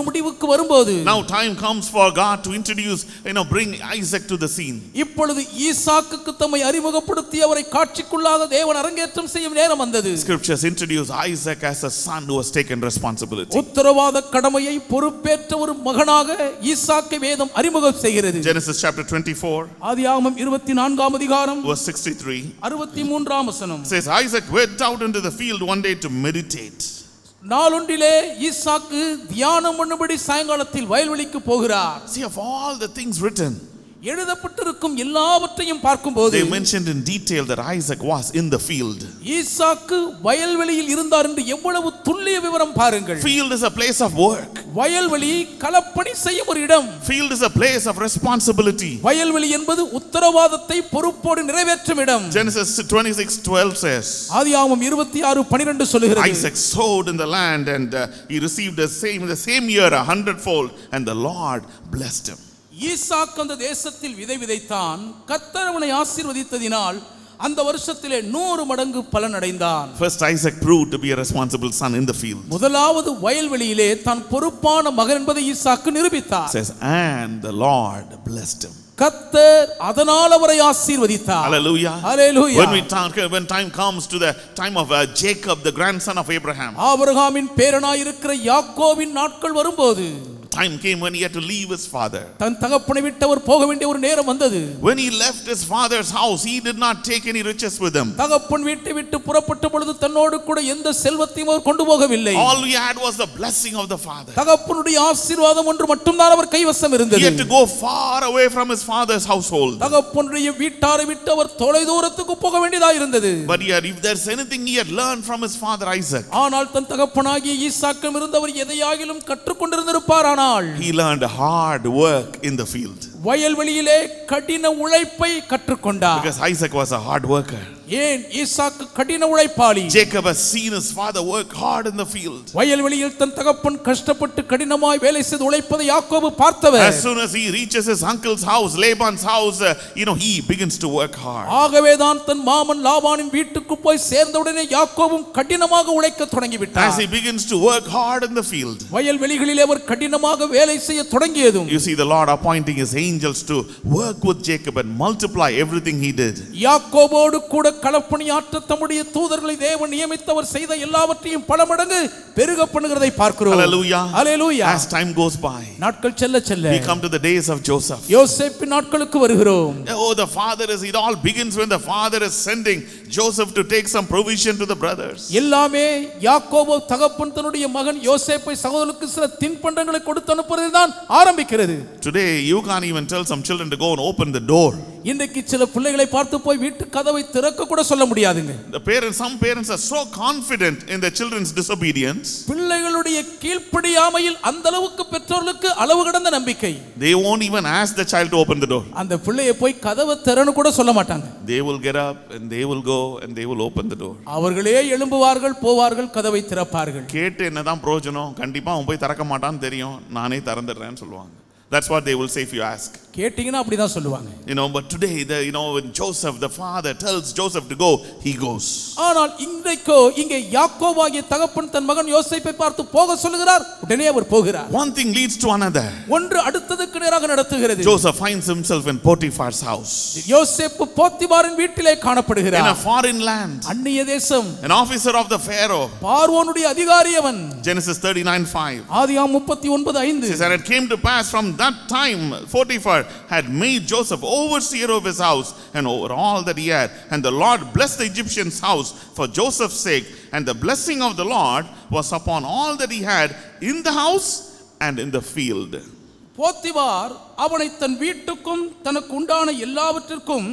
வரும்போது
now time comes for God to introduce, you know, bring Isaac to the scene.
இப்பொழுது ஈசாக்குக்கு தம்மை அறிமுகப்படுத்தி அவரை காட்சிக்குள்ளாக தேவன் அரங்கேற்றம் செய்யும் நேரம் வந்தது.
Scriptures introduce Isaac as a son who has taken responsibility.
உத்தரவாத கடமையை பொறுப்பேற்ற ஒரு மகனாக ஈசாக்கை வேதம் அறிமுகம் செய்கிறது.
Genesis chapter twenty-four,
ஆதியாகமம் இருபத்தி நான்காம் அதிகாரம்
verse sixty-three,
அறுபத்தி மூன்றாம் வசனம்
says Isaac went out into the field one day to meditate.
நாளொன்றிலே ஈசாக்கு தியானம் பண்ணும்படி சாயங்காலத்தில் வயல்வெளிக்கு போகிறார்.
See, of all the things written,
எழுதப்பட்டிருக்கும் எல்லாவற்றையும் பார்க்கும்போது
they mentioned in detail that Isaac was in the field.
ஈசாக்கு வயல்வெளியில் இருந்தார் என்று எவ்வளவு துல்லிய விவரம் பாருங்கள்.
Field is a place of work.
வயல்வெளி களப்பணி செய்யும் ஒரு இடம்.
Field is a place of responsibility.
வயல்வெளி என்பது உத்தரவாதத்தை பொறுப்போடு நிறைவேற்றும் இடம்.
Genesis twenty-six twelve says,
ஆதியாகமம் இருபத்தி ஆறு பன்னிரண்டு சொல்கிறது,
Isaac sowed in the land and uh, he received the same the same year a hundredfold, and the Lord blessed him.
ஈசாக்கு அந்த தேசத்தில் விதை விதைத்தான், கர்த்தர் அவனை ஆசீர்வதித்ததினால் அந்த வருஷத்திலே நூறு மடங்கு பலன் அடைந்தான்.
First, Isaac proved to be a responsible son in the field.
முதலாவது வயல்வெளியிலே தான் பொறுப்பான மகன் என்பதை ஈசாக்கு நிரூபித்தார்.
Says, and the Lord blessed him.
கர்த்தர் அதனால் அவரை ஆசீர்வதித்தார்.
Hallelujah.
Hallelujah.
When we talk, when time comes to the time of uh, Jacob, the grandson of Abraham,
ஆபிரகாமின் பேரனாய் இருக்கிற யாக்கோபின் நாட்கள் வரும்போது
time came when he had to leave his father.
தன் தகப்பனை விட்டு அவர் போக வேண்டிய ஒரு நேரம் வந்தது.
When he left his father's house, he did not take any riches with him.
தகப்பன் வீட்டை விட்டு புறப்பட்ட பொழுது தன்னோடு கூட எந்த செல்வத்தையும் அவர் கொண்டு போகவில்லை.
All he had was the blessing of the father.
தகப்பனுடைய ஆசீர்வாதம் ஒன்று மட்டும்தான் அவர் கைவசம் இருந்தது.
He had to go far away from his father's household.
தகப்பனுடைய வீட்டாரை விட்டு அவர் தொலை தூரத்துக்கு போக வேண்டியதா இருந்தது.
But he had, if there's anything he had learned from his father Isaac,
ஆனால் தன் தகப்பனாகிய ஈசாக்கிடம் இருந்து அவர் எதையாகிலும் கற்றுக்கொண்டிருந்திருப்பார்.
he learned hard work in the field.
வயல்வெளியிலே கடின உழைப்பை கற்றுக்கொண்டார்.
Because Isaac was a hard worker.
ஏன் ஈசாக்கு கடின உழைப்பாளி.
Jacob has seen his father work hard in the field.
வயல்வெளியில் தன் தகப்பன் கஷ்டப்பட்டு கடினமாய் வேலை செய்து உழைப்பதை யாக்கோபு பார்த்தவர்.
As soon as he reaches his uncle's house, Laban's house, uh, you know, he begins to work hard.
ஆகவே தான் தன் மாமன் லாபானின் வீட்டுக்கு போய் சேர்ந்தவுடனே யாக்கோபும் கடினமாக உழைக்க தொடங்கிவிட்டார்.
As he begins to work hard in the field,
வயல்வெளிகளிலே அவர் கடினமாக வேலை செய்ய தொடங்கியதும்
you see the Lord appointing his angels to work with Jacob and multiply everything he did.
யாக்கோபோடு கூட களப்பணியாற்ற தம்முடைய தூதர்களை தேவன் நியமித்தவர் செய்த எல்லாவற்றையும் பல மடங்கு பெருக பண்ணுகிறதை பார்க்கிறோம்.
Hallelujah.
Hallelujah.
As time goes by,
நாட்கள் செல்ல செல்ல
we come to the days of Joseph.
யோசேப்பின் நாட்களுக்கு வருகிறோம்.
Oh, the father is, it all begins when the father is sending Joseph to take some provision to the brothers.
எல்லாமே யாக்கோபு தகப்பன் தன்னுடைய மகன் யோசேப்பை சகோதரருக்கு சில தின்பண்டங்களை கொடுத்து அனுப்புவதில் தான் ஆரம்பிக்கிறது.
Today you can't even tell some children to go and open the door.
இன்றைக்கு சில பிள்ளைகளை பார்த்து போய் வீட்டு கதவை திறக்க கூட சொல்ல முடியாதுங்க.
The parents, some parents are so confident in their children's disobedience.
பிள்ளைகளுடைய கீழ்ப்படியாமையில் அந்த அளவுக்கு பெற்றோர்களுக்கு அளவு கடந்த நம்பிக்கை.
They won't even ask the child to open the door.
அந்த பிள்ளையை போய் கதவை திறன்னு கூட சொல்ல மாட்டாங்க.
They will get up and they will go and they will open the door.
அவர்களே எழும்புவார்கள், போவார்கள், கதவை திறப்பார்கள்.
கேட்டு என்னதான் பிரயோஜனம்? கண்டிப்பா அவன் போய் திறக்க மாட்டான்னு தெரியும், நானே திறந்துடுறேன்னு சொல்லுவாங்க. That's what they will say if you ask.
கேட்டிங்கனா அப்படி தான் சொல்லுவாங்க.
You know, but today the, you know, when Joseph the father tells Joseph to go, he goes.
ஆனால் இன்றைக்கோ இங்கே யாக்கோபாகிய தகப்பன் தன் மகன் யோசேப்பை பார்த்து போக சொல்லுகிறார், உடனே அவர் போகிறார்.
One thing leads to another.
ஒன்று அடுத்ததுக்கு நேராக நடத்துகிறது.
Joseph finds himself in Potiphar's house.
யோசேப்பு போத்திபாரின் வீட்டிலே காணப்படுகிறார்.
In a foreign land.
அந்நிய தேசம்.
An officer of the Pharaoh.
பார்வோனுடைய அதிகாரி அவன்.
Genesis thirty-nine five.
ஆதியாகமம் முப்பத்தி ஒன்பது ஐந்து.
And it came to pass from that time Potiphar had made Joseph overseer of his house and over all that he had, and the Lord blessed the Egyptian's house for Joseph's sake, and the blessing of the Lord was upon all that he had in the house and in the field.
Potiphar அவனை தன் வீட்டுக்கும் தனக்கு உண்டான எல்லாவற்றிற்கும்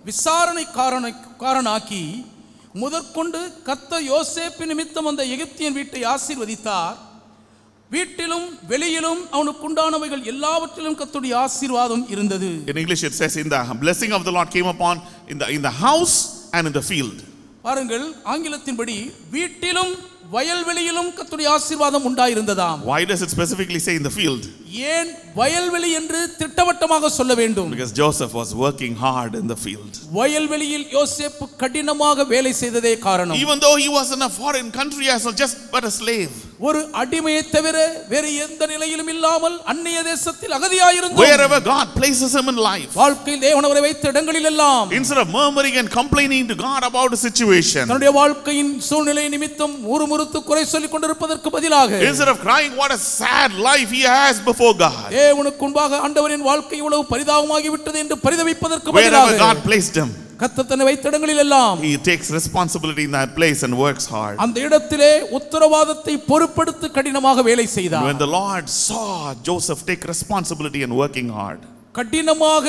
விசாரணைக்காரனாக்கி முதற்கொண்டு கர்த்தர் யோசேப்பு நிமித்தம் அந்த எகிப்தியன் வீட்டை ஆசீர்வதித்தார். வீட்டிலும் வெளியிலும் அவனுக்கு உண்டானவைகள் எல்லாவற்றிலும் கர்த்தருடைய ஆசீர்வாதம் இருந்தது.
In English it says, in the blessing of the Lord came upon in the in the house and in the field.
பாருங்கள், ஆங்கிலத்தின்படி வீட்டிலும் வயல்வெளியிலும் கர்த்தருடைய ஆசீர்வாதம் உண்டாயிருந்ததாம்.
Why does it specifically say in the field?
ஏன் வயல்வெளி என்று திட்டவட்டமாக சொல்ல வேண்டும்?
Because Joseph was working hard in the field.
வயல்வெளியில் யோசேப்பு கடினமாக வேலை செய்ததே காரணம்.
Even though he was in a foreign country as just but a slave.
ஒரு அடிமையை தவிர வேறு எந்த நிலையிலும் இல்லாமல் அந்நிய தேசத்தில் அகதியாயிருந்தார்.
Wherever God places him in life,
வாழ்க்கையில் தேவன் அவரை வைத்த இடங்களில் எல்லாம்,
instead of murmuring and complaining to God about the situation,
தன்னுடைய வாழ்க்கையின் சூழ்நிலை நிமித்தம் முறுமுறுத்து குறை சொல்லிக் கொண்டிருப்பதற்கு பதிலாக,
instead of crying what a sad life he has before God,
தேவனுக்கு முன்பாக ஆண்டவரின் வாழ்க்கை இவ்வளவு பரிதாபமாகி விட்டது என்று பரிதவிப்பதற்கு பதிலாக,
wherever God placed him,
கர்த்தர் தன்னை வைத்த இடங்களில் எல்லாம்
he takes responsibility in that place and works hard.
அந்த இடத்திலே உத்தரவாதத்தை பொறுப்பெடுத்து கடினமாக வேலை செய்தார்.
When the Lord saw Joseph take responsibility and working hard,
கடினமாக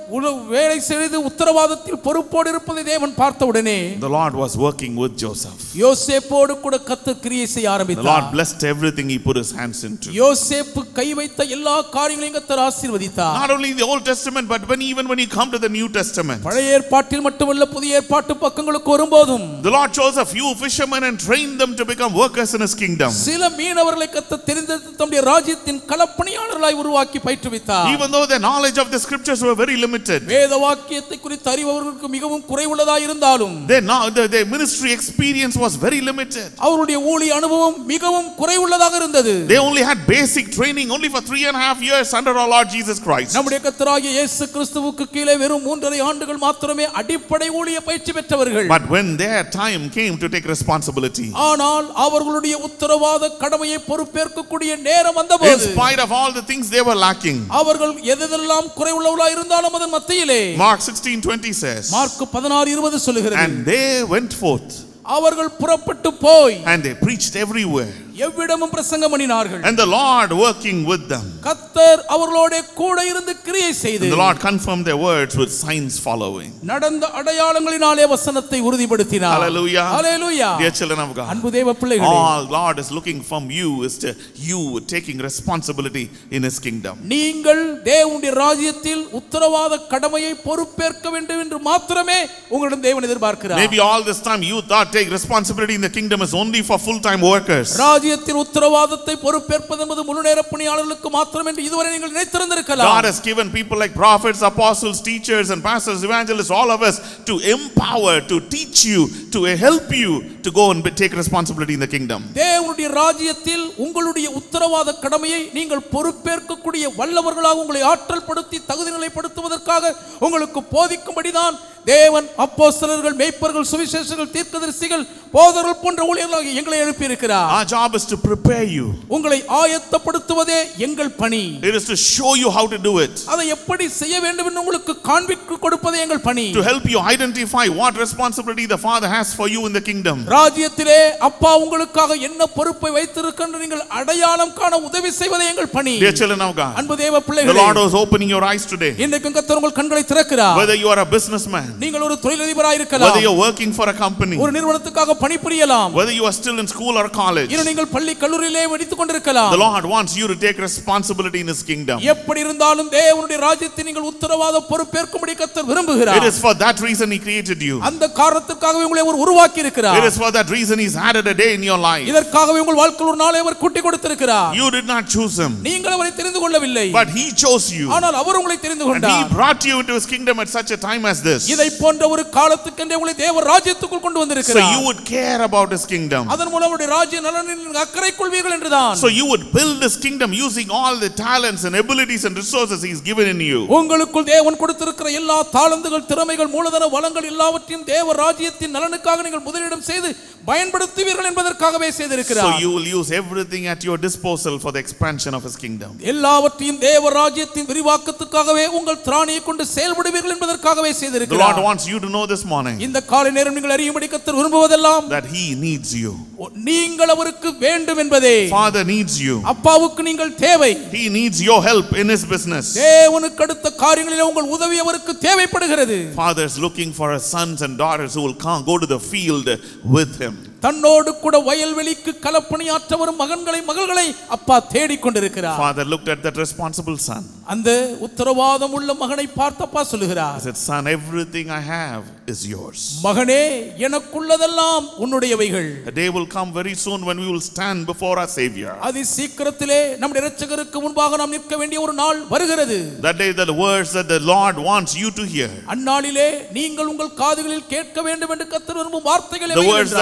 வேலை செய்து உத்தரவாதத்தில் பொறுப்போடு இருப்பதை தேவன் பார்த்தவுடனே,
the Lord was working with Joseph.
யோசேப்போடு கூட கர்த்தர் கிரியை செய்ய
The
ஆரம்பித்தார்.
Lord blessed everything he put his hands into.
யோசேப்பு கை வைத்த எல்லா காரியங்களையும் கர்த்தர் ஆசீர்வதித்தார்.
Not only in the Old Testament, but when even when you come to the New Testament,
பழைய ஏற்பாட்டில் மட்டுமல்ல, புதிய ஏற்பாட்டு பக்கங்களுக்கு வரும்போதும்
the Lord chose a few fishermen and trained them to become workers in his kingdom.
சில மீனவர்களை கர்த்தர் தெரிந்தெடுத்து தம்முடைய ராஜ்யத்தின் களப்பணியாளர்களாய் உருவாக்கி பயிற்றுவித்தார்.
Even though their knowledge of the scriptures were very limited,
வேத வாக்கியத்தை குறித்து அறிவவர்களுக்கு மிகவும் குறைவுள்ளதாக இருந்தாலும்,
their, their, their ministry experience was very limited.
அவருடைய ஊழிய அனுபவம் மிகவும் குறைவுள்ளதாக இருந்தது.
They only had basic training only for three and a half years under our Lord Jesus Christ.
நம்முடைய கர்த்தராகிய இயேசு கிறிஸ்துவுக்கு கீழே வெறும் மூன்றரை ஆண்டுகள் மாத்திரமே அடிப்படை ஊழிய பயிற்சி பெற்றவர்கள்.
But when their time came to take responsibility,
ஆனால் அவர்களுடைய உத்தரவாத கடமையை பொறுப்பேற்கக்கூடிய நேரம் வந்தபோது,
in spite of all the things they were lacking,
அவர்கள் எதெல்லாம் குறைவுள்ளவர்களாக இருந்தாலும் அதன் மத்தியிலே,
Mark sixteen twenty says,
Mark பதினாறு இருபது சொல்லுகிறது,
and they went forth
அவர்கள் புறப்பட்டு போய்
and they preached everywhere,
எவ்விடமும் பிரசங்கம் பண்ணினார்கள்.
and the Lord working with them.
கர்த்தர் அவர்களோட கூட இருந்து கிரியை செய்து,
And the Lord confirmed their words with signs following.
நடந்த அடையாளங்களினாலே வசனத்தை உறுதிப்படுத்தினார்.
Hallelujah.
Hallelujah.
Dear children of God,
அன்பு தேவ பிள்ளைகளே,
all Lord is looking from you is to you taking responsibility in his kingdom.
நீங்கள் தேவனுடைய ராஜ்யத்தில் உத்தரவாத கடமையை பொறுப்பேற்க வேண்டும் என்று மாத்திரமே உங்களிடம் தேவன் எதிர்பார்க்கிறார்.
Maybe all this time you thought take responsibility in the kingdom is only for full time workers.
ராஜ்யத்தின் உத்தரவாதத்தை பொறுப்பேற்பது என்பது முழு நேர பணியாளர்களுக்கு மாத்திரம் என்று இதுவரை நீங்கள் நினைத்திருந்திருக்கலாம்.
God has given people like prophets, apostles, teachers and pastors, evangelists, all of us to empower, to teach you, to help you to go and take responsibility in the kingdom.
தேவனுடைய ராஜ்யத்தில் உங்களுடைய உத்தரவாத கடமையை நீங்கள் பொறுப்பேற்கக்கூடிய வல்லவர்களாக உங்களை ஆற்றல் படுத்தி தகுதி நிலைப்படுத்துவதற்காக உங்களுக்கு போதிக்கும்படிதான் தேவன் அப்போஸ்தலர்கள், மேய்ப்பர்கள், சுவிசேஷகர்கள், தீர்க்கதரிசிகள், போதகர்கள் போன்ற ஊழியர்களாக எங்களை எழுப்பி இருக்கிறார்.
Our job is to prepare you.
உங்களை ஆயத்தப்படுத்துவதே எங்கள் பணி.
It is to show you how to do it.
அதை எப்படி செய்ய வேண்டும் என்று உங்களுக்கு காண்பித்து கொடுப்பதே எங்கள் பணி.
To help you identify what responsibility the Father has for you in the kingdom.
ராஜ்யத்திலே அப்பா உங்களுக்காக என்ன பொறுப்பை வைத்திருக்கின்ற நீங்கள் அடையாளம் காண உதவி செய்வதே எங்கள் பணி.
Dear children of God,
அன்பு தேவ பிள்ளைகளே,
the Lord was opening your eyes today.
இன்றைக்கு கர்த்தர் உங்கள் கண்களை திறக்கிறார்.
Whether you are a businessman,
நீங்கள் ஒரு தொழிலதிபராக இருக்கலாம்,
whether you are working for a company,
ஒரு நிறுவனத்துக்காக பணிபுரியலாம்,
whether you are still in school or college,
இன்னும் நீங்கள் பள்ளி கல்லூரியிலே படித்துக் கொண்டிருக்கலாம்,
the Lord wants you to take responsibility in his kingdom.
எப்படி இருந்தாலும் தேவனுடைய ராஜ்யத்தை நீங்கள் உத்தரவாத பொறுப்பேற்கும்படி கர்த்தர் விரும்புகிறார்.
It is for that reason he created you.
அந்த காரணத்திற்காகவே உங்களை அவர் உருவாக்கி இருக்கிறார்.
It is for that reason he's added a day in your life.
இதற்காகவே உங்கள் வாழ்க்கையில் ஒரு நாளை அவர் கூட்டி கொடுத்திருக்கிறார்.
You did not choose him,
நீங்கள் அவரை தெரிந்து கொள்ளவில்லை,
but he chose you.
ஆனால் அவர் உங்களை தெரிந்து
And
கொண்டார்.
he brought you into his kingdom at such a time as this,
இதை போன்ற ஒரு காலத்துக்கென்றே உங்களை தேவ ராஜ்யத்துக்குள் கொண்டு
so
வந்திருக்கிறார்.
you would care about his kingdom,
அதன் மூலம் அவருடைய ராஜ்ய நலனில் அக்கறை கொள்வீர்கள் என்றுதான்.
so you would build his kingdom using all the talents and abilities and resources he's given in you.
உங்களுக்குள் தேவன் கொடுத்திருக்கிற எல்லா தாளந்துகள், திறமைகள், மூலதன வளங்கள் எல்லாவற்றையும் தேவ ராஜ்யத்தின் நலனுக்காக நீங்கள் முதலிடம் செய்து பயன்படுத்துவீர்கள் என்பதற்காகவே செய்திருக்கிறார்.
So you will use everything at your disposal for the expansion of his kingdom.
எல்லாவற்றையும் தேவ ராஜ்யத்தின் விரிவாக்கத்துக்காகவே உங்கள் திராணியை கொண்டு செயல்படுவீர்கள் என்பதற்காகவே
The
செய்திருக்கிறார்.
Lord wants you to know this morning
இந்த காலை நேரம் நீங்கள் அறியும்படி கர்த்தர் விரும்புவதெல்லாம்
that he needs you.
நீங்கள் அவருக்கு வேண்டும் என்பதே.
Father needs you.
அப்பாவுக்கு நீங்கள் தேவை.
He needs your help in his business.
தேவனுக்கு அடுத்த காரியங்களிலே உங்கள் உதவி அவருக்கு தேவைப்படுகிறது.
Father is looking for his sons and daughters who will come go to the field with him.
தன்னோடு கூட வயல்வெளிக்கு களப்பணியாற்ற வரும் மகன்களை மகள்களை அப்பா தேடிக் கொண்டிருக்கிறார்.
Father looked at that responsible son.
அந்த உத்தரவாதம் உள்ள மகனை பார்த்தப்பா சொல்லுகிறார்,
He said, son, everything I have is yours.
மகனே எனக்குள்ளதெல்லாம் உன்னுடையவைகள்.
A day will come very soon when we will stand before our Savior.
அதி சீக்கிரத்திலே நம்முடைய இரட்சகருக்கு முன்பாக நாம் நிற்க வேண்டிய ஒரு நாள் வருகிறது.
That day the words that the Lord wants you to hear,
அந்நாளிலே நீங்கள் உங்கள் காதுகளில் கேட்க வேண்டும் என்று கர்த்தர் விரும்பும் வார்த்தைகள்
the words that we need to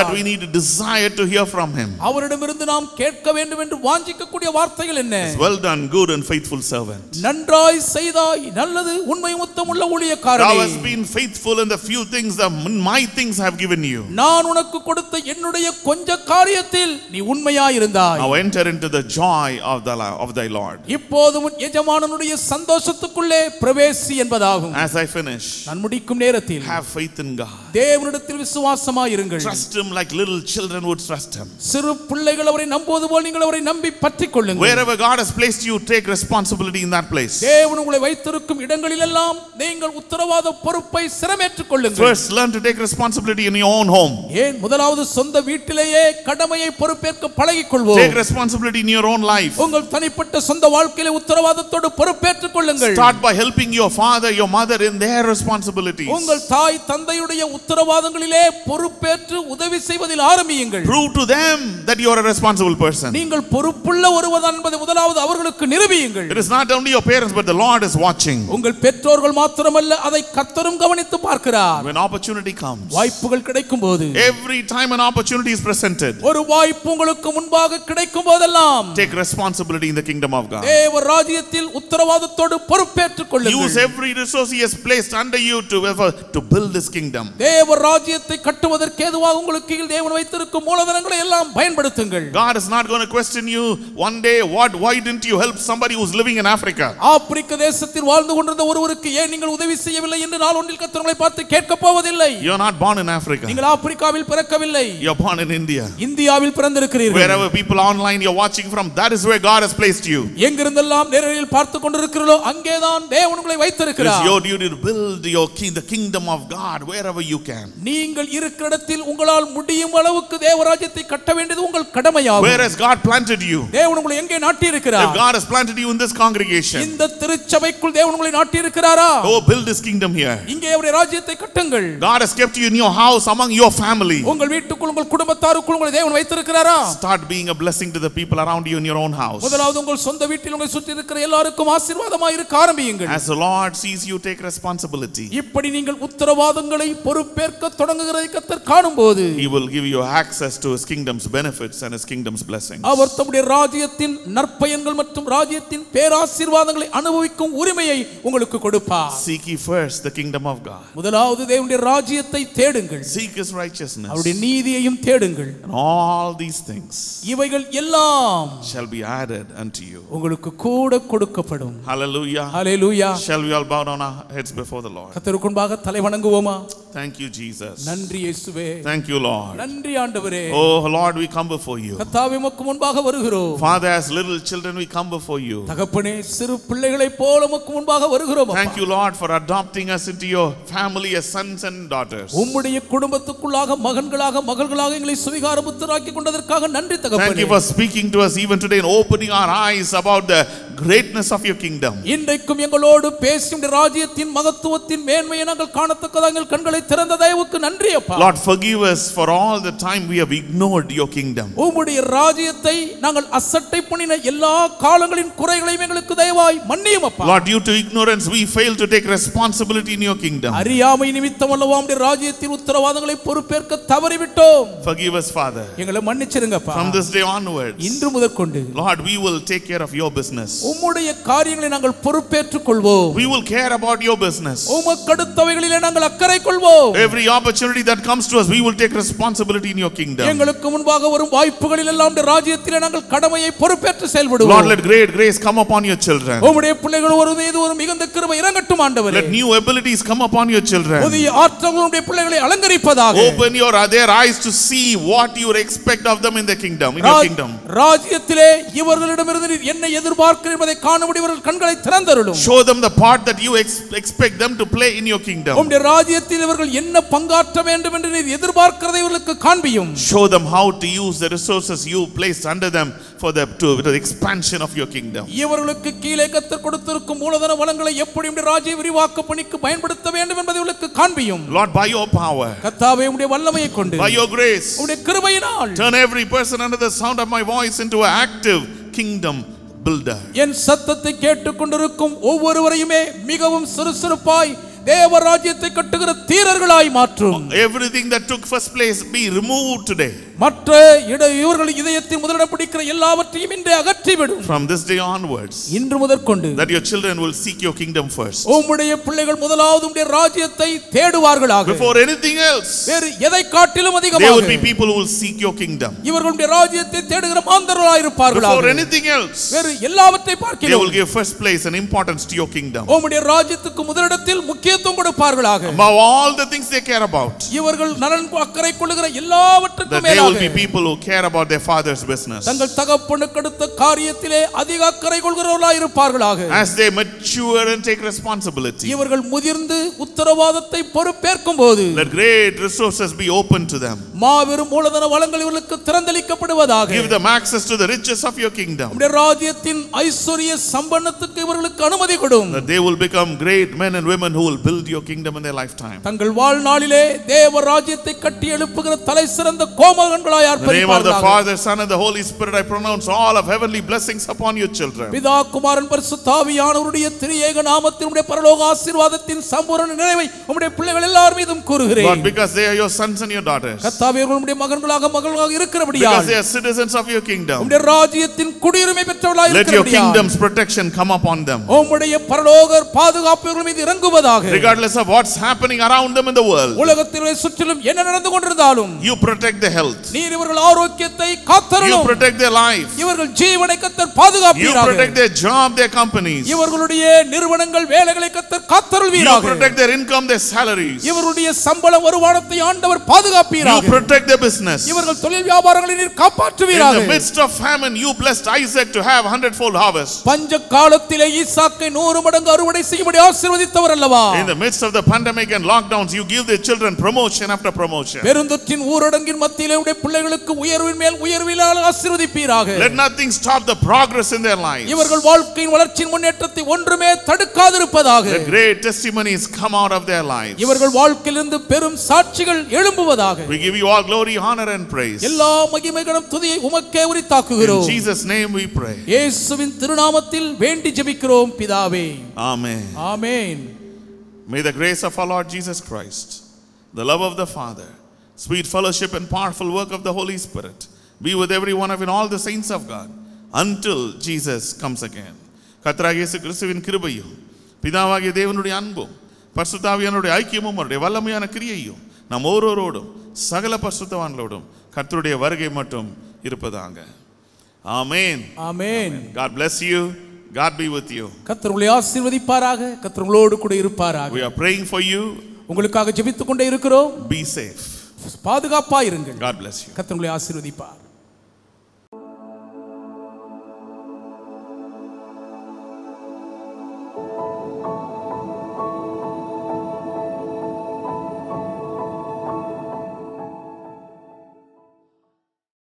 desire to hear from him.
அவரிடமிருந்து நாம் கேட்க வேண்டும் என்று வாஞ்சிக்கக்கூடிய வார்த்தைகள் என்ன?
Well done, good and faithful servant.
நன்றாய் செய்தாய், நல்லது உண்மை முத்தமுள்ள ஊழியக்காரனே.
Thou hast been faithful in the few things that my things have given you.
நான் உனக்கு கொடுத்த என்னுடைய கொஞ்ச காரியத்தில் நீ உண்மையாய் இருந்தாய்.
Now enter into the joy of the of thy Lord.
இப்போது உன் எஜமானனுடைய சந்தோஷத்துக்குள்ளே பிரவேசி என்பதாகும்.
As I finish,
நான் முடிக்கும் நேரத்தில்
have faith in God.
தேவனிடத்தில் விசுவாசமாய் இருங்கள்.
Trust him like little children would trust him.
சிறு பிள்ளைகள் அவரை நம்புவது போல் நீங்கள் அவரை நம்பி பற்றிக் கொள்ளுங்கள்.
Wherever God has placed you, take responsibility in that place.
தேவன் உங்களை வைத்திருக்கும் இடங்களிலெல்லாம் நீங்கள் உத்தரவாத பொறுப்பை சிரமேற்றுக் கொள்ளுங்கள்.
First, learn to take responsibility in your own home.
ஏன் முதலாவது சொந்த வீட்டிலேயே கடமையை பொறுப்பேற்க பழகிக் கொள்வோம்.
Take responsibility in your own life.
உங்கள் தனிப்பட்ட சொந்த வாழ்க்கையிலே உத்தரவாதத்தோடு பொறுப்பேற்றுக் கொள்ளுங்கள்.
Start by helping your father, your mother in their responsibilities.
உங்கள் தாய் தந்தையுடைய உத்தரவாதங்களிலே பொறுப்பேற்று உதவி செய்வதில் ஆரம்பியுங்கள்.
Prove to them that you are a responsible person.
நீங்கள் பொறுப்புள்ள ஒருவர்தான் என்பதை முதலாவது அவர்களுக்கு நிரூபியுங்கள்.
It is not only your parents but the Lord is watching.
உங்கள் பெற்றோர்கள் மாத்திரமல்ல, அதை கர்த்தரும் கவனித்து பார்க்கிறார்.
When opportunity comes,
வாய்ப்புகள் கிடைக்கும்போது,
every time an opportunity is presented,
ஒரு வாய்ப்பு உங்களுக்கு முன்பாக கிடைக்கும் போதெல்லாம்
take responsibility in the kingdom of God.
தேவ ராஜ்யத்தில் உத்தரவாதத்தோடு பொறுப்பேற்றுக் கொள்ளுங்கள்.
Use every resource he has placed under you to to build this kingdom.
தேவ ராஜ்யத்தை கட்டுவதற்கு ஏதுவாக உங்களுக்கு தேவன் வைத்திருக்கும் மூலதனங்களை எல்லாம் பயன்படுத்துங்கள்.
God is not going to question you one day, what why didn't you help somebody who's living in Africa?
ஆப்பிரிக்க தேசத்தில் வாழ்ந்து கொண்டிருந்த ஒருவருக்கு ஏன் நீங்கள் உதவி செய்யவில்லை என்று நாள் ஒன்றில் கர்த்தர் உங்களை பார்த்து கேட்க போவதில்லை.
You are not born in Africa.
நீங்கள் ஆப்பிரிக்காவில் பிறக்கவில்லை.
You are born in India.
இந்தியாவில் பிறந்திருக்கிறீர்கள்.
Wherever people online you're watching from, that is where God has placed you.
எங்கிருந்தெல்லாம் நேரடியில் பார்த்து கொண்டிருக்கிறீர்களோ அங்கேதான் தேவன் உங்களை வைத்திருக்கிறார்.
It's your duty to build your king, the kingdom of God wherever you can.
நீங்கள் இருக்கிற இடத்தில் உங்களால் முடியும் அளவுக்கு தேவ ராஜ்யத்தை கட்ட வேண்டியது உங்கள் கடமையாகும்.
Where has God planted you?
தேவன் உங்களை எங்கே நாட்டி இருக்கிறார்?
If God has planted you in this congregation,
இந்த திருச்சபைக்குள் தேவன் உங்களை நாட்டி இருக்கிறாரா?
oh, build this kingdom here.
இங்கே அவருடைய ராஜ்யத்தை கட்டுங்கள்.
God has kept you in your house among your family.
உங்கள் வீட்டுக்குள் உங்கள் குடும்பத்தாருக்குள் உங்களை தேவன் வைத்திருக்கிறாரா?
Start being a blessing to the people around you in your own house.
முதலாவது உங்கள் சொந்த வீட்டில் உங்களை சுற்றி இருக்கிற எல்லாருக்கும் ஆசீர்வாதமாய் இருக்க ஆரம்பியுங்கள்.
As the Lord sees you take responsibility,
இப்படி நீங்கள் உத்தரவாதங்களை பொறுப்பேற்க தொடங்குகிறதை கர்த்தர் காணும்போது,
he will give you access to his kingdom's benefits and his kingdom's blessings.
அவர் தம்முடைய ராஜ்யத்தின் நற்பயன்கள் மற்றும் ராஜ்யத்தின் பேராசீர்வாதங்களை அனுபவிக்கும் உரிமையை உங்களுக்கு கொடுப்பார்.
Seek ye first the kingdom of God.
முதலாவது தேவனுடைய ராஜ்யத்தை தேடுங்கள்.
Seek his righteousness.
அவருடைய நீதியையும் தேடுங்கள்.
And all these things
இவைகள் எல்லாம்
shall be added unto you.
உங்களுக்கு கூட கொடுக்கப்படும்.
Hallelujah.
Hallelujah.
Shall we all bow down our heads before the Lord?
கர்த்தருக்கு முன்பாக தலை வணங்குவோமா?
Thank you, Jesus.
நன்றி இயேசுவே.
Thank you, Lord.
நன்றி ஆண்டவரே.
Oh Lord, we come before you.
கர்த்தாவே உமக்கு முன்பாக வருகிறோம்.
Father, as little children we come before you.
தகப்பனே, சிறு பிள்ளைகளைப் போல உமக்கு முன்பாக வருகிறோம்.
Thank you, Lord, for adopting us into your family as sons and daughters.
உம்முடைய குடும்பத்துக்குள்ளாக மகன்களாக மகள்களாக எங்களை சுவிகார புத்திரராக்கி கொண்டதற்காக நன்றி தகப்பனே.
Thank you for speaking to us even today and opening our eyes about the greatness of your kingdom.
இன்றைக்கும் எங்களோடு பேசி உம்முடைய ராஜ்யத்தின் மகத்துவத்தின் மேன்மையை நாங்கள் காணத்தக்கதாக எங்கள் கண்களை திறந்த தயவுக்கு நன்றி அப்பா.
Lord, forgive us for all the time we have ignored your kingdom.
உம்முடைய ராஜ்யத்தை நாங்கள் அசட்டை பண்ணின எல்லா காலங்களின் குறைகளையும் எங்களுக்கு தயவாய் மன்னியும் அப்பா.
Lord, due to ignorance we fail to take responsibility in your kingdom.
அறியாமை நிமித்தம் அல்லவா உம்முடைய ராஜ்யத்தின் உத்தரவாதங்களை பொறுப்பேற்க தவறிவிட்டோம்.
Forgive us, Father.
எங்களை மன்னிச்சிருங்கப்பா.
From this day onwards,
இன்று முதற்கொண்டு
Lord, we will take care of your business.
உம்முடைய காரியங்களை நாங்கள் பொறுப்பேற்றுக் கொள்வோம்.
We will care about your business.
உமக்கு அடுத்தவைகளிலே நாங்கள் அக்கறை கொள்வோம்.
Every opportunity that comes to us, we will take responsibility in your kingdom.
எங்களுக்கு முன்பாக வரும் வாய்ப்புகளில் எல்லாம் உம்முடைய ராஜ்யத்திலே நாங்கள் கடமையை பொறுப்பேற்று செயல்படுவோம்.
Lord, let great grace come upon your children.
உம்முடைய பிள்ளைகள் ஒரு மீது ஒரு மிகுந்த கிருபை இறங்கட்டும் ஆண்டவரே.
Let new abilities come upon your children.
புதிய ஆற்றல்கள் உம்முடைய பிள்ளைகளை அலங்கரிப்பதாக.
Open your their eyes to see what you expect of them in the kingdom, in your kingdom.
ராஜ்யத்திலே இவர்களிடமிருந்து நீர் என்ன எதிர்பார்க்கிறீர் என்பதை காணும்படி இவர்கள் கண்களை திறந்தருளும்.
Show them the part that you expect them to play in your kingdom.
உம்முடைய ராஜ்யத்தில் இவர்கள் என்ன பங்காற்ற வேண்டும் என்று நீர் எதிர்பார்க்கிறதை இவர்களுக்கு காண்பியும்.
Show them how to use the resources you placed under them for the to the expansion of your kingdom.
இவர்களுக்கு கீழே கர்த்தர் கொடுத்திருக்கும் மூலதன வளங்களை எப்படி உம்முடைய ராஜ்ய விரிவாக்க பணிக்கு பயன்படுத்த வேண்டும் என்பதை இவர்களுக்கு காண்பியும்.
Lord, by your power,
கர்த்தாவே உம்முடைய வல்லமையை கொண்டு,
by your grace,
உம்முடைய கிருபையினால்
turn every person under the sound of my voice into an active kingdom builder.
என் சத்தத்தை கேட்டுக்கொண்டிருக்கும் ஒவ்வொருவரையுமே மிகவும் சுறுசுறுப்பாய் தேவ ராஜ்யத்தை கட்டுகிற தீரர்களாய் மாற்றும்.
Everything that took first place be removed today.
மற்ற இவர்கள் இதயத்தின் முதலிடம் பிடிக்கிற எல்லாவற்றையும் இன்றே அகற்றிவிடும்.
From this day onwards,
இன்று முதற்கொண்டு
that your children will seek your kingdom first.
உம்முடைய பிள்ளைகள் முதலாவது உம்முடைய ராஜ்யத்தை தேடுவார்களாக.
Before anything else,
வேறு எதை காட்டிலும் அதிகமாக
there will be people who will seek your kingdom.
இவர்களுடைய ராஜ்யத்தை தேடுகிற மாந்தர்களாக இருப்பார்களாக.
Before anything else,
வேறு எல்லாவற்றை பார்க்கிலும்
they will give first place and importance to your kingdom.
உம்முடைய ராஜ்யத்துக்கு முதலிடத்தில் முக்கியத்துவம் கொடுப்பார்களாக.
Above all the things they care about,
இவர்கள் நலன் அக்கறை கொள்ளுகிற எல்லாவற்றுக்கும் மேலாக
there will be people who care about their father's business.
தங்கள் தகப்பனுக்கு அடுத்த காரியத்திலே அதிக அக்கறை கொள்கிறவர்களாக இருப்பார்களாக.
As they mature and take responsibility,
இவர்கள் முதிர்ந்து உத்தரவாதத்தை பொறுப்பேற்கும் போது,
let great resources be open to them.
மாபெரும் மூலதன வளங்கள் இவர்களுக்கு திறந்தளிக்கப்படுவதாக.
Give them access to the riches of your kingdom.
உம்முடைய ராஜ்யத்தின் ஐஸ்வரிய சம்பன்னத்துக்கு இவர்களுக்கு அனுமதி கொடும்.
That they will become great men and women who will build your kingdom in their lifetime.
தங்கள் வாழ்நாளிலே தேவ ராஜ்யத்தை கட்டி எழுப்புகிற தலைசிறந்த கோமகன்களாய்
In the name of the Father, Son and the Holy Spirit, I pronounce all of heavenly blessings upon your children.
பிதா குமாரன் பரிசுத்த ஆவியானவருடைய திரியேக நாமத்தில் உம்முடைய பரலோக ஆசீர்வாதத்தின் சம்பூரண நிறைவை உம்முடைய பிள்ளைகள் எல்லார் மீதும் கூறுகிறேன்.
God, because they are your sons and your daughters.
கர்த்தாவே, அவர்கள் உம்முடைய மகன்களாக மகள்களாக இருக்கிறபடியால்,
Because they are citizens of your kingdom.
உம்முடைய ராஜ்யத்தின் குடியுரிமை பெற்றவர்களாக
Let your
இருக்கிறபடியால்,
kingdom's protection come upon them.
உம்முடைய பரலோக பாதுகாப்பு இவர்கள் மீது இறங்குவதாக.
Regardless of what's happening around them in the world,
உலகத்திலே சுற்றிலும் என்ன நடந்து கொண்டிருந்தாலும்
you protect their health.
நீர் இவர்கள் ஆரோக்கியத்தை
You
காத்தருளும்.
protect their life.
இவர்கள் ஜீவனை கர்த்தர்
You
பாதுகாப்பீராக.
protect their job, their companies.
இவர்களுடைய நிறுவனங்கள் வேலைகளை கர்த்தர்
You
காத்தருள்வீராக.
protect their income, their salaries. You
இவர்களுடைய சம்பள வருமானத்தை ஆண்டவர் பாதுகாப்பீராக.
protect their business.
இவர்கள் தொழில் வியாபாரங்களை நீர்
In
காப்பாற்றுவீராக.
the midst of famine, you blessed Isaac to have hundredfold harvest.
பஞ்ச காலத்திலே ஈசாக்கை நூறு மடங்கு அறுவடை செய்யும்படி ஆசீர்வதித்தவர் அல்லவா?
In the midst of the pandemic and lockdowns, you give their children promotion after promotion.
பெருந்தொற்றின் ஊரடங்கின் மத்தியிலே உடைய பிள்ளைகளுக்கு உயர்வின் மேல் உயர்வினால் ஆசீர்வதிப்பீராக.
Let nothing stop the progress in their lives.
இவர்கள் வாழ்க்கையின் வளர்ச்சியின் முன்னேற்றத்தை ஒன்றுமே தடுக்காதிருப்பதாக.
Let great testimonies come out of their lives.
இவர்கள் வாழ்க்கையிலிருந்து பெரும் சாட்சிகள் எழும்புவதாக.
We give you all glory, honor and praise.
எல்லா மகிமை கனம் துதியை உமக்கே
In
உரித்தாக்குகிறோம்.
Jesus' name we pray.
இயேசுவின் திருநாமத்தில் வேண்டி ஜெபிக்கிறோம் பிதாவே.
Amen.
Amen.
May the grace of our Lord Jesus Christ, the love of the Father, sweet fellowship and powerful work of the Holy Spirit be with every one of you and all the saints of God until Jesus comes again. கர்த்தராகிய இயேசு கிறிஸ்துவின் கிருபையும் பிதாவாகிய தேவனுடைய அன்பும் பரிசுத்த ஆவியானவருடைய ஐக்கியமும் அவருடைய வல்லமையான கிரியையும் நம் ஒவ்வொருவரோடும் சகல பரிசுத்தவான்களோடும் கர்த்தருடைய வருகை மட்டும் இருப்பதாக. ஆமென்.
ஆமென்.
God bless you. God be with you.
கர்த்தர் உங்களை ஆசீர்வதிப்பாராக. கர்த்தர் உங்களோடு கூட இருப்பாராக.
We are praying for you.
உங்களுக்காக ஜெபித்துக் கொண்டே இருக்கிறோம்.
Be safe.
பாதுகாப்பாய் இருங்கள்.
God bless you.
கர்த்தர் உங்களை ஆசீர்வதிப்பார்.